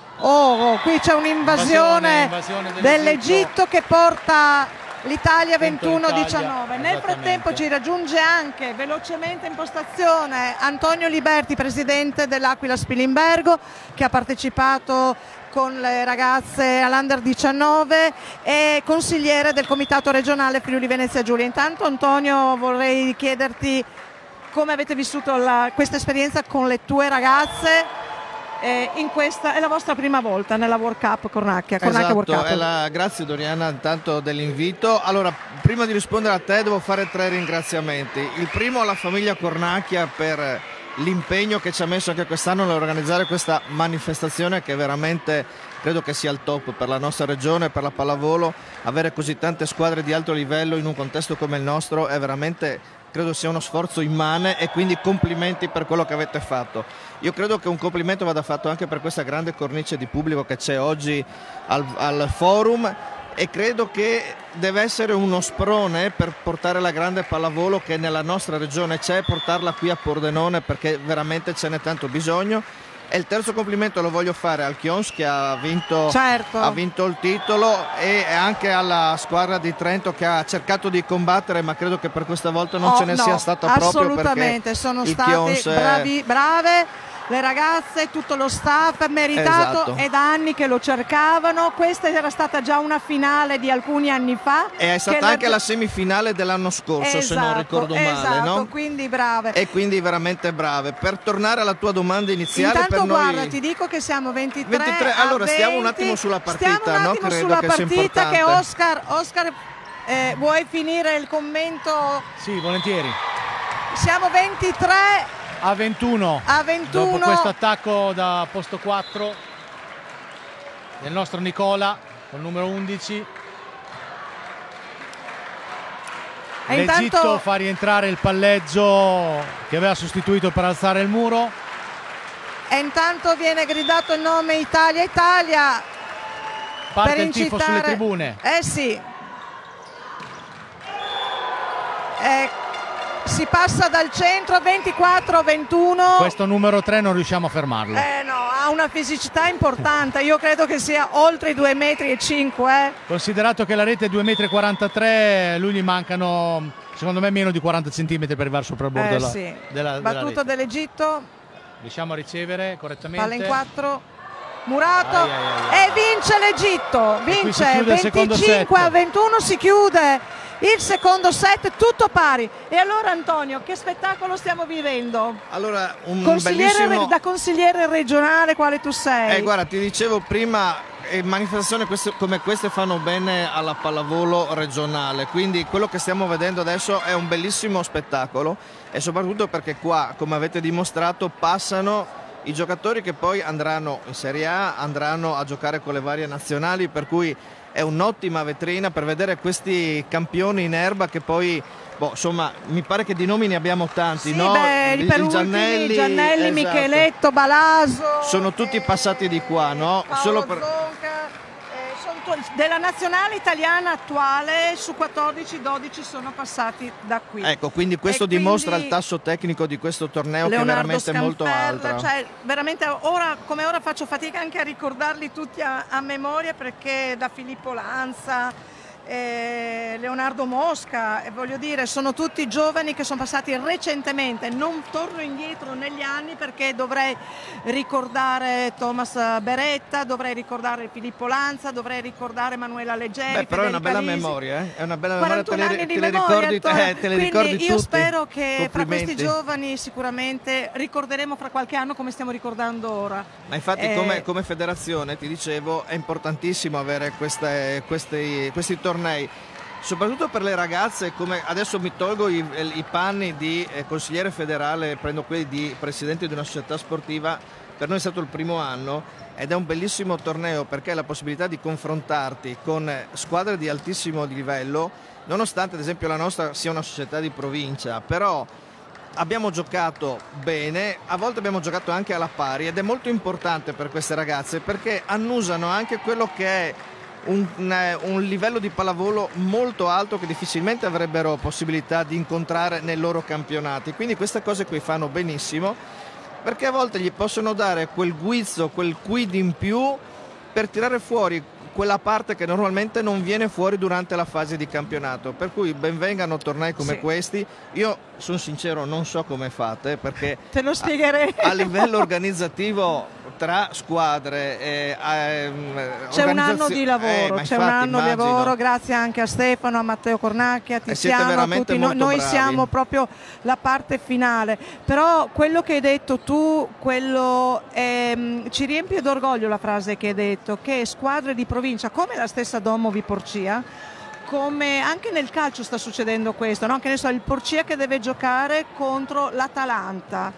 oh, qui c'è un'invasione Invasione, invasione dell'Egitto che porta l'Italia Punto ventuno a Italia, diciannove. Nel esattamente. frattempo ci raggiunge anche velocemente in postazione Antonio Liberti, presidente dell'Aquila Spilimbergo, che ha partecipato con le ragazze all'Under diciannove e consigliere del Comitato regionale Friuli Venezia Giulia. Intanto Antonio, vorrei chiederti come avete vissuto la- questa esperienza con le tue ragazze. Eh, in questa è la vostra prima volta nella World Cup Cornacchia, Cornacchia World Esatto, Cup. è la- grazie Doriana intanto dell'invito. Allora, prima di rispondere a te devo fare tre ringraziamenti. Il primo alla famiglia Cornacchia per l'impegno che ci ha messo anche quest'anno nell'organizzare questa manifestazione, che veramente credo che sia il top per la nostra regione, per la pallavolo. Avere così tante squadre di alto livello in un contesto come il nostro è veramente, credo sia uno sforzo immane, e quindi complimenti per quello che avete fatto. Io credo che un complimento vada fatto anche per questa grande cornice di pubblico che c'è oggi al, al forum, e credo che deve essere uno sprone per portare la grande pallavolo che nella nostra regione c'è, portarla qui a Pordenone, perché veramente ce n'è tanto bisogno. E il terzo complimento lo voglio fare al Chions, che ha vinto, Certo. ha vinto il titolo, e anche alla squadra di Trento, che ha cercato di combattere, ma credo che per questa volta non Oh, ce ne no, sia stata proprio, assolutamente, perché sono il state Chions è- bravi, brave le ragazze, tutto lo staff meritato. Esatto. È da anni che lo cercavano. Questa era stata già una finale di alcuni anni fa E è stata che anche le- la semifinale dell'anno scorso, se non Esatto, ricordo male, esatto, no? quindi brave. E quindi veramente brave. Per tornare alla tua domanda iniziale, Intanto per noi guarda, ti dico che siamo ventitré, ventitré, a allora stiamo un venti. attimo sulla partita, Stiamo un no? attimo Credo sulla che sia partita che importante. Oscar, Oscar eh, vuoi finire il commento? Sì, volentieri. Siamo ventitré A ventuno. a ventuno. Dopo questo attacco da posto quattro del nostro Nicola col numero undici. E L'Egitto intanto fa rientrare il palleggio che aveva sostituito per alzare il muro. E intanto viene gridato il nome Italia, Italia. Parte per il tifo incitare- sulle tribune. Eh sì. Eh, si passa dal centro, ventiquattro a ventuno. Questo numero tre non riusciamo a fermarlo. Eh no, ha una fisicità importante. Io credo che sia oltre i due metri e cinque. Eh. Considerato che la rete è due virgola quarantatré metri, lui gli mancano secondo me meno di quaranta centimetri per arrivare sopra il bordo Eh della, sì. della, della Battuta rete. dell'Egitto, Riusciamo a ricevere correttamente. palla in quattro. Murato Ai, ai, ai. e vince l'Egitto, qui si vince chiude il secondo venticinque set. a ventuno, si chiude il secondo set, tutto pari. E allora Antonio, che spettacolo stiamo vivendo? Allora, un Consigliere, bellissimo... da consigliere regionale quale tu sei? Eh, guarda, ti dicevo prima, eh, manifestazioni queste- come queste fanno bene alla pallavolo regionale, quindi quello che stiamo vedendo adesso è un bellissimo spettacolo, e soprattutto perché qua, come avete dimostrato, passano i giocatori che poi andranno in Serie A, andranno a giocare con le varie nazionali, per cui è un'ottima vetrina per vedere questi campioni in erba che poi, boh, insomma, mi pare che di nomi ne abbiamo tanti, Sì, no? beh, Il- per il ultimi, Giannelli, Giannelli, esatto. Micheletto, Balaso. Sono tutti eh, passati di qua, no? Paolo Solo per... Zonca, eh, sono della nazionale italiana attuale su quattordici dodici sono passati da qui. Ecco, quindi questo E dimostra quindi il tasso tecnico di questo torneo, Leonardo che è veramente molto Scamperla, alto. cioè veramente ora come ora faccio fatica anche a ricordarli tutti a, a memoria, perché da Filippo Lanza, eh, Leonardo Mosca, e voglio dire, sono tutti giovani che sono passati recentemente. Non torno indietro negli anni perché dovrei ricordare Thomas Beretta, dovrei ricordare Filippo Lanza, dovrei ricordare Manuela Leggeri. Beh, però è una Federica bella Lisi. memoria, eh? È una bella memoria, te quarantuno le, anni di te le memoria, ricordi, Antonio. eh, te le Quindi ricordi io tutti. spero che fra questi Complimenti. giovani sicuramente ricorderemo fra qualche anno come stiamo ricordando ora. Ma infatti Eh, come, come federazione, ti dicevo, è importantissimo avere queste- questi, questi tornei, soprattutto per le ragazze. Come adesso mi tolgo i, i panni di eh, consigliere federale, prendo quelli di presidente di una società sportiva. Per noi è stato il primo anno ed è un bellissimo torneo perché hai la possibilità di confrontarti con squadre di altissimo livello, nonostante ad esempio la nostra sia una società di provincia, però abbiamo giocato bene, a volte abbiamo giocato anche alla pari, ed è molto importante per queste ragazze perché annusano anche quello che è un, un- un livello di pallavolo molto alto che difficilmente avrebbero possibilità di incontrare nei loro campionati. Quindi queste cose qui fanno benissimo, perché a volte gli possono dare quel guizzo, quel quid in più per tirare fuori quella parte che normalmente non viene fuori durante la fase di campionato. Per cui benvengano tornei come Sì. questi. Io sono sincero, non so come fate, perché Te lo spiegherei. a, a livello organizzativo tra squadre e, ehm, C'è un anno organizzazio- di eh, lavoro, ma c'è un infatti, anno di immagino. lavoro, grazie anche a Stefano, a Matteo Cornacchia, a siete Tiziano, a veramente tutti. No- molto noi bravi. siamo proprio la parte finale. Però quello che hai detto tu, quello ehm, ci riempie d'orgoglio la frase che hai detto, che squadre di provincia come la stessa Domovi Porcia, come anche nel calcio sta succedendo questo, no? Che ne so, il Porcia che deve giocare contro l'Atalanta,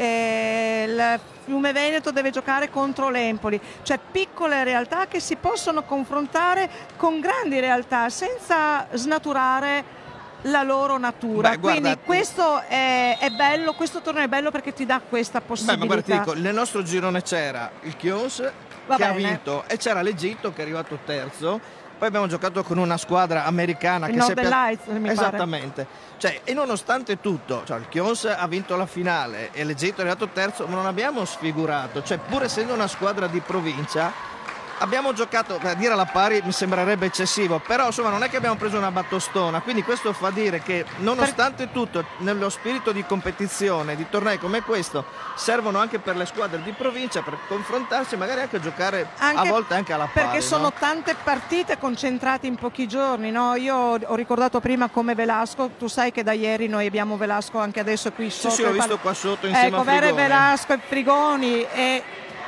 eh, il Fiume Veneto deve giocare contro l'Empoli, cioè piccole realtà che si possono confrontare con grandi realtà senza snaturare la loro natura. Beh, guarda, Quindi questo è, è bello, questo torneo è bello perché ti dà questa Beh, possibilità. ma guarda, ti dico, nel nostro girone c'era il Chions Va che ha bene. vinto e c'era l'Egitto che è arrivato terzo. Poi abbiamo giocato con una squadra americana Il che si è Northern pia- Lights, mi pare. Esattamente. Cioè, e nonostante tutto, cioè, il Chions ha vinto la finale e l'Egitto è arrivato terzo, ma non abbiamo sfigurato. Cioè, pur essendo una squadra di provincia, abbiamo giocato, per dire alla pari mi sembrerebbe eccessivo, però insomma non è che abbiamo preso una battostona, quindi questo fa dire che nonostante tutto, nello spirito di competizione, di tornei come questo, servono anche per le squadre di provincia per confrontarsi e magari anche giocare Anche a volte anche alla pari. perché sono no? tante partite concentrate in pochi giorni, no? Io ho ricordato prima come Velasco, tu sai che da ieri noi abbiamo Velasco anche adesso qui Sì, sotto. sì, l'ho il visto pal- qua sotto insieme ecco, a avere Frigoni. Velasco e Frigoni e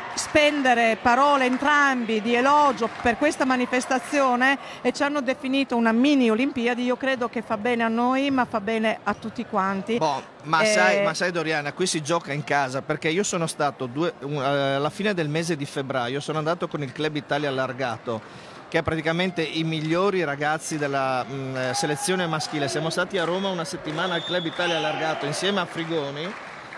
spendere parole entrambi di elogio per questa manifestazione, e ci hanno definito una mini Olimpiadi, io credo che fa bene a noi ma fa bene a tutti quanti. Boh, ma, Eh, sai, ma sai Doriana, qui si gioca in casa, perché io sono stato due, un- eh, alla fine del mese di febbraio, sono andato con il Club Italia Allargato, che è praticamente i migliori ragazzi della mh, selezione maschile. Siamo stati a Roma una settimana al Club Italia Allargato insieme a Frigoni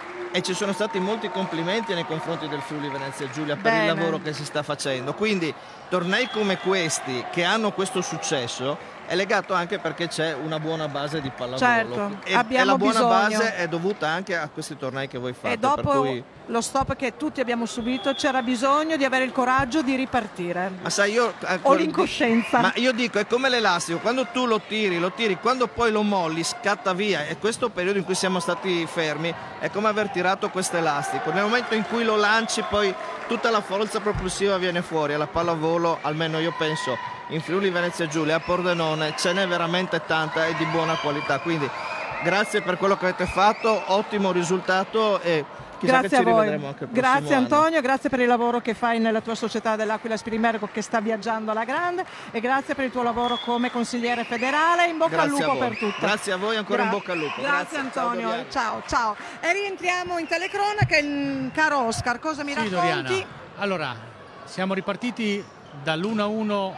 e ci sono stati molti complimenti nei confronti del Friuli Venezia Giulia per Bene. il lavoro che si sta facendo. Quindi tornei come questi che hanno questo successo è legato anche perché c'è una buona base di pallavolo. Certo, e, abbiamo e la buona bisogno. base è dovuta anche a questi tornei che voi fate. E dopo per cui... lo stop che tutti abbiamo subito c'era bisogno di avere il coraggio di ripartire. Ma sai, io eh, O l'incoscienza. Ma io dico, è come l'elastico, quando tu lo tiri, lo tiri, quando poi lo molli, scatta via. E questo periodo in cui siamo stati fermi è come aver tirato questo elastico. Nel momento in cui lo lanci, poi tutta la forza propulsiva viene fuori. Alla pallavolo, almeno io penso, in Friuli Venezia Giulia, a Pordenone, ce n'è veramente tanta e di buona qualità. Quindi grazie per quello che avete fatto, ottimo risultato e chissà Grazie che a ci voi, rivedremo anche il prossimo grazie anno. Antonio, grazie per il lavoro che fai nella tua società dell'Aquila Spirimbergo che sta viaggiando alla grande, e grazie per il tuo lavoro come consigliere federale. In bocca Grazie al a lupo voi. per tutto. Grazie a voi, ancora in bocca al lupo. Grazie, Grazie. Antonio, Ciao, Doriana. ciao, ciao. E rientriamo in telecronaca, il caro Oscar, cosa mi Sì, racconti? Doriana. Allora, siamo ripartiti dall'uno a uno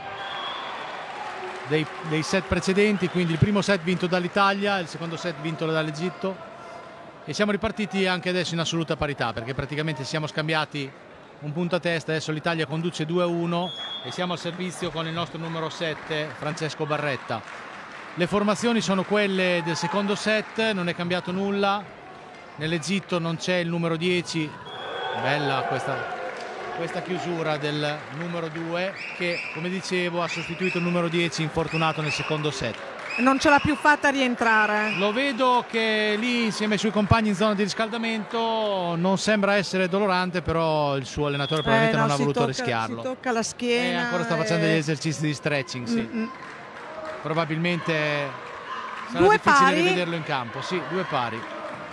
dei, dei set precedenti, quindi il primo set vinto dall'Italia, il secondo set vinto dall'Egitto, e siamo ripartiti anche adesso in assoluta parità, perché praticamente siamo scambiati un punto a testa, adesso l'Italia conduce due a uno e siamo al servizio con il nostro numero sette Francesco Barretta. Le formazioni sono quelle del secondo set, non è cambiato nulla, nell'Egitto non c'è il numero dieci, bella questa, questa chiusura del numero due che, come dicevo, ha sostituito il numero dieci infortunato nel secondo set. Non ce l'ha più fatta rientrare. Lo vedo che lì insieme ai suoi compagni in zona di riscaldamento, non sembra essere dolorante, però il suo allenatore probabilmente eh, no, non ha voluto tocca, rischiarlo. Si tocca la schiena. E ancora sta facendo degli esercizi di stretching, sì. Mm-mm. Probabilmente sarà due difficile pari. rivederlo in campo. Sì, due pari.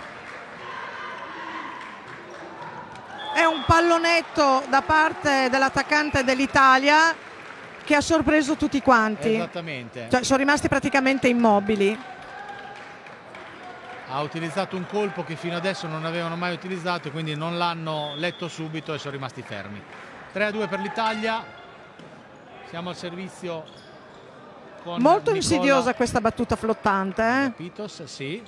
È un pallonetto da parte dell'attaccante dell'Italia che ha sorpreso tutti quanti. Esattamente. Cioè, sono rimasti praticamente immobili. Ha utilizzato un colpo che fino adesso non avevano mai utilizzato e quindi non l'hanno letto subito e sono rimasti fermi. tre a due per l'Italia. Siamo al servizio con Molto Nicola... insidiosa questa battuta flottante. Eh? Pitos, sì.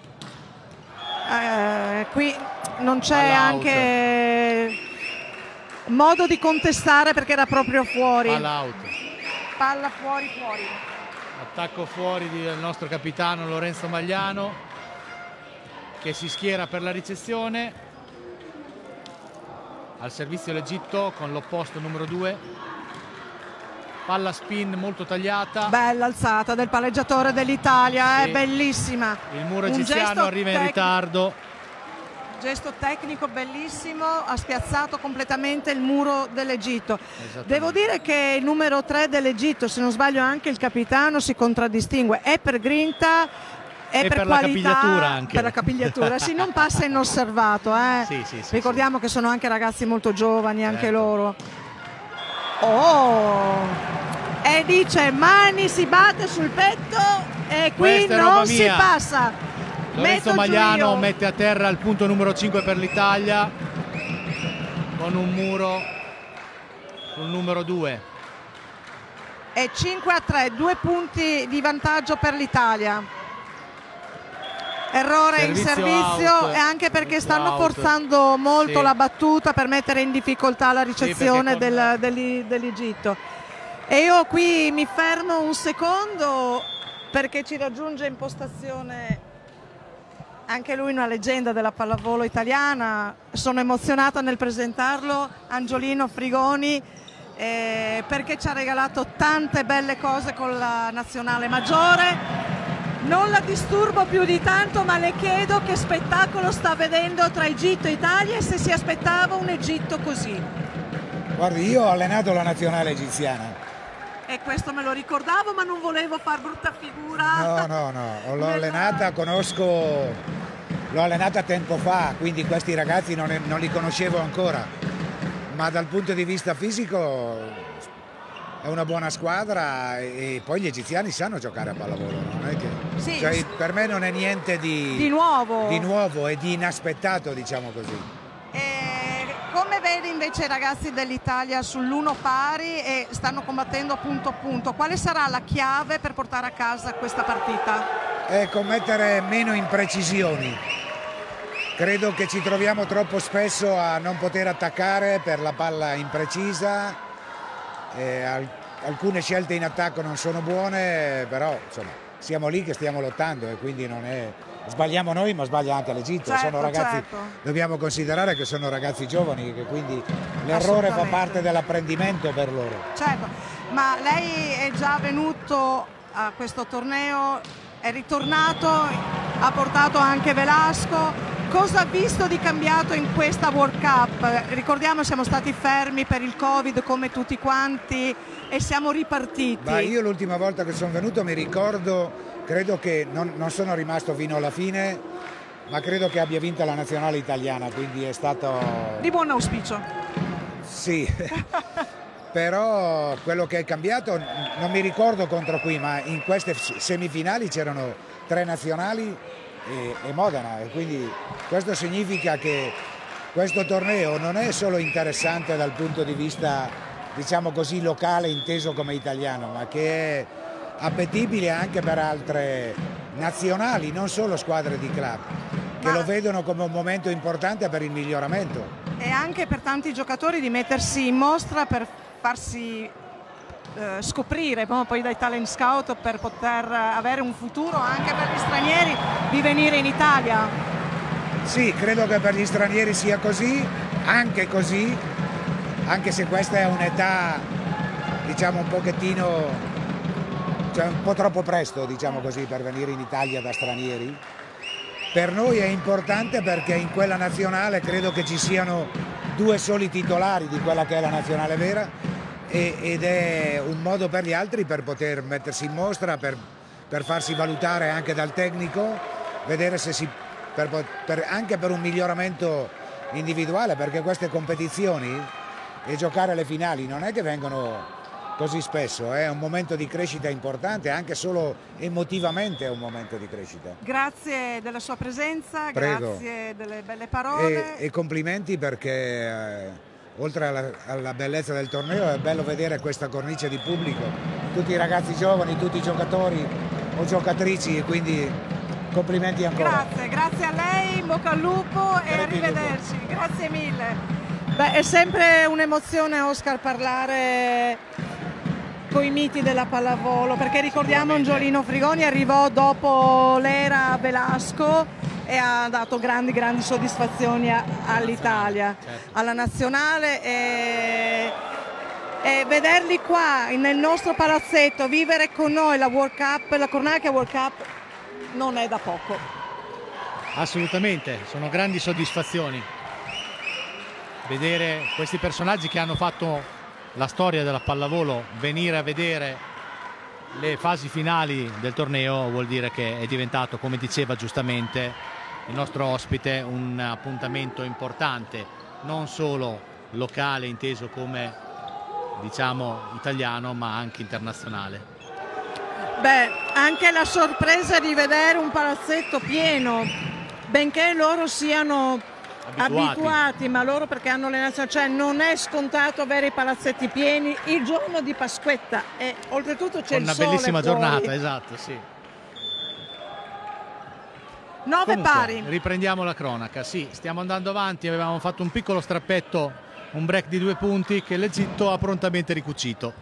Eh, qui non c'è anche modo di contestare perché era proprio fuori. All out. Palla fuori, fuori. Attacco fuori del nostro capitano Lorenzo Magliano che si schiera per la ricezione. Al servizio l'Egitto con l'opposto numero due. Palla spin molto tagliata. Bella alzata del palleggiatore dell'Italia, è sì. eh, bellissima. Il muro egiziano arriva in ritardo. Gesto tecnico bellissimo, ha spiazzato completamente il muro dell'Egitto. Devo dire che il numero tre dell'Egitto, se non sbaglio anche il capitano, si contraddistingue. È per grinta, è e per, per qualità, la capigliatura anche. Per la capigliatura, sì, non passa inosservato. Eh. Sì, sì, sì, Ricordiamo sì. che sono anche ragazzi molto giovani, anche certo. loro. Oh! E dice mani, si batte sul petto e qui non si passa. Lorenzo Magliano mette a terra il punto numero cinque per l'Italia con un muro sul numero due. E cinque a tre, due punti di vantaggio per l'Italia. Errore Servizio in servizio out. e anche perché Servizio stanno out. forzando molto sì. la battuta per mettere in difficoltà la ricezione sì, con... del, degli, dell'Egitto. E io qui mi fermo un secondo perché ci raggiunge in postazione anche lui una leggenda della pallavolo italiana. Sono emozionata nel presentarlo, Angiolino Frigoni, eh, perché ci ha regalato tante belle cose con la nazionale maggiore. Non la disturbo più di tanto, ma le chiedo che spettacolo sta vedendo tra Egitto e Italia e se si aspettava un Egitto così. Guardi, io ho allenato la nazionale egiziana. E questo me lo ricordavo, ma non volevo far brutta figura. No, no, no, l'ho allenata, conosco, l'ho allenata tempo fa, quindi questi ragazzi non, è, non li conoscevo ancora, ma dal punto di vista fisico è una buona squadra e poi gli egiziani sanno giocare a pallavolo, non è che, sì, cioè, sì. Per me non è niente di, di nuovo, di nuovo e di inaspettato, diciamo così. E come vedi invece i ragazzi dell'Italia sull'uno pari e stanno combattendo punto a punto, quale sarà la chiave per portare a casa questa partita? È commettere meno imprecisioni. Credo che ci troviamo troppo spesso a non poter attaccare per la palla imprecisa, e al- alcune scelte in attacco non sono buone, però insomma siamo lì che stiamo lottando e quindi non è... Sbagliamo noi ma sbaglia anche l'Egitto, certo, sono ragazzi, certo. Dobbiamo considerare che sono ragazzi giovani, che quindi l'errore fa parte dell'apprendimento per loro. Certo, ma lei è già venuto a questo torneo, è ritornato, ha portato anche Velasco. Cosa ha visto di cambiato in questa World Cup? Ricordiamo siamo stati fermi per il Covid come tutti quanti e siamo ripartiti. Ma io l'ultima volta che sono venuto mi ricordo, credo che non, non sono rimasto fino alla fine, ma credo che abbia vinto la nazionale italiana, quindi è stato... Di buon auspicio. Sì, però quello che è cambiato, non mi ricordo contro qui, ma in queste semifinali c'erano tre nazionali e, e Modena, e quindi questo significa che questo torneo non è solo interessante dal punto di vista, diciamo così, locale, inteso come italiano, ma che è appetibile anche per altre nazionali, non solo squadre di club, che ma... lo vedono come un momento importante per il miglioramento. e anche per tanti giocatori di mettersi in mostra per farsi eh, scoprire no? Poi dai talent scout, per poter avere un futuro anche per gli stranieri di venire in Italia. Sì, credo che per gli stranieri sia così, anche così, anche se questa è un'età diciamo un pochettino, cioè un po' troppo presto diciamo così per venire in Italia da stranieri. Per noi è importante perché in quella nazionale credo che ci siano due soli titolari di quella che è la nazionale vera e, ed è un modo per gli altri per poter mettersi in mostra, per, per farsi valutare anche dal tecnico, vedere se si, per, per, anche per un miglioramento individuale, perché queste competizioni e giocare alle finali non è che vengono così spesso, è un momento di crescita importante, anche solo emotivamente è un momento di crescita. Grazie della sua presenza, Prego. Grazie delle belle parole. E, e complimenti perché eh, oltre alla, alla bellezza del torneo è bello vedere questa cornice di pubblico, tutti i ragazzi giovani, tutti i giocatori o giocatrici, e quindi complimenti ancora. Grazie, grazie a lei, in bocca al lupo e arrivederci, grazie mille. Beh, è sempre un'emozione, Oscar, parlare con i miti della pallavolo, perché ricordiamo Angiolino Frigoni arrivò dopo l'era Velasco e ha dato grandi grandi soddisfazioni all'Italia, alla nazionale, e, e vederli qua nel nostro palazzetto, vivere con noi la World Cup, la Cornacchia World Cup non è da poco. Assolutamente, sono grandi soddisfazioni vedere questi personaggi che hanno fatto la storia della pallavolo venire a vedere le fasi finali del torneo. Vuol dire che è diventato, come diceva giustamente il nostro ospite, un appuntamento importante, non solo locale inteso come diciamo italiano, ma anche internazionale. Beh, anche la sorpresa di vedere un palazzetto pieno, benché loro siano abituati, abituati ma loro perché hanno le nazionali, cioè non è scontato avere i palazzetti pieni il giorno di Pasquetta, e oltretutto c'è il sole una bellissima fuori. Giornata, esatto, sì. Nove Comunque, pari. Riprendiamo la cronaca, sì, stiamo andando avanti, avevamo fatto un piccolo strappetto, un break di due punti che l'Egitto ha prontamente ricucito.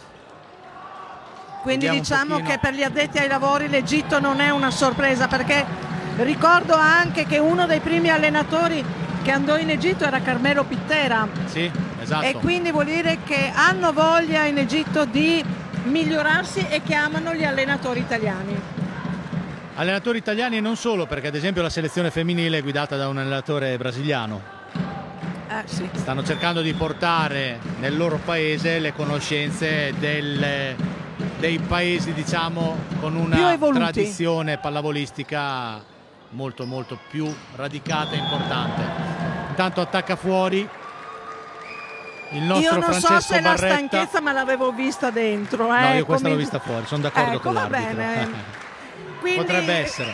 Quindi Vediamo diciamo che per gli addetti ai lavori l'Egitto non è una sorpresa, perché ricordo anche che uno dei primi allenatori che andò in Egitto era Carmelo Pittera. Sì, esatto. E quindi vuol dire che hanno voglia in Egitto di migliorarsi e chiamano gli allenatori italiani. Allenatori italiani e non solo, perché ad esempio la selezione femminile è guidata da un allenatore brasiliano. Eh, sì. Stanno cercando di portare nel loro paese le conoscenze del, dei paesi diciamo con una tradizione pallavolistica molto molto più radicata e importante. Intanto attacca fuori il nostro io non Francesco so se Barretta. La stanchezza me l'avevo vista dentro, eh, no, io questa come... l'ho vista fuori, sono d'accordo ecco, con va l'arbitro. bene. Quindi... potrebbe essere,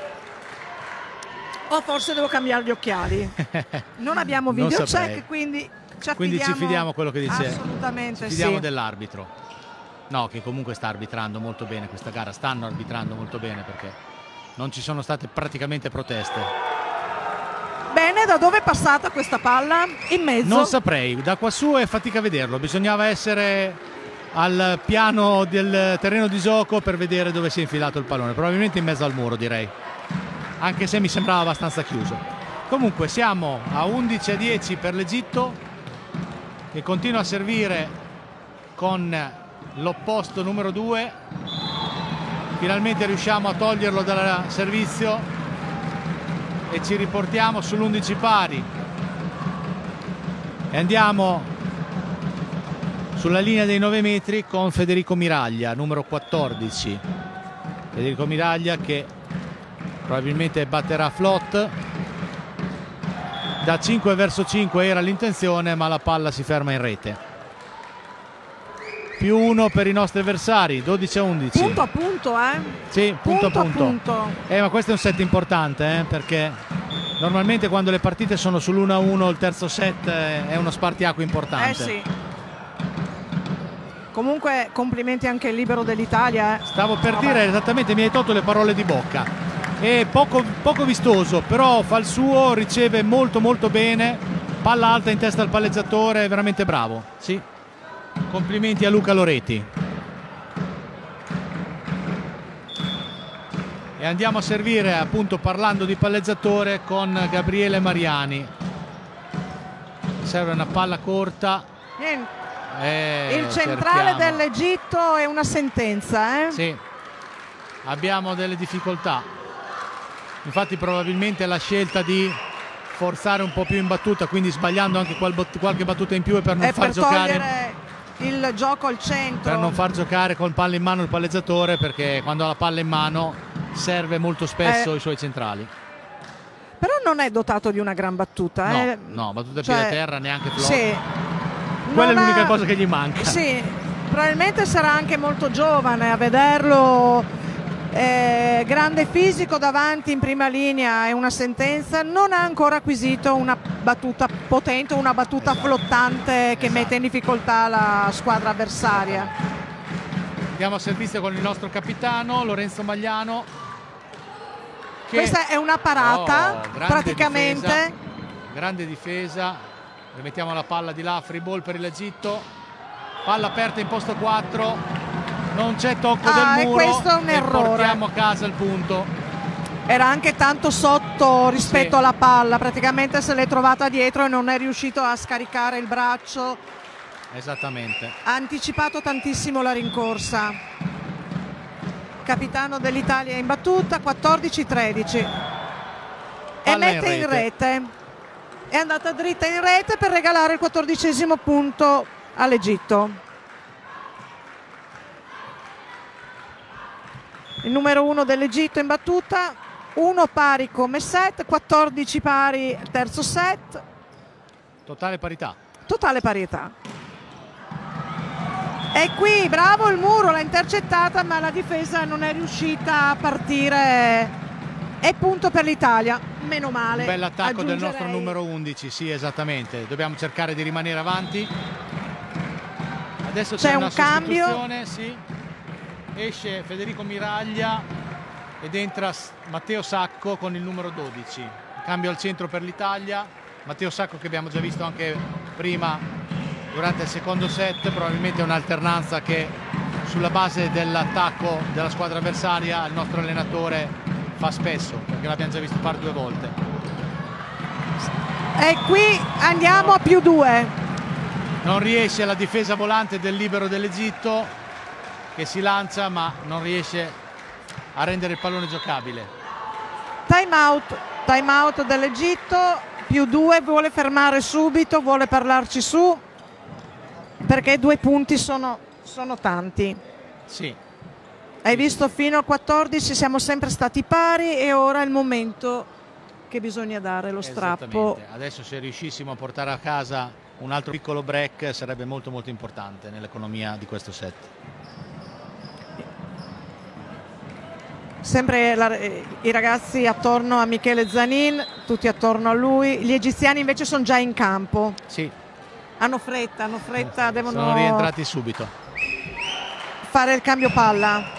o forse devo cambiare gli occhiali. Non abbiamo Non video saprei. check, quindi ci quindi affidiamo... ci fidiamo a quello che dice, assolutamente ci fidiamo sì. dell'arbitro, no, che comunque sta arbitrando molto bene questa gara, stanno arbitrando molto bene perché non ci sono state praticamente proteste. Bene, da dove è passata questa palla? In mezzo? Non saprei, da quassù è fatica a vederlo, bisognava essere al piano del terreno di gioco per vedere dove si è infilato il pallone, probabilmente in mezzo al muro direi, anche se mi sembrava abbastanza chiuso. Comunque siamo a undici a dieci per l'Egitto, che continua a servire con l'opposto numero due. Finalmente riusciamo a toglierlo dal servizio e ci riportiamo sull'undici pari e andiamo sulla linea dei nove metri con Federico Miraglia, numero quattordici. Federico Miraglia che probabilmente batterà Flot. Da cinque verso cinque era l'intenzione, ma la palla si ferma in rete. Più uno per i nostri avversari, dodici a undici. Punto a punto, eh? Sì, punto, punto a punto. A punto. Eh, ma questo è un set importante, eh, perché normalmente quando le partite sono sull'uno a uno il terzo set è uno spartiacque importante. Eh sì. Comunque complimenti anche al libero dell'Italia. Eh. Stavo per no, dire beh. esattamente, mi hai tolto le parole di bocca. È poco, poco vistoso, però fa il suo, riceve molto molto bene Palla alta in testa al palleggiatore, veramente bravo. Sì. Complimenti a Luca Loreti. E andiamo a servire, appunto parlando di palleggiatore, con Gabriele Mariani. Serve una palla corta. Eh, Il centrale cerchiamo. dell'Egitto è una sentenza, eh? Sì, abbiamo delle difficoltà. Infatti probabilmente la scelta di forzare un po' più in battuta, quindi sbagliando anche qual- qualche battuta in più, e per non È far per giocare togliere il gioco al centro. per non far giocare con palla in mano il palleggiatore, perché quando ha la palla in mano serve molto spesso Eh. i suoi centrali. Però non è dotato di una gran battuta, No, eh? no, battuta a Cioè, piede terra, neanche flop. Sì. Quella è Non l'unica ha- cosa che gli manca. Sì, probabilmente sarà anche molto giovane a vederlo. Eh, grande fisico davanti in prima linea, è una sentenza. Non ha ancora acquisito una battuta potente, una battuta Esatto. flottante che Esatto. mette in difficoltà la squadra avversaria. Andiamo a servizio con il nostro capitano Lorenzo Magliano. che- Questa è una parata, Oh, grande praticamente. difesa, grande difesa. Rimettiamo la palla di là, free ball per l'Egitto. Palla aperta in posto quattro. Non c'è tocco Ah, del e muro. questo è un e errore. portiamo a casa il punto. Era anche tanto sotto rispetto Sì. alla palla, praticamente se l'è trovata dietro e non è riuscito a scaricare il braccio. Esattamente. Ha anticipato tantissimo la rincorsa. Capitano dell'Italia in battuta, quattordici tredici. E Palla in mette in rete. rete. È andata dritta in rete per regalare il quattordicesimo punto all'Egitto. Il numero uno dell'Egitto in battuta, uno pari come set, quattordici pari terzo set, Totale parità. totale parità. E qui bravo il muro, l'ha intercettata, ma la difesa non è riuscita a partire. E punto per l'Italia, meno male. Un bell'attacco del nostro aggiungerei. numero undici, sì, esattamente. Dobbiamo cercare di rimanere avanti. Adesso c'è, C'è una un cambio. sostituzione, sì. Esce Federico Miraglia ed entra S- Matteo Sacco con il numero dodici. Cambio al centro per l'Italia. Matteo Sacco, che abbiamo già visto anche prima durante il secondo set, probabilmente è un'alternanza che sulla base dell'attacco della squadra avversaria il nostro allenatore fa spesso, perché l'abbiamo già visto fare due volte. E qui andiamo a più due. Non riesce la difesa volante del libero dell'Egitto, che si lancia ma non riesce a rendere il pallone giocabile. Time out, time out dell'Egitto, più due, vuole fermare subito, vuole parlarci su, perché due punti sono, sono tanti. Sì. Hai visto fino al quattordici siamo sempre stati pari e ora è il momento che bisogna dare lo strappo. Esattamente. Adesso se riuscissimo a portare a casa un altro piccolo break sarebbe molto molto importante nell'economia di questo set. Sempre la- i ragazzi attorno a Michele Zanin, tutti attorno a lui. Gli egiziani invece sono già in campo. Sì, Hanno fretta, hanno fretta, devono sono rientrati subito. fare il cambio palla.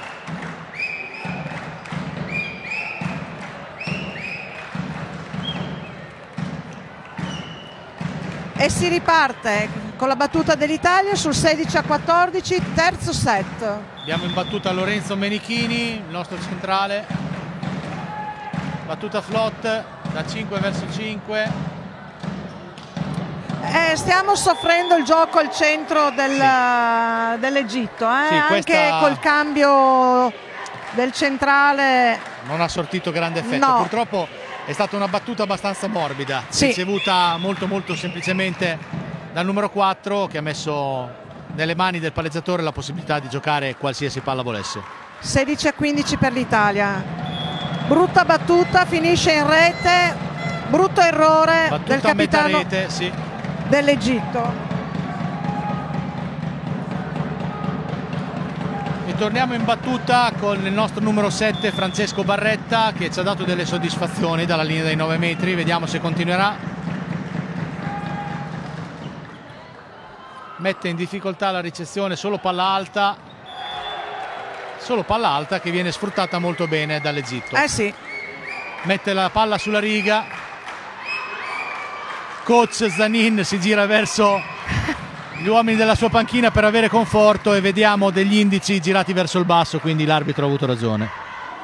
E si riparte con la battuta dell'Italia sul sedici a quattordici, terzo set. Abbiamo in battuta Lorenzo Menichini, il nostro centrale. Battuta flot da cinque verso cinque. Eh, stiamo soffrendo il gioco al centro del- dell'Egitto, eh? Sì, anche questa- col cambio del centrale. Non ha sortito grande effetto. No. Purtroppo è stata una battuta abbastanza morbida, Sì. ricevuta molto molto semplicemente dal numero quattro, che ha messo nelle mani del palleggiatore la possibilità di giocare qualsiasi palla volesse. sedici a quindici per l'Italia. Brutta battuta, finisce in rete. Brutto errore Battuta del a metà capitano rete, sì. dell'Egitto. E torniamo in battuta con il nostro numero sette Francesco Barretta, che ci ha dato delle soddisfazioni dalla linea dei nove metri. Vediamo se continuerà. Mette in difficoltà la ricezione, solo palla alta. Solo palla alta che viene sfruttata molto bene dall'Egitto. Eh sì, Mette la palla sulla riga. coach Zanin si gira verso gli uomini della sua panchina per avere conforto e vediamo degli indici girati verso il basso, quindi l'arbitro ha avuto ragione.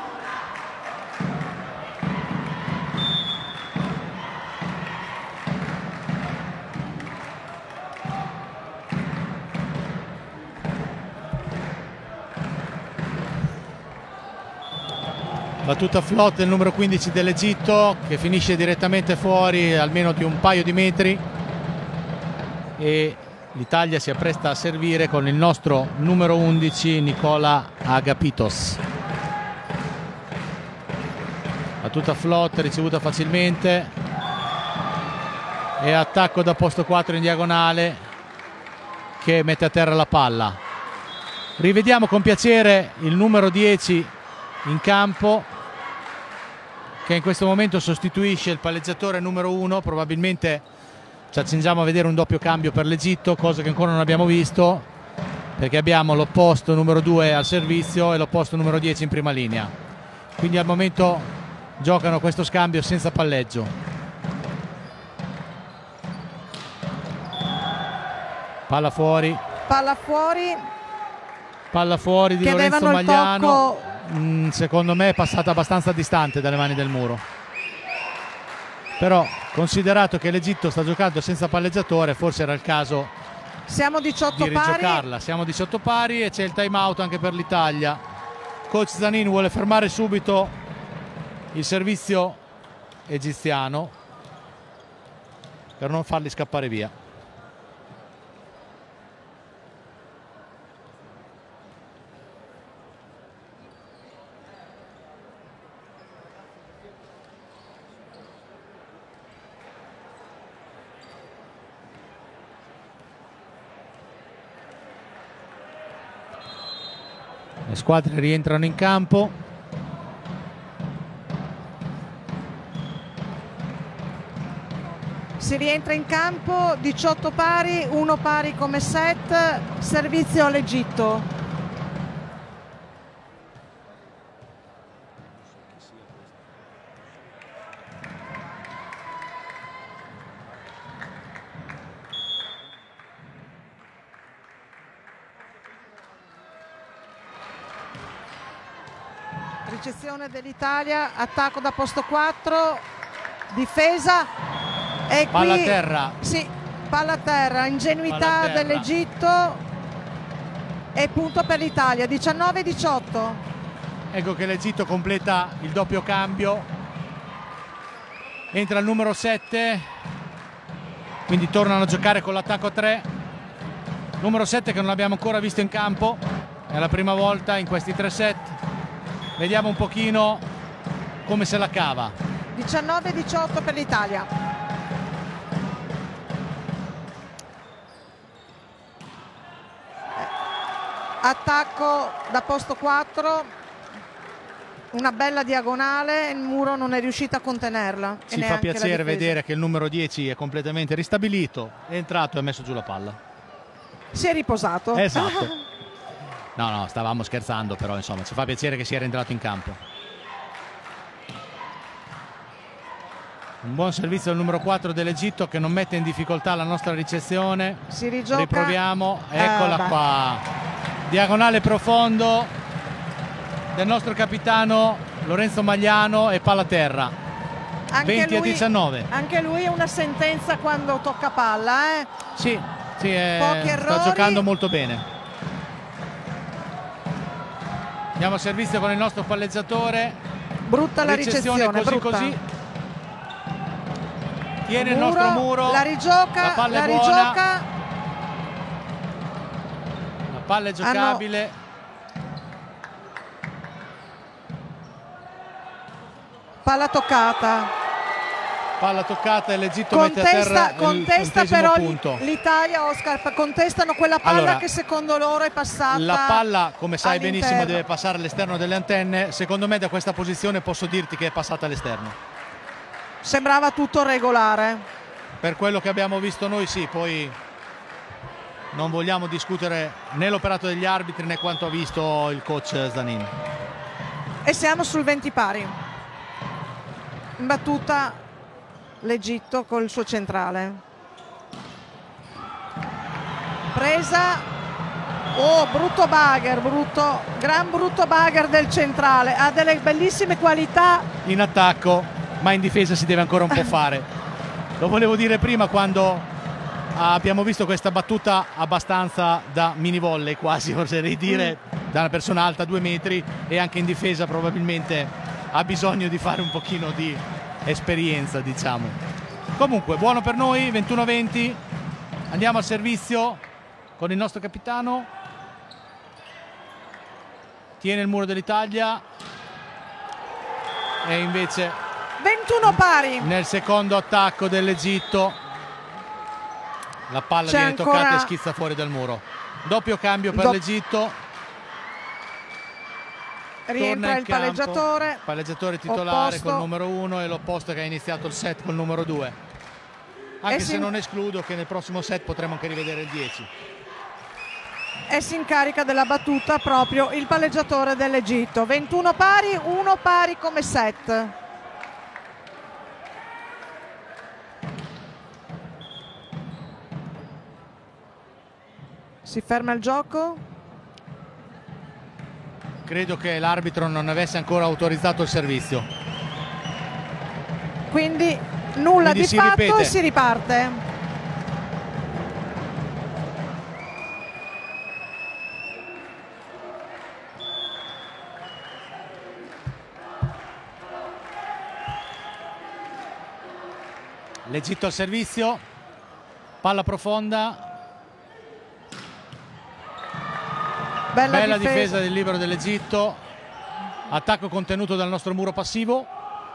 Battuta flot del numero quindici dell'Egitto, che finisce direttamente fuori almeno di un paio di metri, e l'Italia si appresta a servire con il nostro numero undici Nicola Agapitos. Battuta flot ricevuta facilmente e attacco da posto quattro in diagonale che mette a terra la palla. Rivediamo con piacere il numero dieci in campo, che in questo momento sostituisce il palleggiatore numero uno. Probabilmente ci accingiamo a vedere un doppio cambio per l'Egitto, cosa che ancora non abbiamo visto, perché abbiamo l'opposto numero due al servizio e l'opposto numero dieci in prima linea. Quindi al momento giocano questo scambio senza palleggio. Palla fuori. Palla fuori. Palla fuori di Lorenzo Magliano. Mm, secondo me è passata abbastanza distante dalle mani del muro, però considerato che l'Egitto sta giocando senza palleggiatore, forse era il caso Siamo diciotto di rigiocarla. Pari. Siamo diciotto pari e c'è il time out anche per l'Italia. Coach Zanin vuole fermare subito il servizio egiziano per non farli scappare via. Le squadre rientrano in campo. Si rientra in campo, diciotto pari, uno pari come set, servizio all'Egitto. Ricezione dell'Italia, attacco da posto quattro, difesa e palla qui, a terra. Sì, palla a terra, ingenuità dell'Egitto e punto per l'Italia, diciannove diciotto. Ecco che l'Egitto completa il doppio cambio, entra il numero sette, quindi tornano a giocare con l'attacco a tre. Numero sette che non abbiamo ancora visto in campo, è la prima volta in questi tre set. Vediamo un pochino come se la cava. diciannove diciotto per l'Italia. Attacco da posto quattro, una bella diagonale, il muro non è riuscito a contenerla. Ci fa piacere vedere che il numero dieci è completamente ristabilito, è entrato e ha messo giù la palla. Si è riposato. Esatto. No, no, stavamo scherzando, però insomma ci fa piacere che sia rientrato in campo. Un buon servizio del numero quattro dell'Egitto che non mette in difficoltà la nostra ricezione. Si rigioca. Riproviamo, eccola eh, qua. Diagonale profondo del nostro capitano Lorenzo Magliano e palla a terra. Anche venti lui, a diciannove. Anche lui è una sentenza quando tocca palla. Eh? Sì, sì è, Pochi errori. sta giocando molto bene. Andiamo a servizio con il nostro palleggiatore. Brutta la ricezione, così brutta. così. Tiene muro, il nostro muro. La rigioca, la palla la è buona. rigioca. La palla è giocabile. Palla toccata. Palla toccata e l'Egitto Contesta, mette a terra contesta il però punto. l'Italia, Oscar, contestano quella palla allora, che secondo loro è passata. La palla, come sai benissimo, all'interno. deve passare all'esterno delle antenne. Secondo me da questa posizione posso dirti che è passata all'esterno. Sembrava tutto regolare. Per quello che abbiamo visto noi sì, poi non vogliamo discutere né l'operato degli arbitri né quanto ha visto il coach Zanin. E siamo sul venti pari. In battuta l'Egitto col suo centrale. Presa, oh brutto bagger, brutto, gran brutto bagger del centrale, ha delle bellissime qualità in attacco, ma in difesa si deve ancora un po' fare. Lo volevo dire prima quando abbiamo visto questa battuta abbastanza da mini volley, quasi oserei dire, mm. da una persona alta due metri, e anche in difesa probabilmente ha bisogno di fare un pochino di esperienza, diciamo. Comunque buono per noi, ventuno a venti. Andiamo al servizio con il nostro capitano, tiene il muro dell'Italia e invece ventuno pari nel secondo attacco dell'Egitto la palla C'è viene ancora... toccata e schizza fuori dal muro. Doppio cambio per Do... l'Egitto, rientra il palleggiatore, il palleggiatore titolare opposto. col numero uno e l'opposto che ha iniziato il set col numero due, anche e se si... non escludo che nel prossimo set potremo anche rivedere il dieci. E si incarica della battuta proprio il palleggiatore dell'Egitto. ventuno pari, uno pari come set. Si ferma il gioco. Credo che l'arbitro non avesse ancora autorizzato il servizio, quindi nulla quindi di si fatto ripete. E si riparte. L'Egitto al servizio, palla profonda, bella, bella difesa. difesa del libero dell'Egitto, attacco contenuto dal nostro muro passivo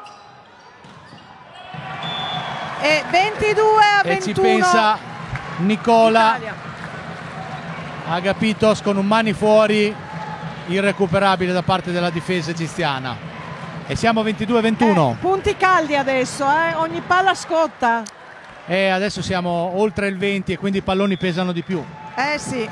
e ventidue a e ci ventuno pensa Nicola Italia. Agapitos con un mani fuori irrecuperabile da parte della difesa egiziana. E siamo ventidue a ventuno. Eh, punti caldi adesso, eh? Ogni palla scotta. E adesso siamo oltre il venti e quindi i palloni pesano di più. Eh sì.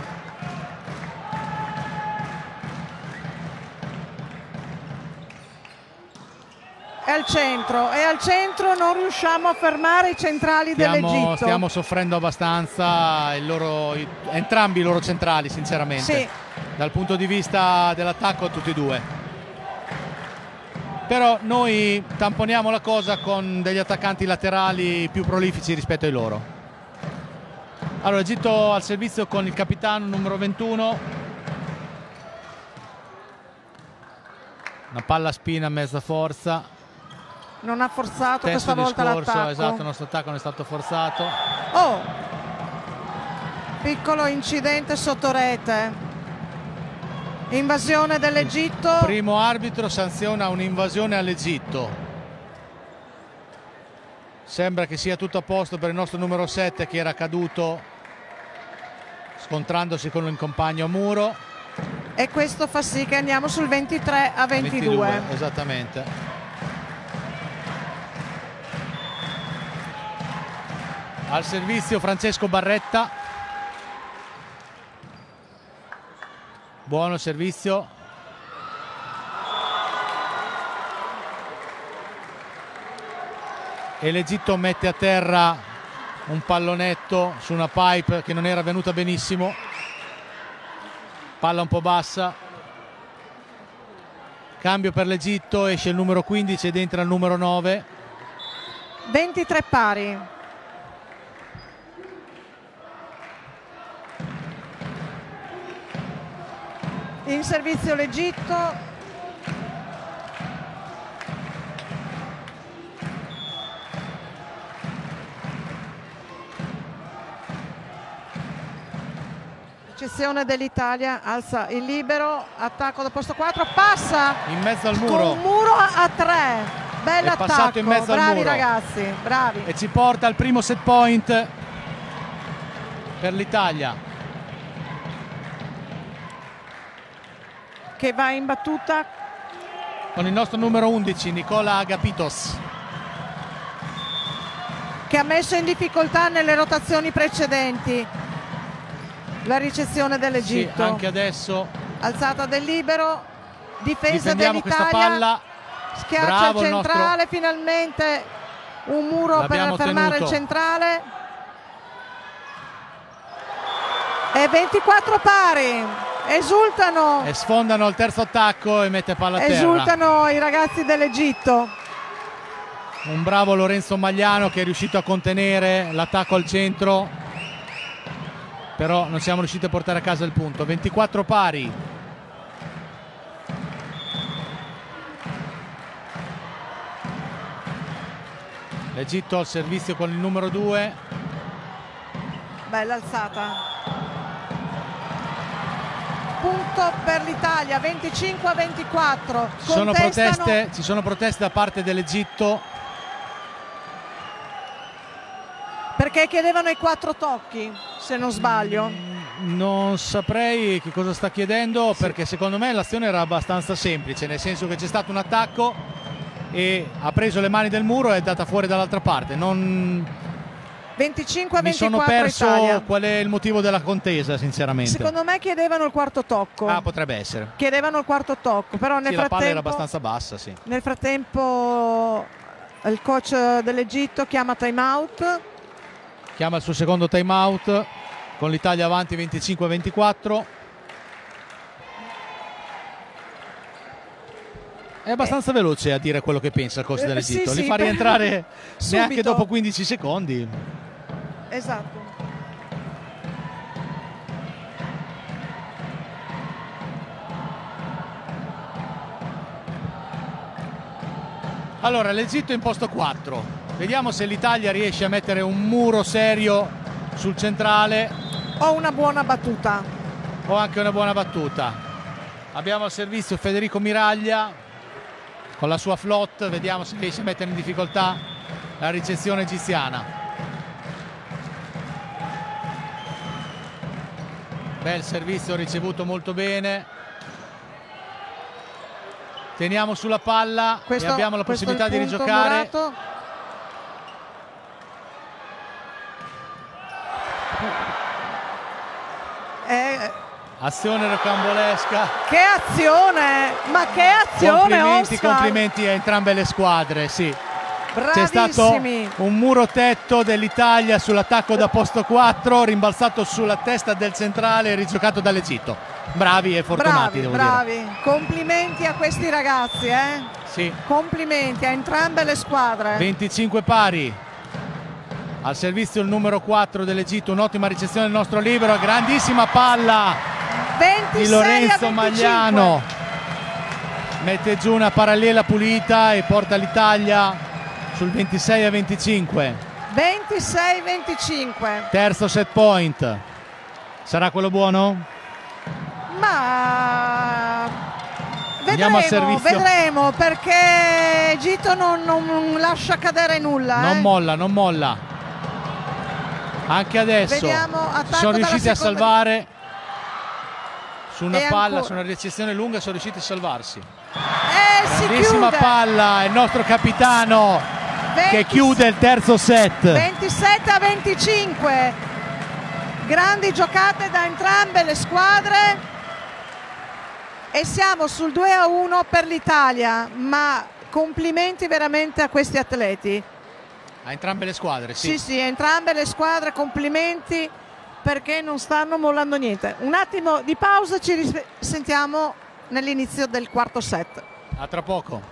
È al centro, e al centro non riusciamo a fermare i centrali Stiamo, dell'Egitto. stiamo soffrendo abbastanza il loro, i, entrambi i loro centrali, sinceramente. Sì. Dal punto di vista dell'attacco tutti e due. Però noi tamponiamo la cosa con degli attaccanti laterali più prolifici rispetto ai loro. Allora, Egitto al servizio con il capitano numero ventuno. Una palla spina a mezza forza. Non ha forzato Stesso questa volta discorso, l'attacco. esatto, il nostro attacco non è stato forzato. Oh! Piccolo incidente sotto rete. Invasione dell'Egitto. Primo arbitro sanziona un'invasione all'Egitto. Sembra che sia tutto a posto per il nostro numero sette che era caduto scontrandosi con un compagno a muro. E questo fa sì che andiamo sul ventitré a ventidue. ventidue, esattamente. Al servizio Francesco Barretta. Buono il servizio. E l'Egitto mette a terra un pallonetto su una pipe che non era venuta benissimo. Palla un po' bassa. Cambio per l'Egitto, esce il numero quindici ed entra il numero nove. ventitré pari. In servizio l'Egitto. Ricezione dell'Italia, alza il libero, attacco da posto quattro, passa in mezzo al muro. Con un muro a tre. Bell'attacco, è passato in mezzo bravi al muro. ragazzi, bravi. E ci porta al primo set point per l'Italia, che va in battuta con il nostro numero undici Nicola Agapitos, che ha messo in difficoltà nelle rotazioni precedenti la ricezione dell'Egitto. Sì, anche adesso alzata del libero, difesa difendiamo questa dell'Italia, palla. schiaccia Bravo il il centrale, nostro... finalmente un muro per L'abbiamo fermare tenuto. il centrale. E ventiquattro pari, esultano, E sfondano il terzo attacco e mette palla a terra. esultano i ragazzi dell'Egitto. Un bravo Lorenzo Magliano che è riuscito a contenere l'attacco al centro, però non siamo riusciti a portare a casa il punto. ventiquattro pari. L'Egitto al servizio con il numero due. Bella alzata. Punto per l'Italia, venticinque a ventiquattro. Ci sono, Contestano- proteste, ci sono proteste da parte dell'Egitto. perché chiedevano i quattro tocchi, se non sbaglio. Non saprei che cosa sta chiedendo, perché secondo me l'azione era abbastanza semplice, nel senso che c'è stato un attacco e ha preso le mani del muro e è andata fuori dall'altra parte. Non... venticinque a Mi sono ventiquattro perso Italia. qual è il motivo della contesa, sinceramente. Secondo me chiedevano il quarto tocco. Ah, potrebbe essere. Chiedevano il quarto tocco, però nel Sì, la palla era frattempo, abbastanza bassa, sì. nel frattempo il coach dell'Egitto chiama time out. Chiama il suo secondo time out con l'Italia avanti venticinque a ventiquattro. È abbastanza veloce a dire quello che pensa il coach Eh, dell'Egitto. sì, Li sì, fa per- rientrare neanche subito. dopo quindici secondi. Esatto. Allora, l'Egitto è in posto quattro. Vediamo se l'Italia riesce a mettere un muro serio sul centrale. O una buona battuta. O anche una buona battuta. Abbiamo al servizio Federico Miraglia con la sua flotte. Vediamo se riesce a mettere in difficoltà la ricezione egiziana. Bel servizio ricevuto molto bene. Teniamo sulla palla Questo- e abbiamo la questo è il possibilità di punto rigiocare. Morato. Eh, Azione rocambolesca. che azione! Ma che azione, Complimenti, Oscar! complimenti a entrambe le squadre, sì. C'è stato Bravissimi! un muro tetto dell'Italia sull'attacco da posto quattro, rimbalzato sulla testa del centrale e rigiocato dall'Egitto. Bravi e fortunati, Bravi, devo bravi. Complimenti a questi ragazzi, eh? dire. Sì, Complimenti a entrambe le squadre. venticinque pari. Al servizio il numero quattro dell'Egitto, un'ottima ricezione del nostro libero, grandissima palla ventisei di Lorenzo a venticinque. Magliano. Mette giù una parallela pulita e porta l'Italia sul ventisei a venticinque. ventisei a venticinque. Terzo set point. Sarà quello buono? Ma Andiamo al vedremo, servizio. vedremo perché Egitto non, non lascia cadere nulla. Non eh. molla, non molla. Anche adesso Vediamo, attacco sono dalla riusciti a seconda- salvare su una E palla, ancora. su una ricezione lunga, sono riusciti a salvarsi. Eh, si Grandissima chiude. palla, il nostro capitano che ventisei chiude il terzo set. ventisette a venticinque. Grandi giocate da entrambe le squadre e siamo sul due a uno per l'Italia, ma complimenti veramente a questi atleti. A entrambe le squadre, sì. Sì, sì, entrambe le squadre complimenti perché non stanno mollando niente. Un attimo di pausa, ci risentiamo nell'inizio del quarto set. A tra poco.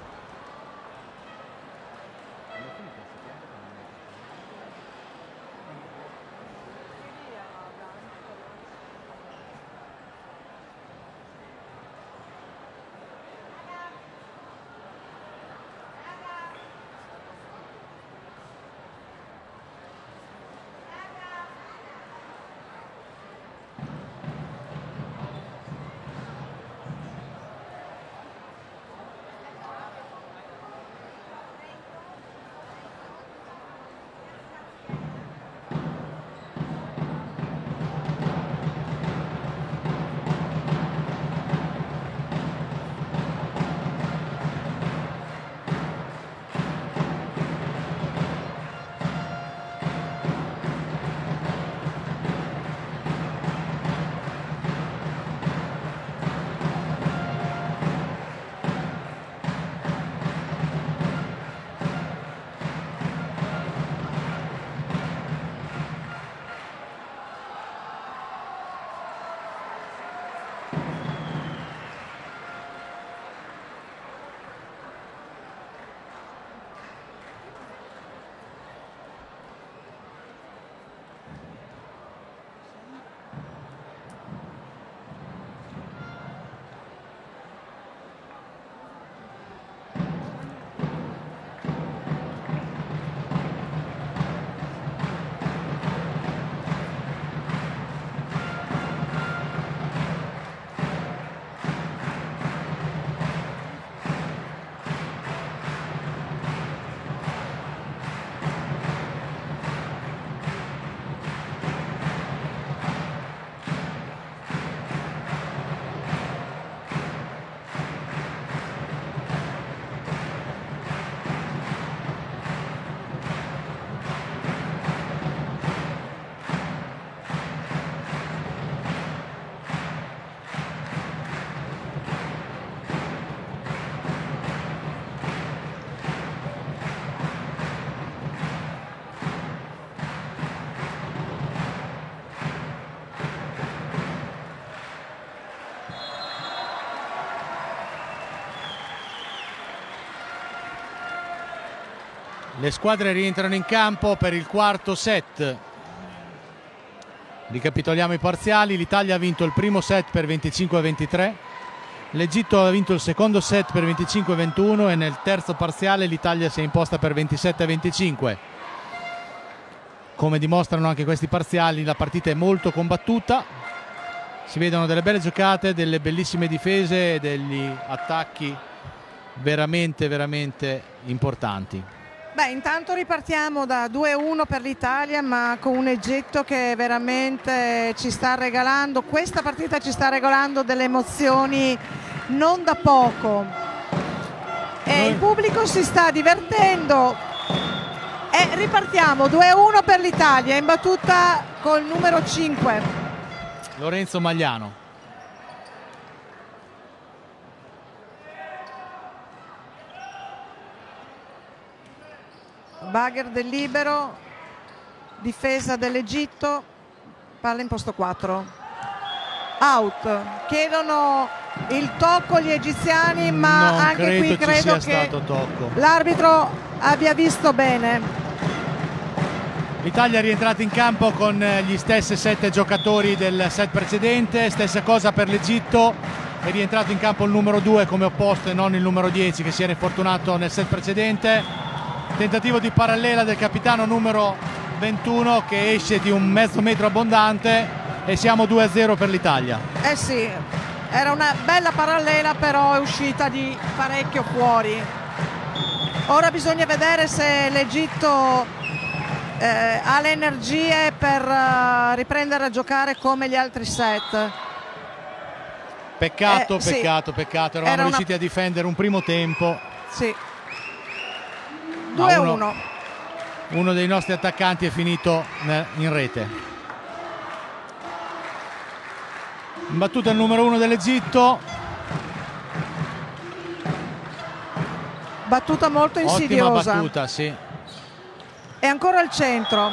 Le squadre rientrano in campo per il quarto set. Ricapitoliamo i parziali. L'Italia ha vinto il primo set per venticinque a ventitré, l'Egitto ha vinto il secondo set per venticinque a ventuno e nel terzo parziale l'Italia si è imposta per ventisette a venticinque. Come dimostrano anche questi parziali, la partita è molto combattuta, si vedono delle belle giocate, delle bellissime difese e degli attacchi veramente veramente importanti. Beh, intanto ripartiamo da due a uno per l'Italia, ma con un Egitto che veramente ci sta regalando, questa partita ci sta regalando delle emozioni non da poco. E Noi... il pubblico si sta divertendo. E ripartiamo, due a uno per l'Italia, in battuta col numero cinque. Lorenzo Magliano. Bagher del libero, difesa dell'Egitto, palla in posto quattro. Out. Chiedono il tocco gli egiziani, ma non anche credo qui credo ci sia che stato tocco. L'arbitro abbia visto bene. L'Italia è rientrata in campo con gli stessi sette giocatori del set precedente, stessa cosa per l'Egitto, è rientrato in campo il numero due come opposto e non il numero dieci che si era infortunato nel set precedente. Tentativo di parallela del capitano numero ventuno che esce di un mezzo metro abbondante e siamo due a zero per l'Italia. Eh sì, era una bella parallela, però è uscita di parecchio fuori. Ora bisogna vedere se l'Egitto eh, ha le energie per uh, riprendere a giocare come gli altri set. Peccato, eh, sì. peccato, peccato. Eravamo Era una... riusciti a difendere un primo tempo. Sì. due a uno. Uno dei nostri attaccanti è finito in rete. In battuta il numero uno dell'Egitto. Battuta molto insidiosa. Ottima battuta, sì. E ancora al centro.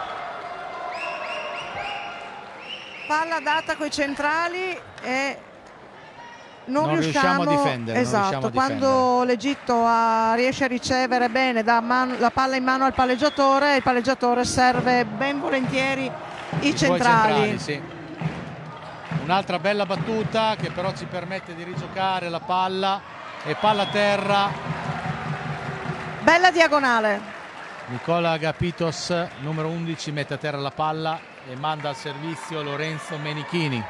Palla data coi centrali e non, non riusciamo, riusciamo a difendere. Esatto, non riusciamo a quando l'Egitto riesce a ricevere bene da mano, la palla in mano al palleggiatore, il palleggiatore serve ben volentieri i, I centrali. centrali sì. Un'altra bella battuta che però ci permette di rigiocare la palla e palla a terra. Bella diagonale. Nicola Agapitos, numero undici, mette a terra la palla e manda al servizio Lorenzo Menichini.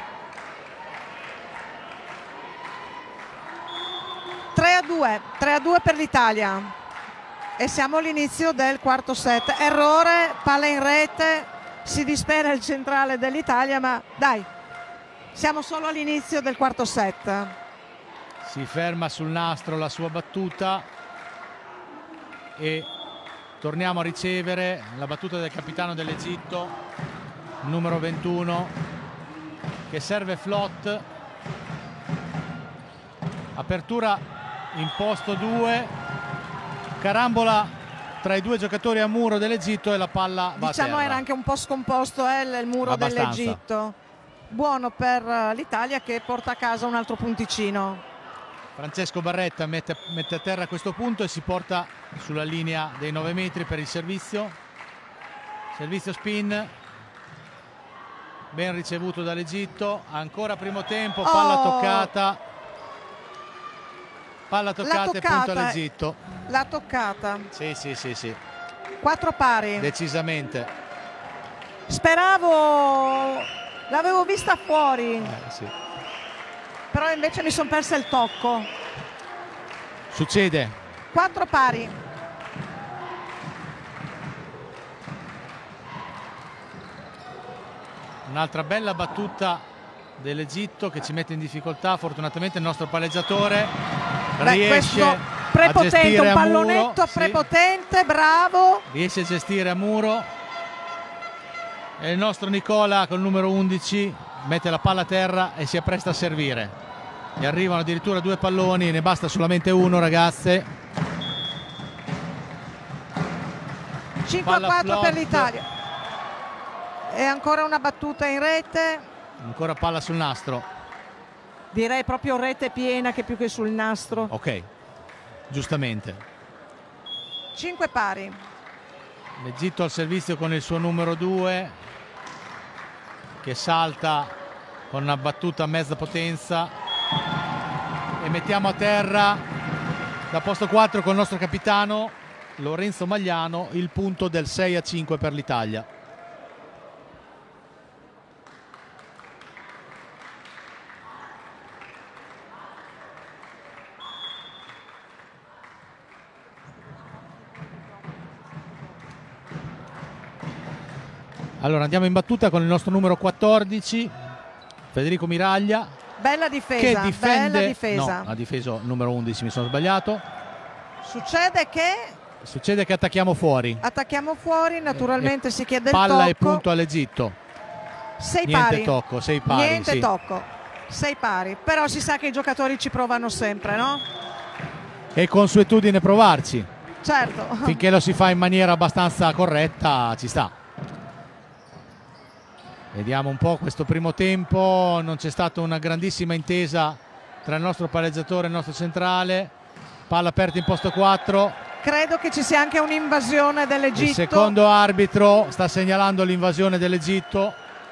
tre a due, tre a due per l'Italia e siamo all'inizio del quarto set. Errore, palla in rete, si dispera il centrale dell'Italia, ma dai, siamo solo all'inizio del quarto set. Si ferma sul nastro la sua battuta e torniamo a ricevere la battuta del capitano dell'Egitto, numero ventuno, che serve flot. Apertura in posto due, carambola tra i due giocatori a muro dell'Egitto e la palla va diciamo a terra. Era anche un po' scomposto eh, il muro dell'Egitto. Buono per l'Italia che porta a casa un altro punticino. Francesco Barretta mette, mette a terra a questo punto e si porta sulla linea dei nove metri per il servizio. Servizio spin ben ricevuto dall'Egitto. Ancora primo tempo, palla oh. toccata. Palla toccata, toccata e punto all'Egitto. La toccata. Sì, sì, sì, sì. Quattro pari. Decisamente. Speravo, l'avevo vista fuori. Eh, sì. Però invece mi sono persa il tocco. Succede. Quattro pari. Un'altra bella battuta dell'Egitto che ci mette in difficoltà. Fortunatamente il nostro palleggiatore Beh, riesce prepotente, a gestire un pallonetto a muro, prepotente, sì. bravo. Riesce a gestire a muro. E il nostro Nicola col numero undici mette la palla a terra e si appresta a servire. Gli arrivano addirittura due palloni, ne basta solamente uno, ragazze. cinque a quattro per l'Italia. E ancora una battuta in rete. Ancora palla sul nastro. Direi proprio rete piena che più che sul nastro. Ok, giustamente. cinque pari. L'Egitto al servizio con il suo numero due che salta con una battuta a mezza potenza, e mettiamo a terra da posto quattro con il nostro capitano Lorenzo Magliano il punto del sei a cinque per l'Italia. Allora andiamo in battuta con il nostro numero quattordici, Federico Miraglia. Bella difesa, che difende, bella difesa. No, ha difeso il numero undici, mi sono sbagliato. Succede che Succede che attacchiamo fuori. attacchiamo fuori, naturalmente E si chiede il palla tocco. e punto all'Egitto. Sei Niente pari. tocco, sei pari. Niente sì. tocco. Sei pari. Però si sa che i giocatori ci provano sempre, no? È consuetudine provarci. Certo. Finché lo si fa in maniera abbastanza corretta, ci sta. Vediamo un po' questo primo tempo, non c'è stata una grandissima intesa tra il nostro palleggiatore e il nostro centrale. Palla aperta in posto quattro. Credo che ci sia anche un'invasione dell'Egitto. Il secondo arbitro sta segnalando l'invasione dell'Egitto.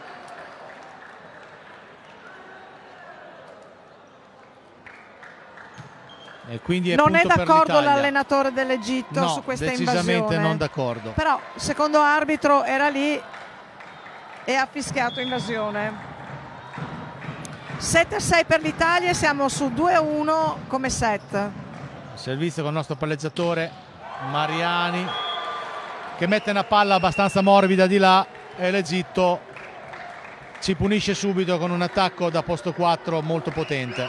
E quindi è non è punto per d'accordo l'Italia. l'allenatore dell'Egitto No, su questa decisamente invasione. non d'accordo. Però il secondo arbitro era lì e ha fischiato invasione. sette a sei per l'Italia e siamo su due a uno come set. Servizio con il nostro palleggiatore Mariani che mette una palla abbastanza morbida di là e l'Egitto ci punisce subito con un attacco da posto quattro molto potente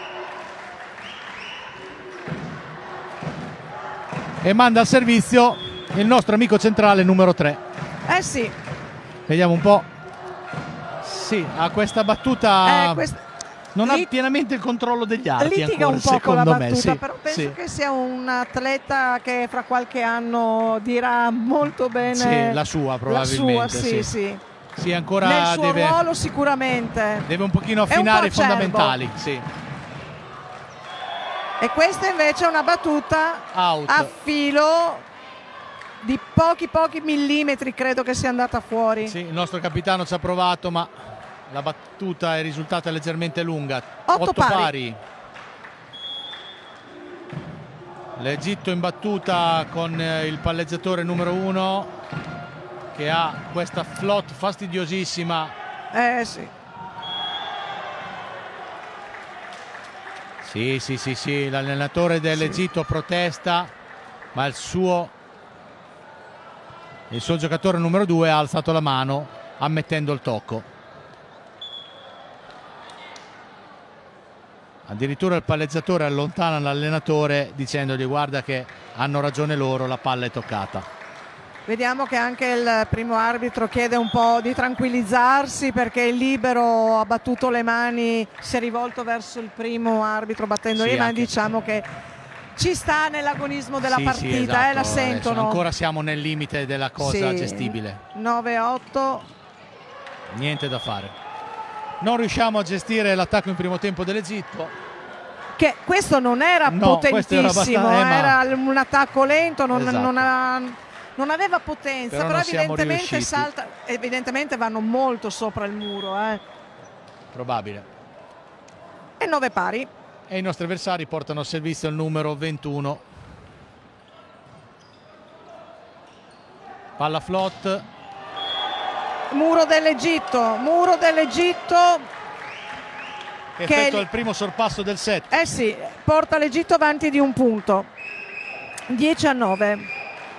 e manda al servizio il nostro amico centrale numero tre. Eh sì. Vediamo un po'. Sì, a questa battuta Eh, quest- non Lit- ha pienamente il controllo degli arti Litiga ancora, un po' con la secondo me. battuta, Sì, però penso sì. che sia un atleta che fra qualche anno dirà molto bene Sì, la sua probabilmente. La sua, sì, sì. sì. Sì, ancora Nel suo deve, ruolo sicuramente. deve un pochino È un affinare po' i fondamentali. acerbo. Sì. E questa invece è una battuta Out. a filo di pochi pochi millimetri, credo che sia andata fuori. Sì, il nostro capitano ci ha provato, ma la battuta è risultata leggermente lunga. Otto Otto pari. pari. L'Egitto in battuta con eh, il palleggiatore numero uno che ha questa float fastidiosissima. Eh sì. Sì, sì, sì, sì, l'allenatore dell'Egitto protesta, ma il suo, il suo giocatore numero due ha alzato la mano ammettendo il tocco. Addirittura il palleggiatore allontana l'allenatore dicendogli guarda che hanno ragione loro, la palla è toccata. Vediamo che anche il primo arbitro chiede un po' di tranquillizzarsi perché il libero ha battuto le mani, si è rivolto verso il primo arbitro battendo Sì, le mani, anche- diciamo che ci sta nell'agonismo della Sì, partita, sì, esatto. eh, la Adesso sentono. ancora siamo nel limite della cosa Sì. gestibile. nove a otto. Niente da fare. Non riusciamo a gestire l'attacco in primo tempo dell'Egitto. Che questo non era No, questo era potentissimo, abbastanza- eh, ma- era un attacco lento, non, Esatto. non ha- non aveva potenza, Però però, non siamo evidentemente riusciti. salta, evidentemente vanno molto sopra il muro. Eh. Probabile. E nove pari. E i nostri avversari portano a servizio il numero ventuno. Palla float. Muro dell'Egitto, muro dell'Egitto. Che Che effettua li- il primo sorpasso del set. Eh sì, porta l'Egitto avanti di un punto. dieci a nove.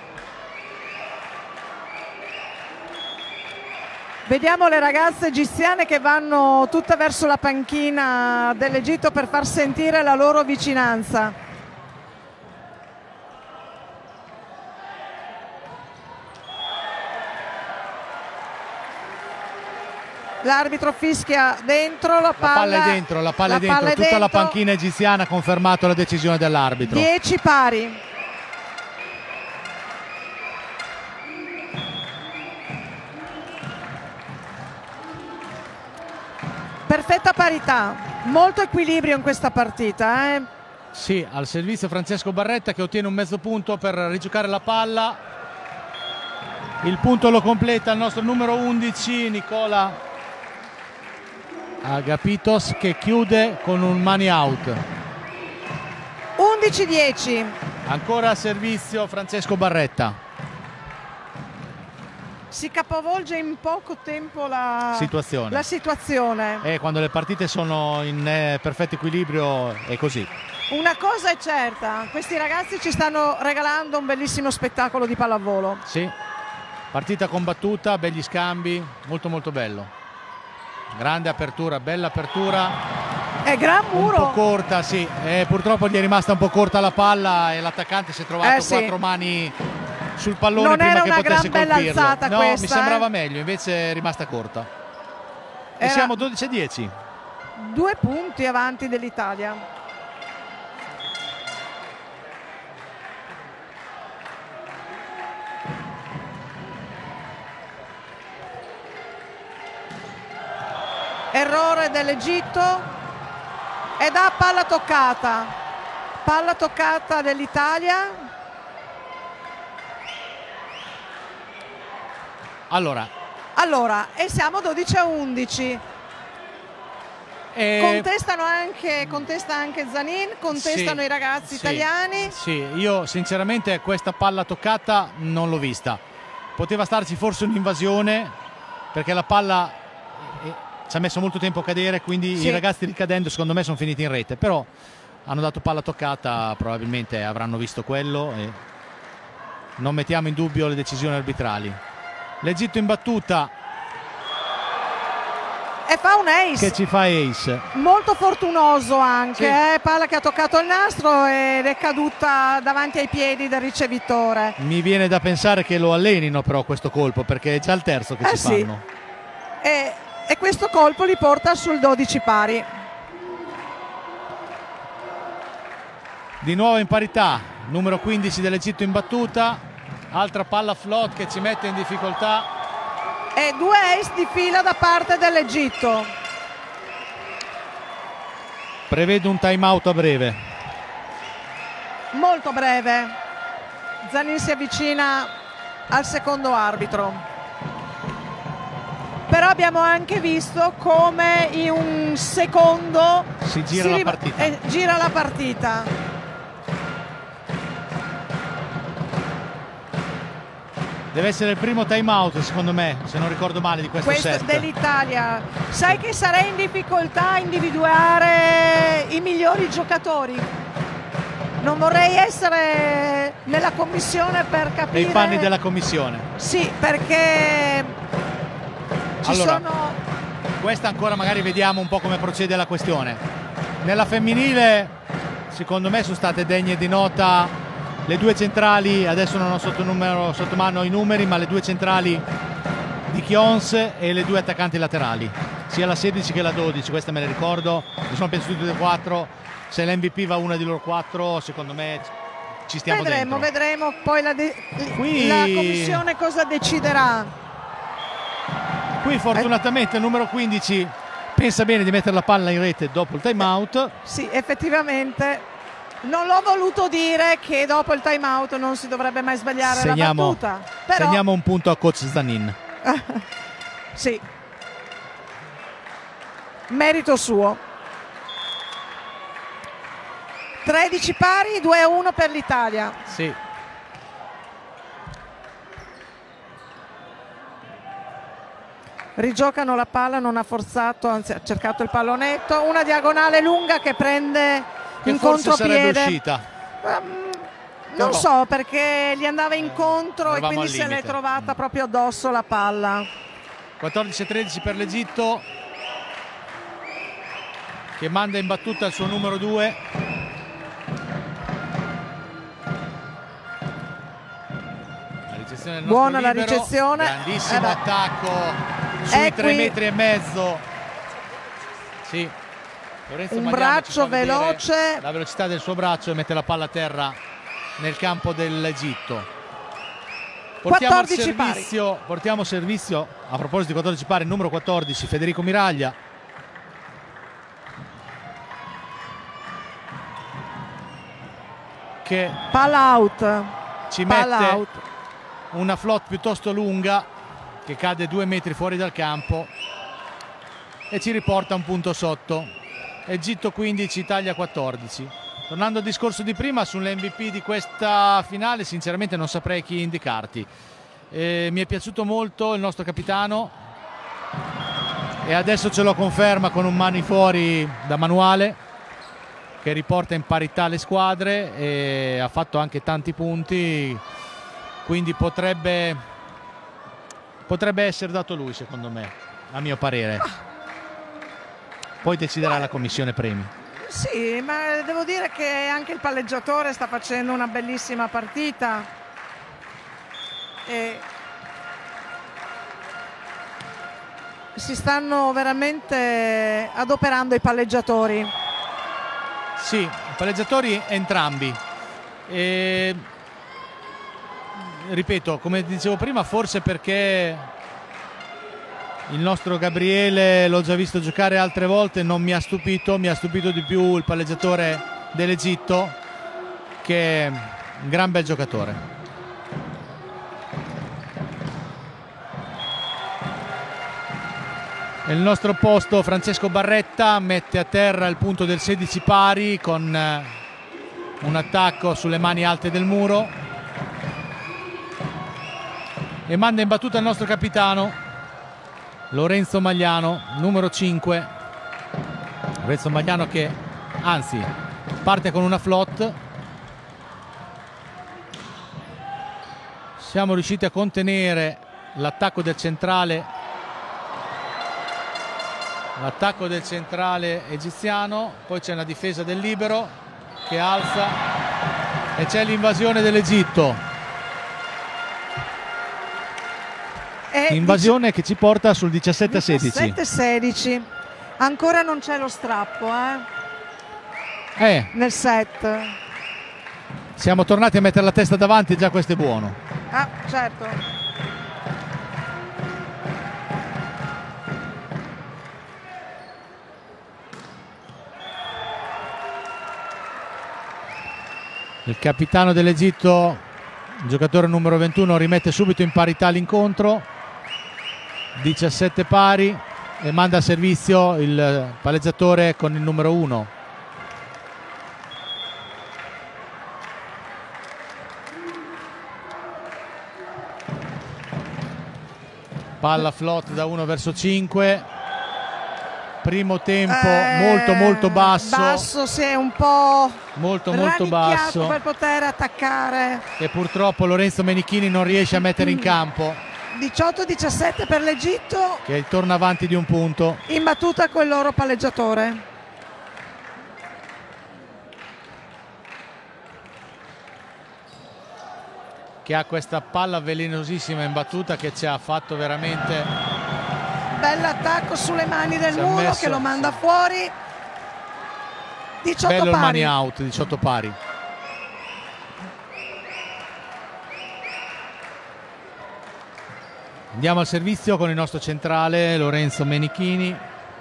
Vediamo le ragazze egiziane che vanno tutte verso la panchina dell'Egitto per far sentire la loro vicinanza. L'arbitro fischia dentro, la La palla, palla è dentro, la palla è dentro. palla è Tutta la dentro. panchina egiziana ha confermato la decisione dell'arbitro. dieci pari. Perfetta parità, molto equilibrio in questa partita. Eh? Sì, al servizio Francesco Barretta che ottiene un mezzo punto per rigiocare la palla. Il punto lo completa il nostro numero undici, Nicola Agapitos, che chiude con un money out. undici dieci. Ancora a servizio Francesco Barretta. Si capovolge in poco tempo la situazione. La situazione. E quando le partite sono in eh, perfetto equilibrio è così. Una cosa è certa, questi ragazzi ci stanno regalando un bellissimo spettacolo di pallavolo. Sì, partita combattuta, begli scambi, molto molto bello. Grande apertura, bella apertura. È gran muro. Un po' corta, sì. Eh, purtroppo gli è rimasta un po' corta la palla e l'attaccante si è trovato Eh, sì. quattro mani sul pallone Non prima era che una potesse gran bella colpirlo. alzata no, questa, mi sembrava eh. meglio, invece è rimasta corta. E Era- siamo dodici a dieci. Due punti avanti dell'Italia. Errore dell'Egitto e da palla toccata. Palla toccata dell'Italia. Allora, Allora, e siamo dodici a undici. eh, Contestano anche, contesta anche Zanin, contestano sì, i ragazzi sì, italiani. Sì, io sinceramente questa palla toccata non l'ho vista. Poteva starci forse un'invasione perché la palla eh, ci ha messo molto tempo a cadere, quindi Sì. i ragazzi ricadendo secondo me sono finiti in rete, però hanno dato palla toccata, probabilmente avranno visto quello e non mettiamo in dubbio le decisioni arbitrali. L'Egitto in battuta E fa un ace. che ci fa ace. Molto fortunoso anche, Sì. eh, palla che ha toccato il nastro ed è caduta davanti ai piedi del ricevitore. Mi viene da pensare che lo allenino però questo colpo, perché è già il terzo che Eh ci sì. fanno. E, e questo colpo li porta sul dodici pari. Di nuovo in parità, numero quindici dell'Egitto in battuta, altra palla float che ci mette in difficoltà. E due ace di fila da parte dell'Egitto. Prevedo un time out a breve. Molto breve. Zanin si avvicina al secondo arbitro. Però abbiamo anche visto come in un secondo Si gira la ri- partita. eh, gira la partita. Deve essere il primo time out secondo me, se non ricordo male, di questo, Questo set. dell'Italia. Sai che sarei in difficoltà a individuare i migliori giocatori. Non vorrei essere nella commissione per capire. Nei panni della commissione. Sì, perché ci Allora, sono. Questa ancora magari vediamo un po' come procede la questione. Nella femminile, secondo me, sono state degne di nota le due centrali, adesso non ho sotto, numero, sotto mano i numeri, ma le due centrali di Chions e le due attaccanti laterali, sia la sedici che la dodici, queste me le ricordo, mi sono pensato tutte e quattro. Se l'M V P va una di loro quattro, secondo me ci stiamo Vedremo, dentro. vedremo poi la, de- Qui- la commissione cosa deciderà. Qui fortunatamente il numero quindici pensa bene di mettere la palla in rete dopo il time out. Sì, effettivamente. Non l'ho voluto dire che dopo il time out non si dovrebbe mai sbagliare Segniamo, la battuta. Però, segniamo un punto a coach Zanin. sì, merito suo. tredici pari, due a uno per l'Italia. Sì. Rigiocano la palla, non ha forzato, anzi ha cercato il pallonetto. Una diagonale lunga che prende Che in forse sarebbe contropiede. uscita. Non Però- so, perché gli andava incontro e Eravamo quindi al se l'è limite. trovata proprio addosso la palla. quattordici a tredici per l'Egitto, che manda in battuta il suo numero due. La ricezione del nostro Buona la libero. ricezione. Grandissimo Eh beh. attacco sui È tre qui metri e mezzo. Sì. Lorenzo un Magliano ci fa braccio vedere veloce. la velocità del suo braccio e mette la palla a terra nel campo dell'Egitto. Portiamo al quattordici pari. servizio, portiamo a servizio, a proposito di quattordici pari, il numero quattordici, Federico Miraglia. Che Palla out. ci Palla mette out. una flotte piuttosto lunga che cade due metri fuori dal campo e ci riporta un punto sotto. Egitto quindici, Italia quattordici. Tornando al discorso di prima sull'M V P di questa finale, sinceramente non saprei chi indicarti. Eh, mi è piaciuto molto il nostro capitano e adesso ce lo conferma con un mani fuori da manuale che riporta in parità le squadre e ha fatto anche tanti punti, quindi potrebbe, potrebbe essere dato lui, secondo me, a mio parere. Poi deciderà la commissione premi. Sì, ma devo dire che anche il palleggiatore sta facendo una bellissima partita. E si stanno veramente adoperando i palleggiatori. Sì, i palleggiatori entrambi. E, ripeto, come dicevo prima, forse perché il nostro Gabriele l'ho già visto giocare altre volte, non mi ha stupito, mi ha stupito di più il palleggiatore dell'Egitto, che è un gran bel giocatore. Nel nostro posto Francesco Barretta mette a terra il punto del sedici pari con un attacco sulle mani alte del muro e manda in battuta il nostro capitano Lorenzo Magliano, numero cinque. Lorenzo Magliano che anzi parte con una flotte. Siamo riusciti a contenere l'attacco del centrale l'attacco del centrale egiziano, poi c'è una difesa del libero che alza e c'è l'invasione dell'Egitto, invasione che ci porta sul diciassette a sedici. diciassette a sedici, ancora non c'è lo strappo eh? Eh, nel set. Siamo tornati a mettere la testa davanti e già questo è buono. Ah, certo. Il capitano dell'Egitto, il giocatore numero ventuno, rimette subito in parità l'incontro, diciassette pari, e manda a servizio il palleggiatore con il numero uno. Palla flotte da uno verso cinque. Primo tempo eh, molto molto basso. Basso, si è un po' molto molto basso per poter attaccare. E purtroppo Lorenzo Menichini non riesce a mettere in campo. diciotto a diciassette per l'Egitto, che torna avanti di un punto. In battuta con il loro palleggiatore. Che ha questa palla velenosissima in battuta che ci ha fatto veramente... Bell'attacco sulle mani del si muro messo, che lo manda sì. fuori. diciotto bello pari. Il mani out, diciotto pari. Andiamo al servizio con il nostro centrale Lorenzo Menichini.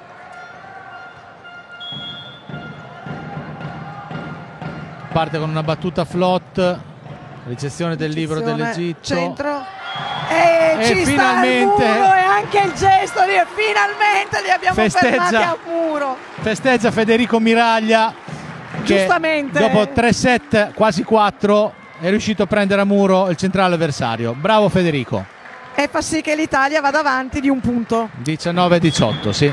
Parte con una battuta flot, ricezione del libro dell'Egitto. Centro. E, e ci finalmente sta il muro e anche il gesto di finalmente li abbiamo festeggia, fermati a muro. Festeggia Federico Miraglia, che giustamente dopo tre set, quasi quattro, è riuscito a prendere a muro il centrale avversario. Bravo Federico. E fa sì che l'Italia vada avanti di un punto. diciannove a diciotto, sì.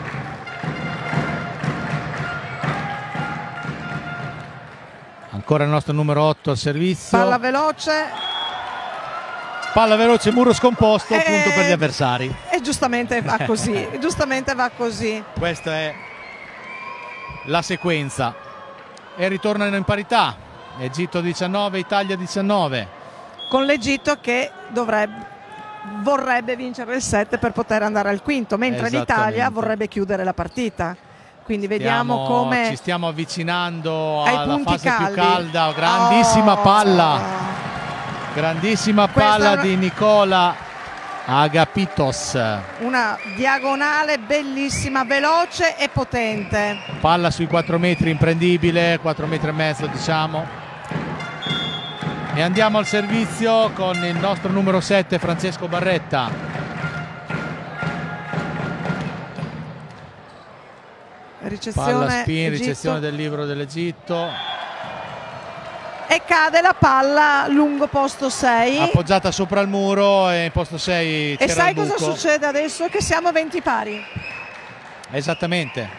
Ancora il nostro numero otto al servizio. Palla veloce. Palla veloce, muro scomposto, e, punto per gli avversari. E giustamente va così, giustamente va così. Questa è la sequenza. E ritornano in parità. Egitto diciannove, Italia diciannove. Con l'Egitto che dovrebbe, vorrebbe vincere il set per poter andare al quinto, mentre l'Italia vorrebbe chiudere la partita. Quindi vediamo stiamo, come ci stiamo avvicinando ai alla fase caldi. più calda. Grandissima oh. palla. Grandissima palla una... di Nicola Agapitos. Una diagonale bellissima, veloce e potente. Palla sui quattro metri, imprendibile, quattro metri e mezzo diciamo. E andiamo al servizio con il nostro numero sette Francesco Barretta. Ricezione Palla spin, Egitto. ricezione del libro dell'Egitto. E cade la palla lungo posto sei. Appoggiata sopra il muro e in posto sei c'era E sai il buco. cosa succede adesso? Che siamo venti pari. Esattamente.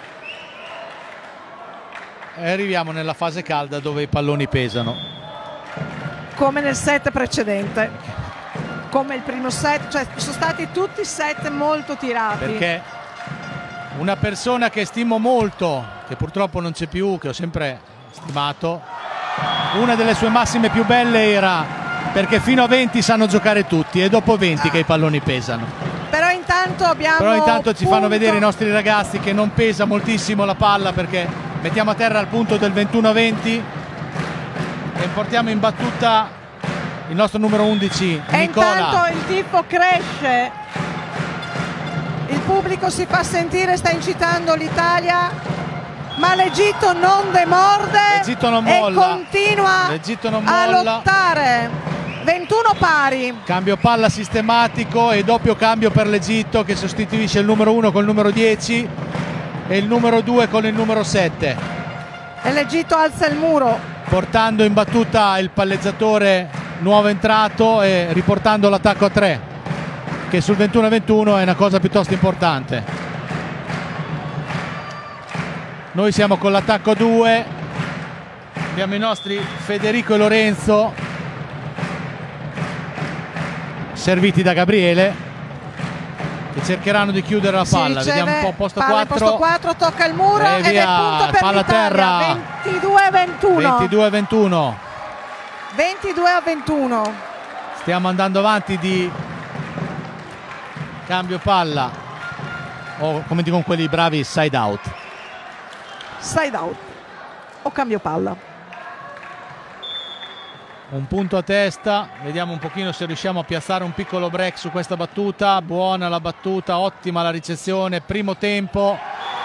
E arriviamo nella fase calda dove i palloni pesano. Come nel set precedente, come il primo set, cioè sono stati tutti set molto tirati. Perché una persona che stimo molto, che purtroppo non c'è più, che ho sempre stimato, una delle sue massime più belle era perché fino a venti sanno giocare tutti e dopo venti che i palloni pesano. Però intanto abbiamo Però intanto ci punto... fanno vedere i nostri ragazzi che non pesa moltissimo la palla, perché mettiamo a terra al punto del ventuno a venti e portiamo in battuta il nostro numero undici E Nicola. intanto il tifo cresce, il pubblico si fa sentire, sta incitando l'Italia, ma l'Egitto non demorde L'Egitto non e molla. continua L'Egitto non a molla. lottare. ventuno pari. Cambio palla sistematico e doppio cambio per l'Egitto, che sostituisce il numero uno con il numero dieci e il numero due con il numero sette. E l'Egitto alza il muro. Portando in battuta il palleggiatore nuovo entrato e riportando l'attacco a tre, che sul ventuno a ventuno è una cosa piuttosto importante. Noi siamo con l'attacco a due, abbiamo i nostri Federico e Lorenzo serviti da Gabriele, che cercheranno di chiudere la Si palla. riceve Vediamo un po' posto palla in quattro. posto quattro, tocca il muro E ed è via, punto per palla a l'Italia. terra. ventidue a ventuno. ventidue a ventuno. ventidue a ventuno. Stiamo andando avanti di cambio palla, o come dicono quelli bravi, side out. Side out o cambio palla. Un punto a testa, vediamo un pochino se riusciamo a piazzare un piccolo break su questa battuta. Buona la battuta, ottima la ricezione, primo tempo.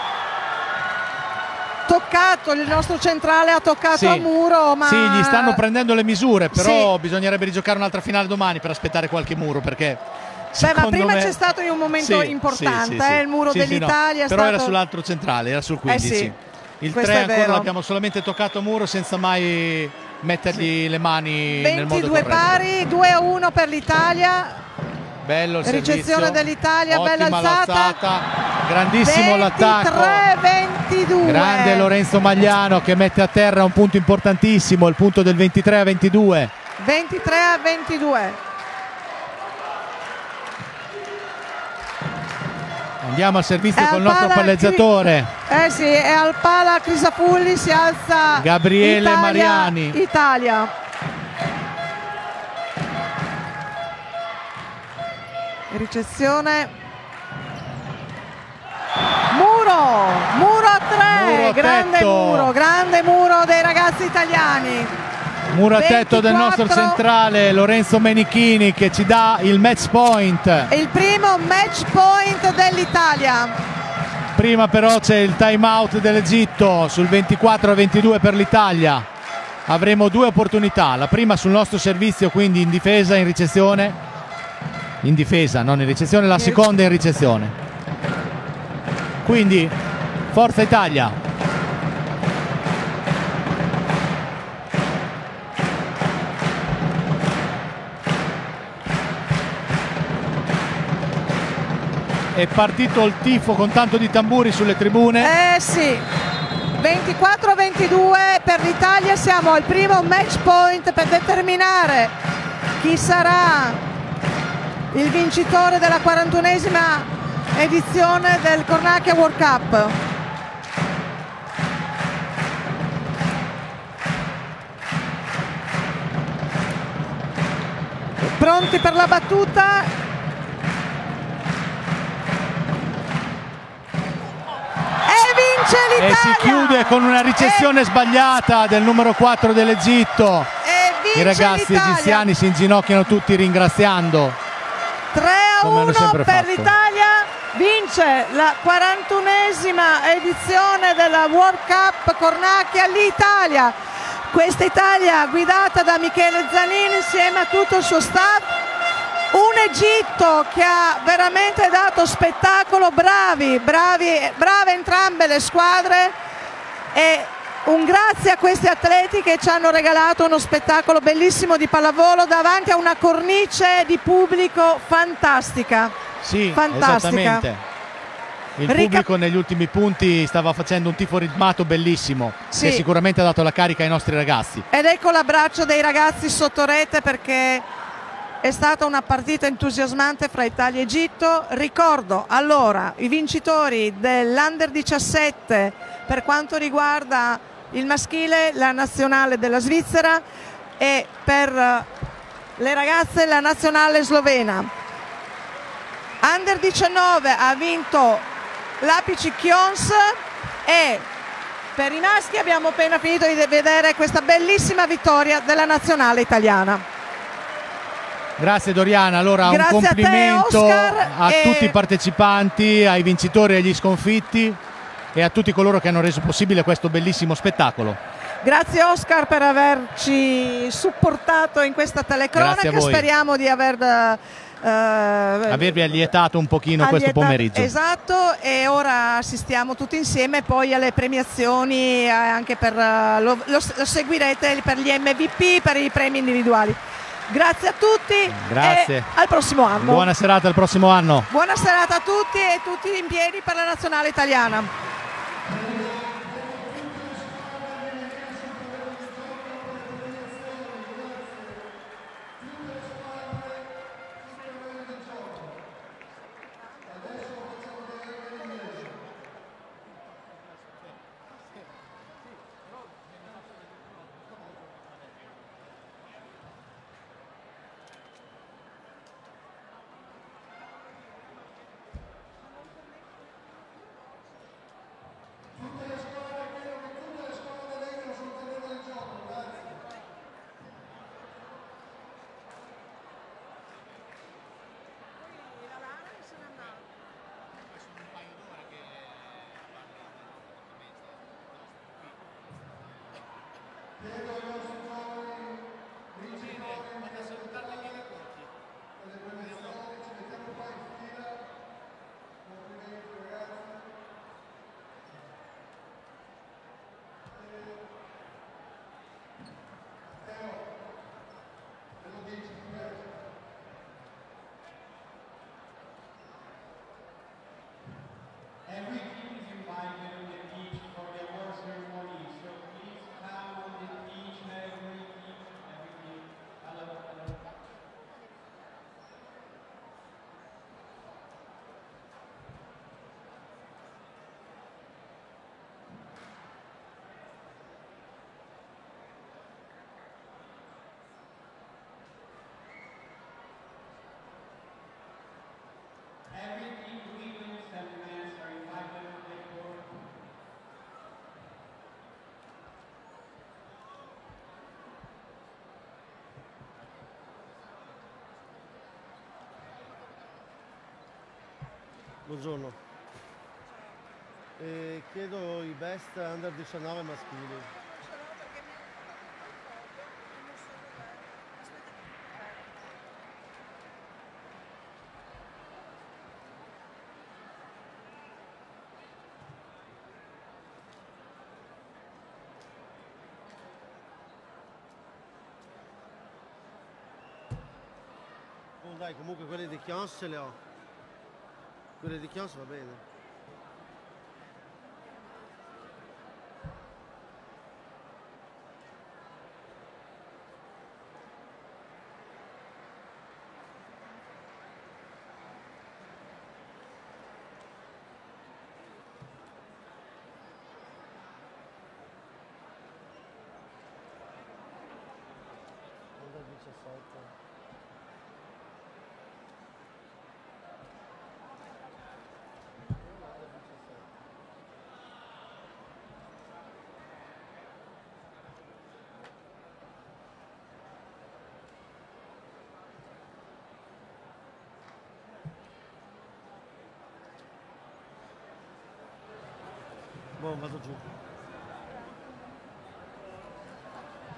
Toccato, il nostro centrale ha toccato Sì. al muro, ma Sì, gli stanno prendendo le misure, però Sì. bisognerebbe rigiocare un'altra finale domani per aspettare qualche muro, perché Beh, ma secondo prima me... c'è stato un momento Sì, importante, sì, sì, eh, sì. il muro Sì, sì, no. dell'Italia è Però stato... era sull'altro centrale, era sul quindici. Eh sì, Il questo tre è ancora vero. l'abbiamo solamente toccato a muro senza mai mettergli le mani nel modo ventidue corretto. pari, due a uno per l'Italia. Bello il Ricezione servizio. dell'Italia, bella Ottima alzata. l'alzata. Grandissimo l'attacco. ventitré ventidue. Grande Lorenzo Magliano che mette a terra un punto importantissimo, il punto del ventitré a ventidue. ventitré a ventidue. Andiamo al servizio È col al nostro pala palleggiatore Eh sì, e al pala Crisafulli si alza Gabriele Italia, Mariani. Italia. Ricezione. Muro, muro a tre, Muro a grande tetto. muro, grande muro dei ragazzi italiani. Muro a tetto del nostro ventiquattro. centrale Lorenzo Menichini, che ci dà il match point. Il primo match point dell'Italia. Prima però c'è il time out dell'Egitto sul ventiquattro a ventidue per l'Italia. Avremo due opportunità, la prima sul nostro servizio, quindi in difesa, in ricezione. In difesa, non in ricezione, la seconda in ricezione. Quindi Forza Italia. È partito il tifo con tanto di tamburi sulle tribune. Eh sì, ventiquattro a ventidue per l'Italia, siamo al primo match point per determinare chi sarà il vincitore della quarantunesima edizione del Cornacchia World Cup. Pronti per la battuta? Vince E l'Italia! si chiude con una ricezione sbagliata del numero quattro dell'Egitto. E I ragazzi l'Italia. egiziani si inginocchiano tutti ringraziando. tre a come hanno uno sempre per fatto. l'Italia, vince la quarantunesima edizione della World Cup Cornacchia l'Italia questa Italia guidata da Michele Zanin insieme a tutto il suo staff, un Egitto che ha veramente dato spettacolo, bravi, bravi, brave entrambe le squadre, e un grazie a questi atleti che ci hanno regalato uno spettacolo bellissimo di pallavolo davanti a una cornice di pubblico fantastica. Sì, fantastica. esattamente. Il Rica- pubblico negli ultimi punti stava facendo un tifo ritmato bellissimo, Sì. che sicuramente ha dato la carica ai nostri ragazzi. Ed ecco l'abbraccio dei ragazzi sotto rete, perché è stata una partita entusiasmante fra Italia e Egitto. Ricordo allora i vincitori dell'Under diciassette per quanto riguarda il maschile, la nazionale della Svizzera, e per le ragazze la nazionale slovena. Under diciannove ha vinto l'Apici Kions, e per i maschi abbiamo appena finito di vedere questa bellissima vittoria della nazionale italiana. Grazie Doriana, allora Grazie un a te, complimento Oscar, a, e- tutti i partecipanti, ai vincitori e agli sconfitti e a tutti coloro che hanno reso possibile questo bellissimo spettacolo. Grazie Oscar per averci supportato in questa Grazie telecronaca, a voi. speriamo di aver eh, Avervi allietato un pochino questo allietato- pomeriggio. Esatto, e ora assistiamo tutti insieme poi alle premiazioni, eh, anche per eh, lo, lo- lo seguirete per gli M V P, per i premi individuali. Grazie a tutti. Grazie. E al prossimo anno. Buona serata, al prossimo anno. Buona serata a tutti, e tutti in piedi per la nazionale italiana. Buongiorno. Eh, chiedo i best under diciannove maschili. Oh, dai, comunque quelle di Chions ce le ho. Quelle di Chions va bene. Under diciassette. Boh, vado giù.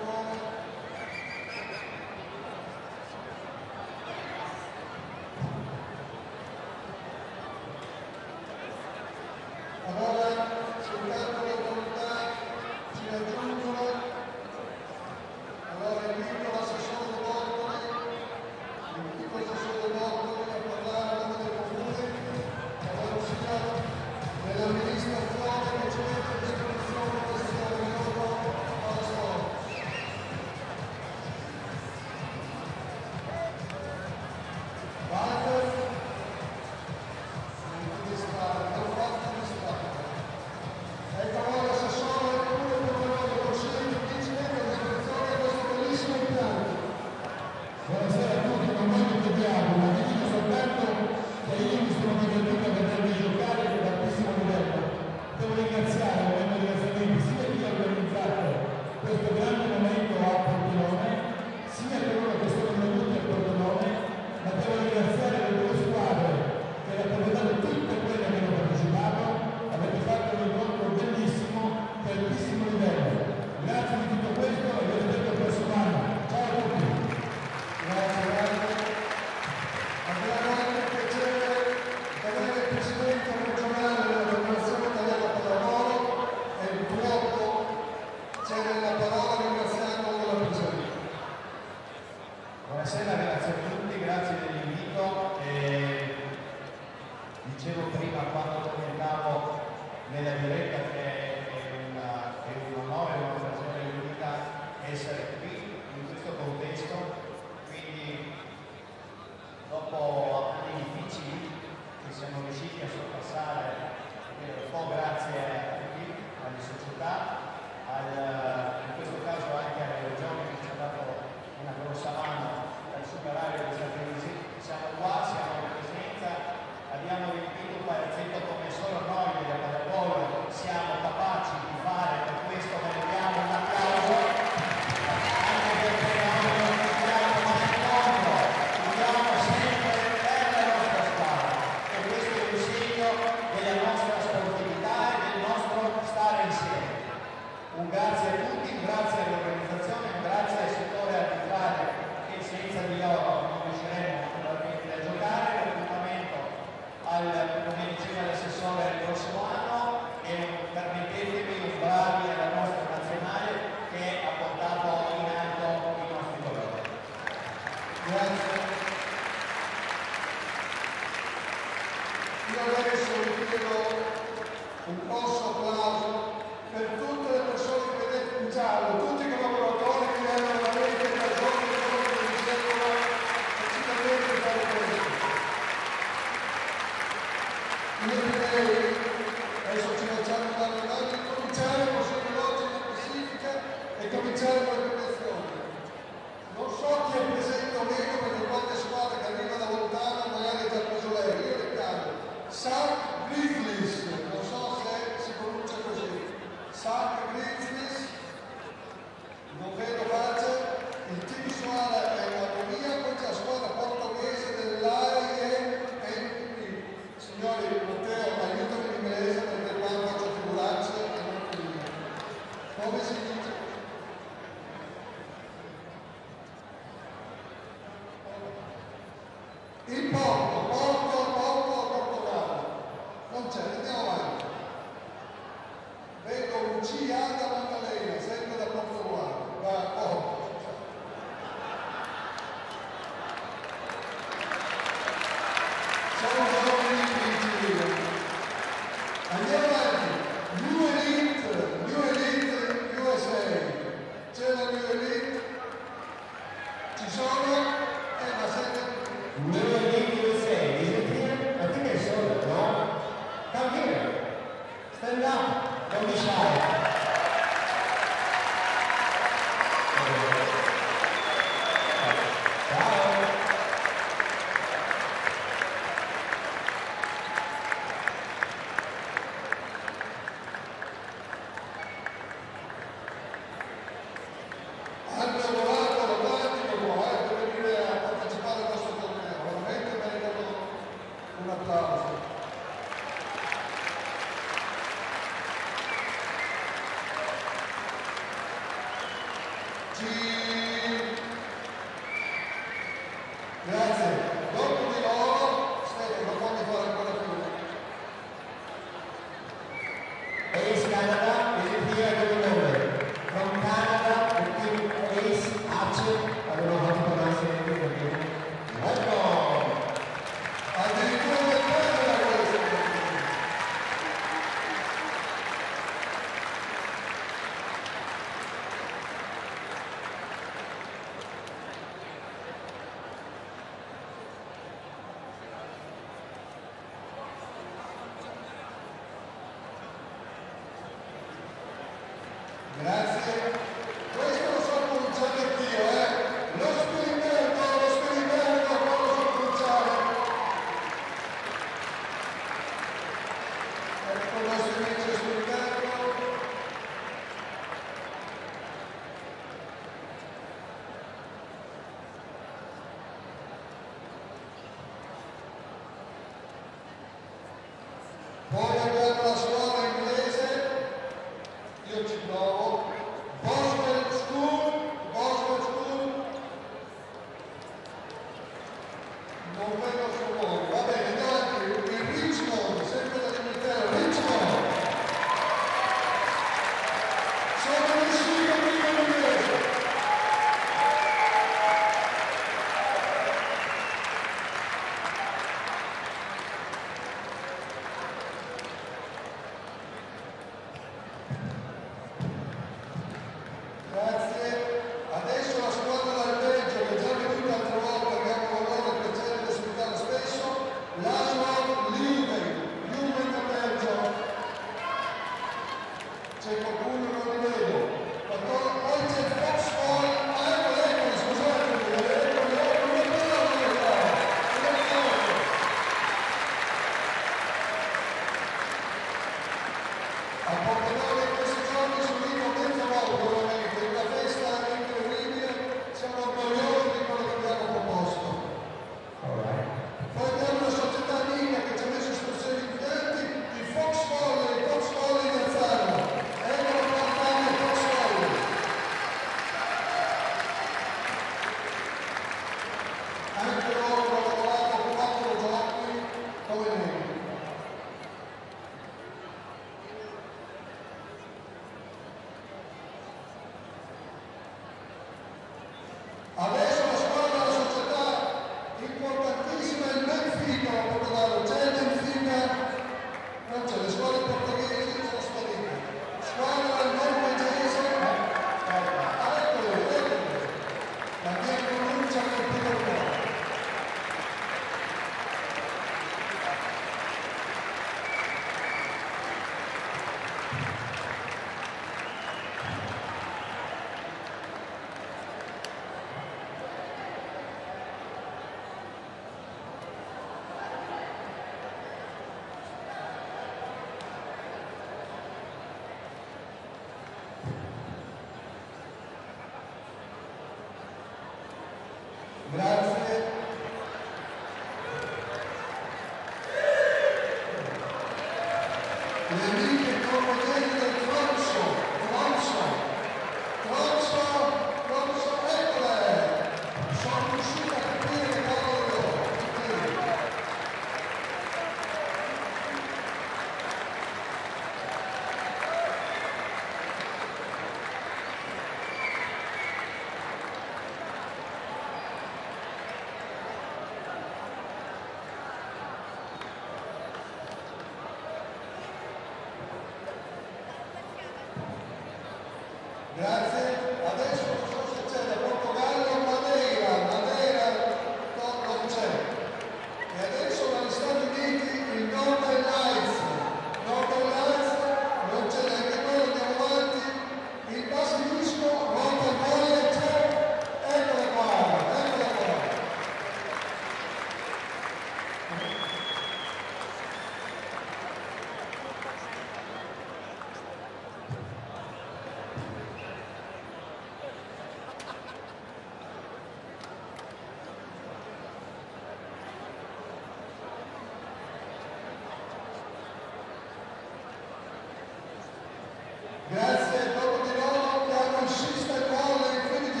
Grazie, dopo di loro chiamo il Sister Colli, quindi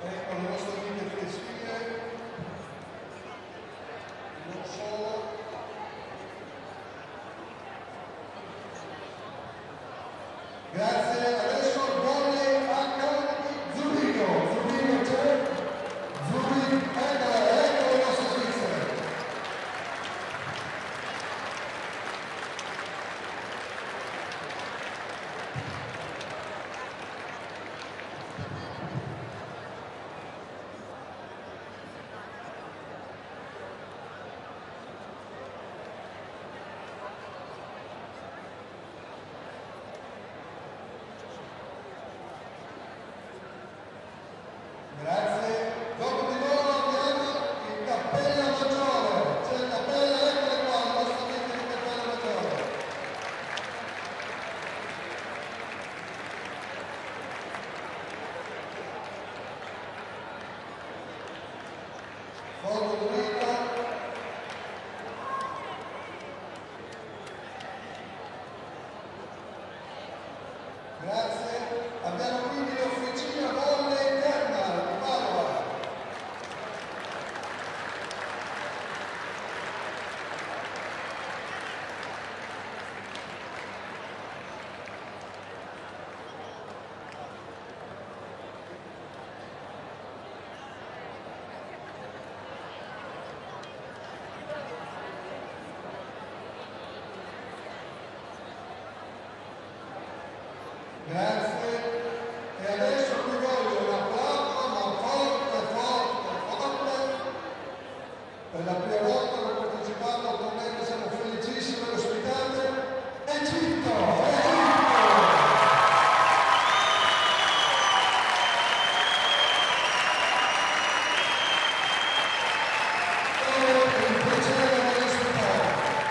ecco le nostre amiche tedesche, non solo. Grazie, adesso il volley H Zurigo, Zurigo c'è, Zurigo, eccola, ecco le nostre svizzere. Grazie. Dopo di loro abbiamo il Cappella Maggiore. C'è il Cappella, eccole qua, le nostre amiche di Cappella Maggiore. Foto Dorita. Grazie. Abbiamo quindi l'officina volley Termal di Padova. Grazie. E adesso vi voglio un applauso, ma forte, forte, forte. Per la prima volta che ho partecipato al torneo, siamo felicissimi di ospitare Egitto, Egitto. È un piacere di ospitare.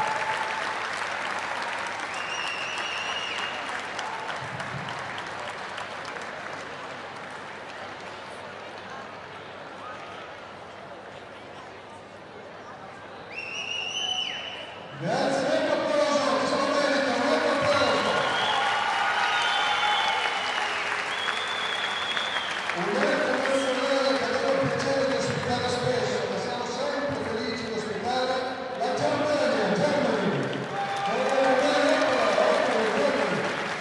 Grazie, un applauso, che se lo meritano, un applauso. Un evento nazionale che abbiamo il piacere di ospitare spesso, ma siamo sempre felici di ospitare la Germania, Germany. Eccola, eccola, Germany.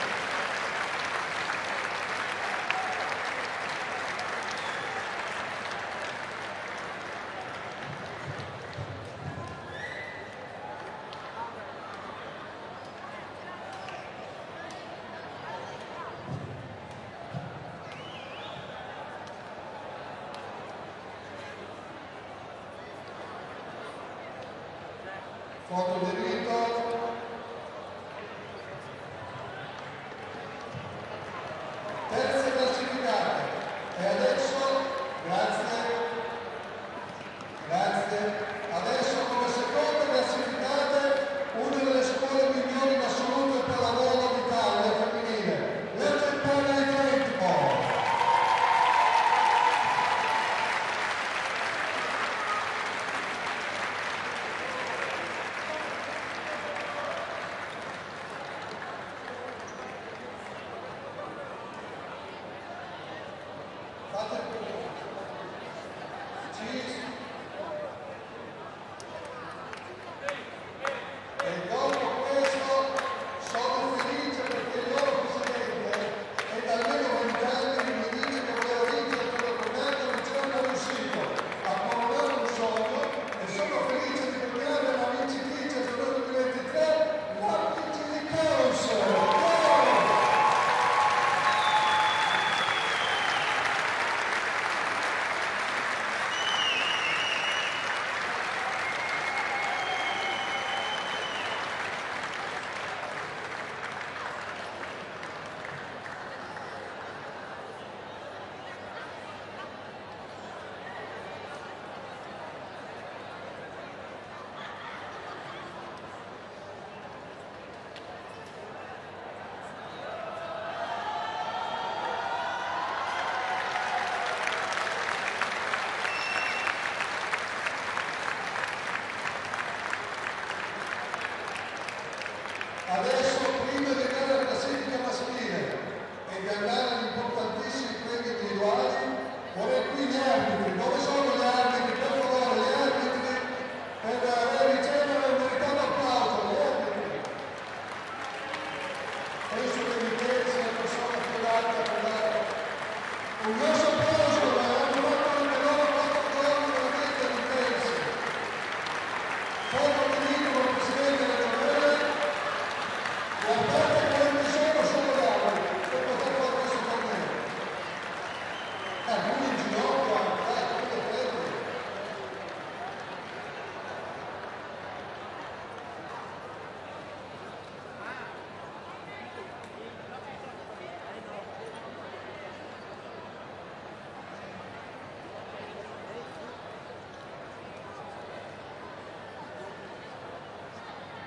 Foto di rito. Terze classificate. E adesso, grazie, grazie. Adesso come seconde classificate, una delle scuole migliori in assoluto per lavoro d'Italia femminile, la Germania di Trentino.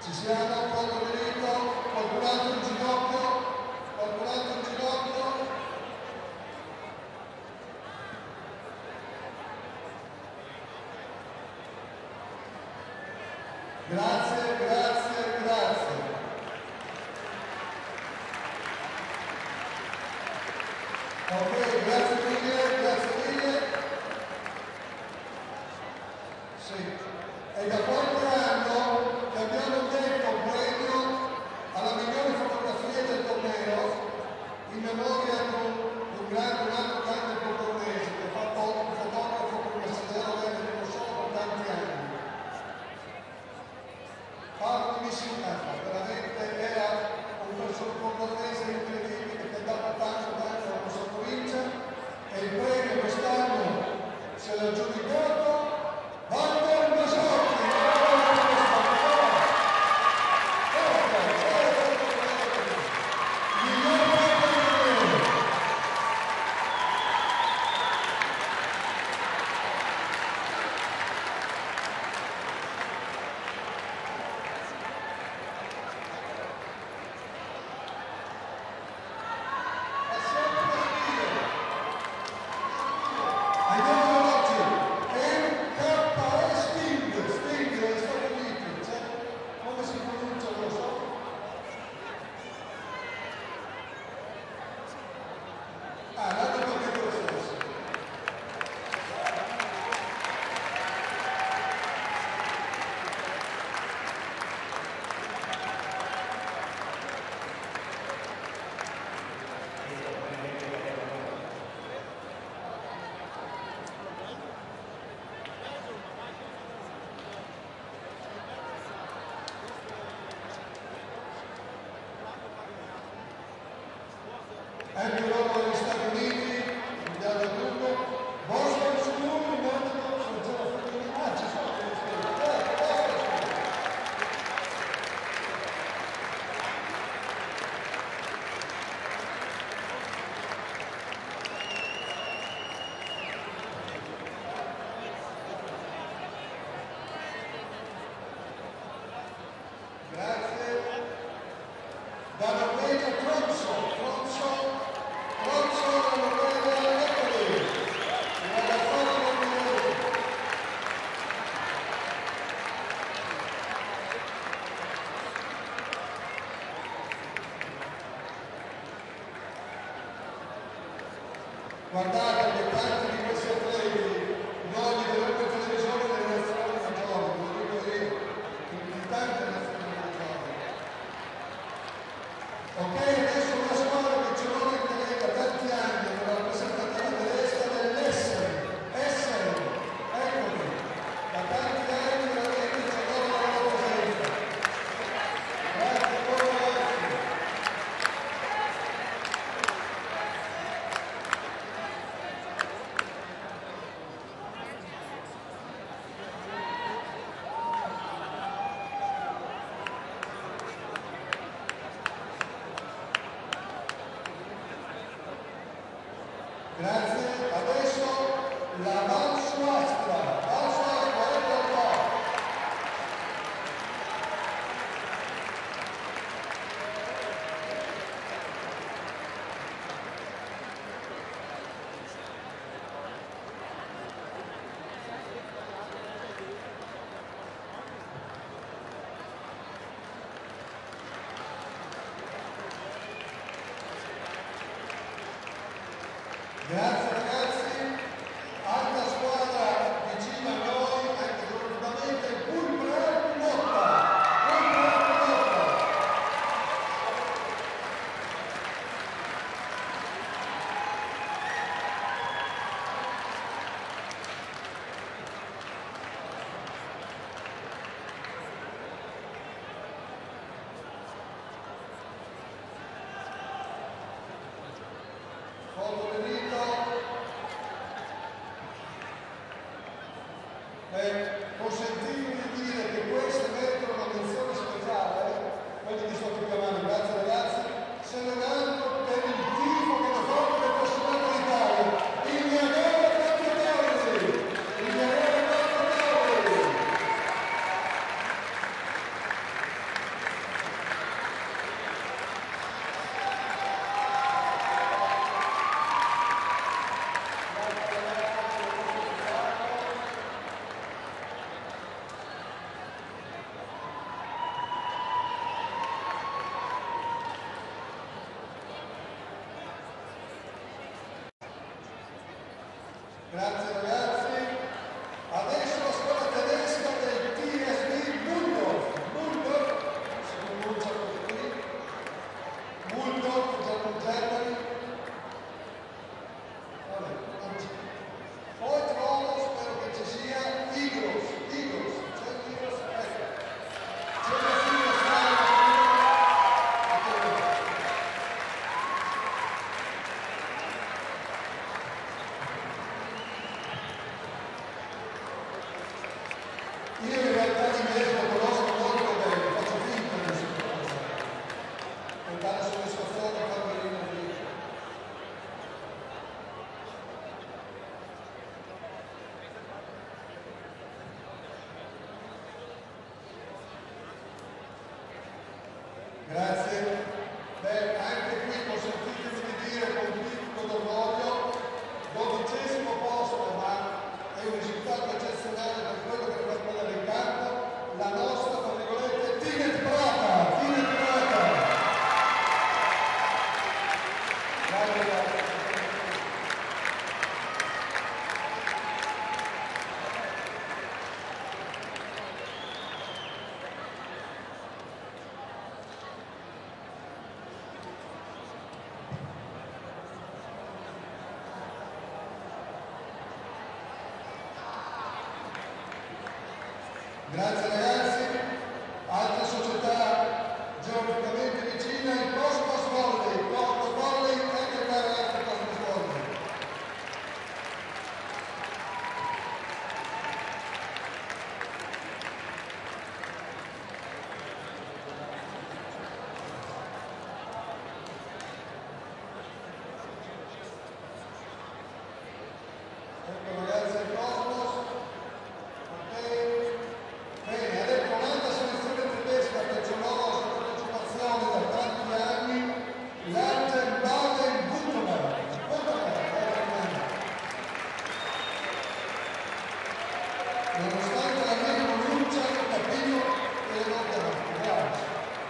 Ci siamo, qualche merito, qualcun altro in ginocchio, qualcun altro in ginocchio. Grazie, grazie, grazie. Ok, grazie mille, grazie mille. Sì, è da qualche anno che abbiamo detto premio alla migliore fotografia del torneo in memoria di un, un grande, un altro grande portoghese che ha fatto un fotografo come Messaggero Verde che lo so per tanti anni. Parlo di Missinata, veramente era un persona portoghese incredibile che ha dato tanto tanto alla nostra provincia e il premio quest'anno se l'ha aggiudicato Walter Masotti. Anche l'uomo degli Stati Uniti, Indiana Dunque, Boston su lui, Monaco, sono già la famiglia, ah ci sono delle storie, grazie. Da Norvegia Tromso, Tromso, Tromso da Norvegia Lecoli, il ragazzone norvegese. Guardate che tanti di questi atleti noi li vedremo in televisione nelle nazionali maggiori, ve lo dico io, in tante nazionali maggiori. Ok, adesso una squadra che ce l'ho in Grecia tanti anni, una rappresentativa tedesca dell'Essen, Essen, eccoli, da tanti anni veramente ci adoro la loro presenza. Grazie a voi ragazzi. Grazie, adesso la Valsuastra, Valsuastra, ecco qua. Grazie ragazzi, altra squadra vicina a noi, anche dolorosamente, il Pulpre Pinotta, Pulpre Pinotta. Foto venito. Eh, consentitemi di dire che queste mettono una menzione speciale, quelli che sto chiamando, grazie ragazzi, se non altro per il tifo che hanno fatto per il campionato d'Italia. Il Niagara Campioni! Il Niagara Campioni! Grazie ragazzi. Adesso la squadra tedesca del T S B Mulldorf. Mulldorf, si pronuncia così. Mulldorf, German Germany. Vabbè, non c'è. Poi trovo, spero che ci sia Eagles. Eagles, c'è Eagles, ecco. C'è la figlia strana. Io in realtà l'inglese lo conosco molto bene, faccio finta di sapere. Per dare soddisfazione a Camerino lì. Grazie. Beh, anche qui consentitemi di dire con picco d'orgoglio, dodicesimo posto, ma è un risultato eccezionale per quello che corrisponde in campo, la nostra, tra virgolette, Tinet Praga, Tinet Praga. Grazie, grazie. Grazie ragazzi. Altre società geograficamente vicine, il Cosmos Volley, Cosmos Volley, anche il ragazzi Cosmos Volley. Ecco ragazzi il Cosmos. Bene, adesso un'altra selezione tedesca che c'è nuova partecipazione da tanti anni, l'Argen Baden-Württemberg. Nonostante la mia pronuncia, ho capito che le note avanti. Grazie.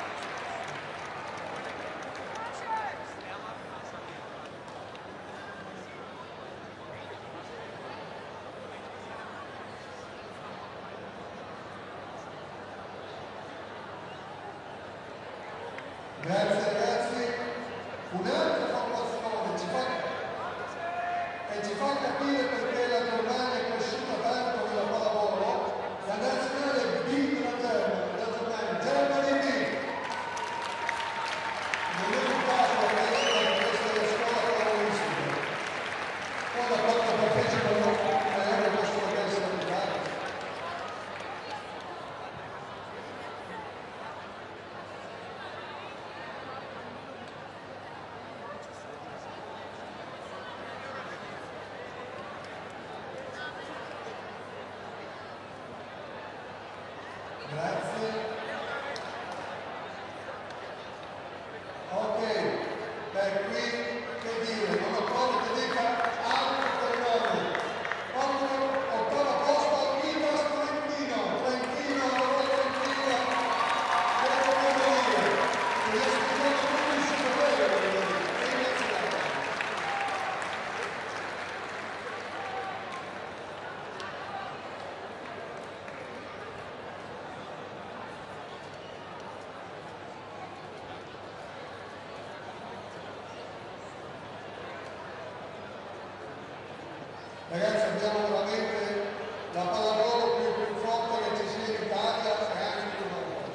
Grazie ragazzi, un'altra formazione ci fa, e ci fa capire perché la Germania è cresciuta tanto nella pallavolo, la nazionale B della Germania, la Germania, Germany B. Non è un caso ragazzi di questa scuola pallavolistica. Poi da quando partecipano magari possono essere arrivati. Grazie. Ok, beh qui che dire, non ho trovato che dica altro per noi. Ottavo, ottava posto, Mitas Trentino, Trentino, allora Trentino, devo dire, che gli aspettano tutti su quello, ringraziamo. Ragazzi, abbiamo veramente la pallavolo più, più forte che ci sia in Italia e anche in Europa.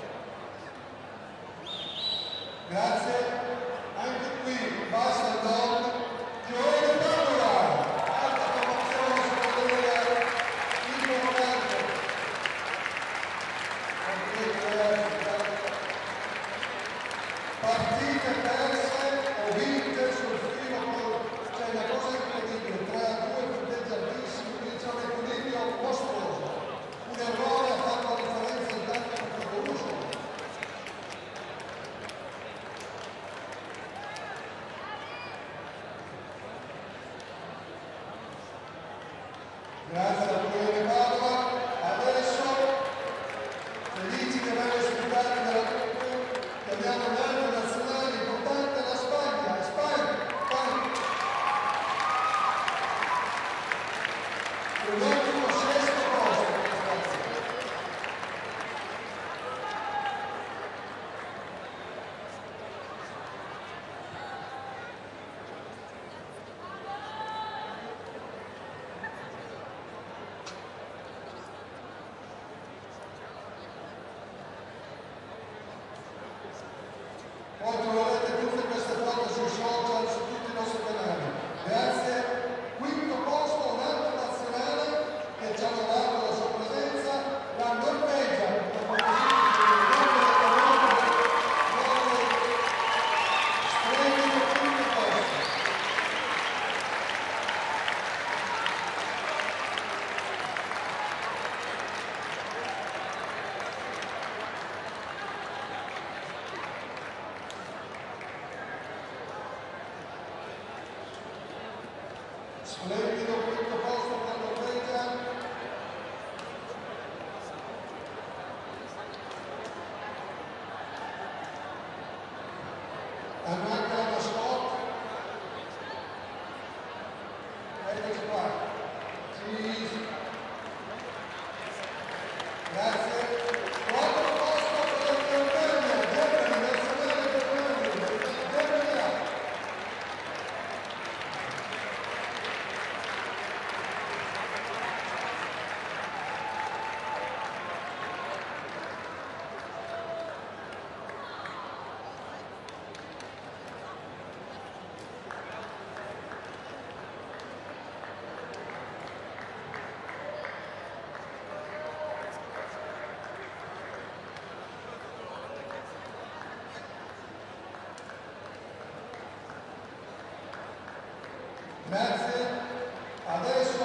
Grazie. Anche qui basta il nord. Giovanni Padova, alta formazione sulla delega importante. Partite perse o vinte sul filo, cioè una cosa incredibile, tre a due punteggi altissimi, quindi c'è un equilibrio mostruoso. Un errore ha fatto la differenza in tanti punti uso. Grazie al Giovanni Padova. Adesso felici di aver ospitato nella chiamiamo l'anno nazionale importante la Spagna, Spagna, Spagna. un ottimo sesto posto. Poi troverete tutte queste foto sui social, su tutti i nostri canali. Grazie. Quinto posto, un altro nazionale che ci ha onorato la sua presenza, la Norvegia. Splendido quinto posto. Splendido quinto posto per la Norvegia. Hanno anche la mascotte. Eccoci qua. Cheese. Grazie. Quattro posto per la Germania. Germania, nazionale Germania. Germania. Grazie. Adesso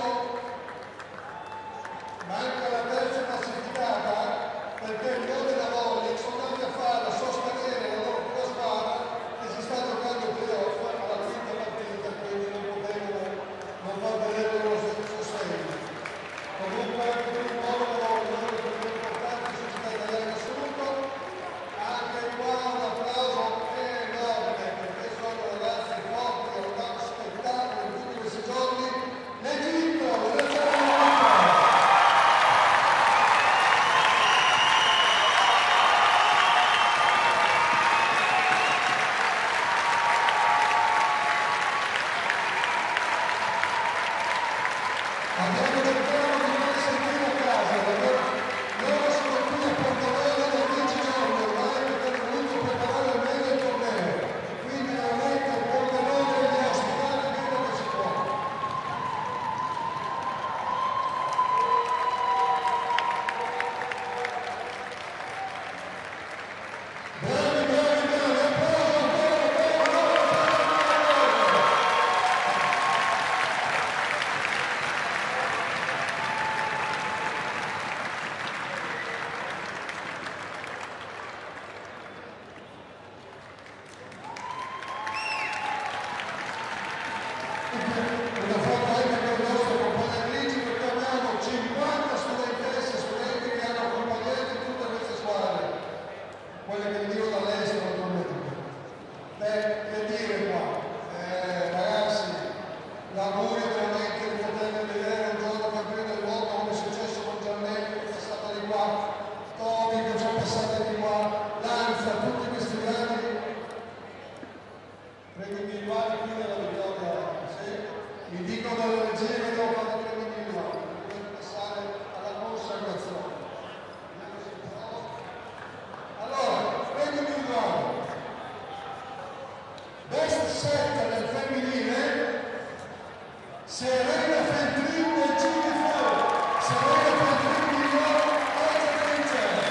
manca la terza classificata perché il Modena Volley sono andati a fare sostenere la loro prima squadra che si sta giocando il playoff alla quinta partita, quindi non potevano non far vedere il loro sostegno. Comunque anche per il Modena Volley, uno dei più importanti società italiane in assoluto, anche qua un applauso enorme perché sono ragazzi forti, hanno dato spettacolo in tutti questi giorni. L'Egitto, la nazionale abbiamo cercato di non sentire a casa, perché loro sono qui a Portogallo da dieci giorni ormai perché hanno voluto preparare al meglio il torneo. Quindi veramente un Pordenone di ospitare quello che si può. Bravi, bravi, bravi, applauso ancora, una foto anche per il nostro compagnatrici perché abbiamo cinquanta studentesse e studenti che hanno accompagnato in tutte queste squadre, quelle che venivano dall'estero naturalmente. Beh, che dire qua, eh, ragazzi, l'augurio veramente di poter vedere un giorno campione del mondo come è successo con Giannelli che è passata di qua, Tomi che ci è passata di qua, Lanza, tutti questi grandi premi individuali qui nella vittoria, sì? Mi dico dalle regie che devo fare i premi individuali, per passare alla consacrazione. Allora, premi individuali. Best set del femminile, Serena Feltrin del G D F, Serena Feltrin di nuovo, altra vincere.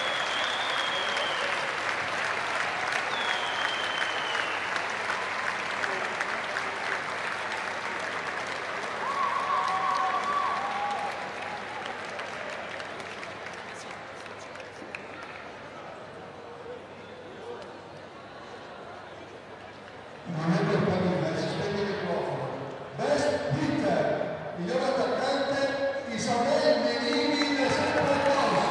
Non è per panina, si spegne il microfono. Best hitter, miglior attaccante, Isabel Menini del Sempre Cross.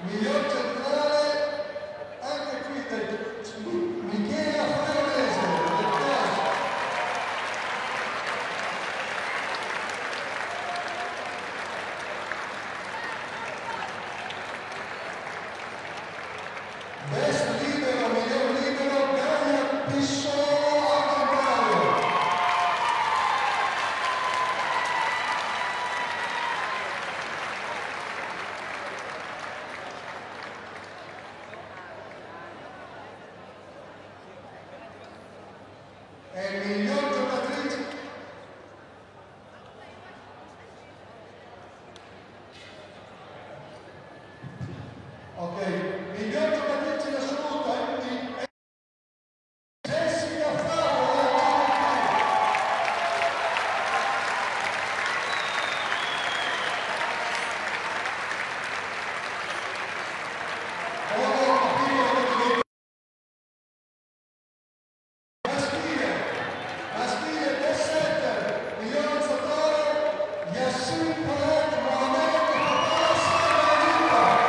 miglior centrale, anche qui del Michela Freonese, del Calcio. Best libero, miglior libero, Gaia Pissolo a Campagno. E miglior giocatrice. Ok, miglior giocatrice in assoluto è Jessica Favo. Maschile, maschile, best setter, miglior alzatore, Yassin Palet, Mohamed Abbas, Magenta.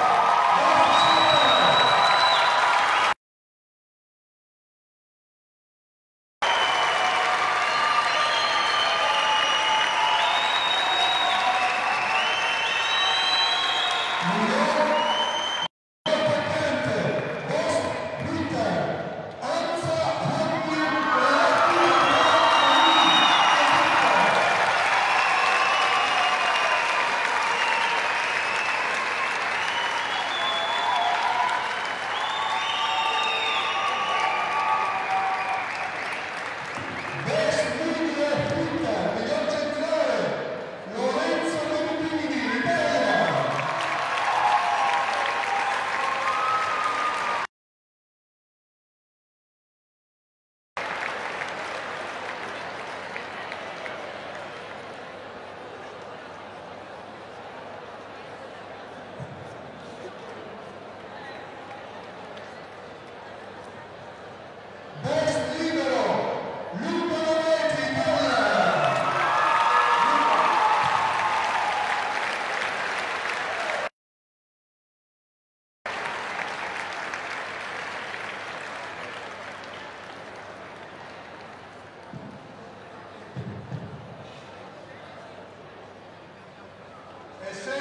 Best Media Fitta, miglior centrale, Lorenzo Bembini, Italia. Best libero, Luca Loretti, Italia. E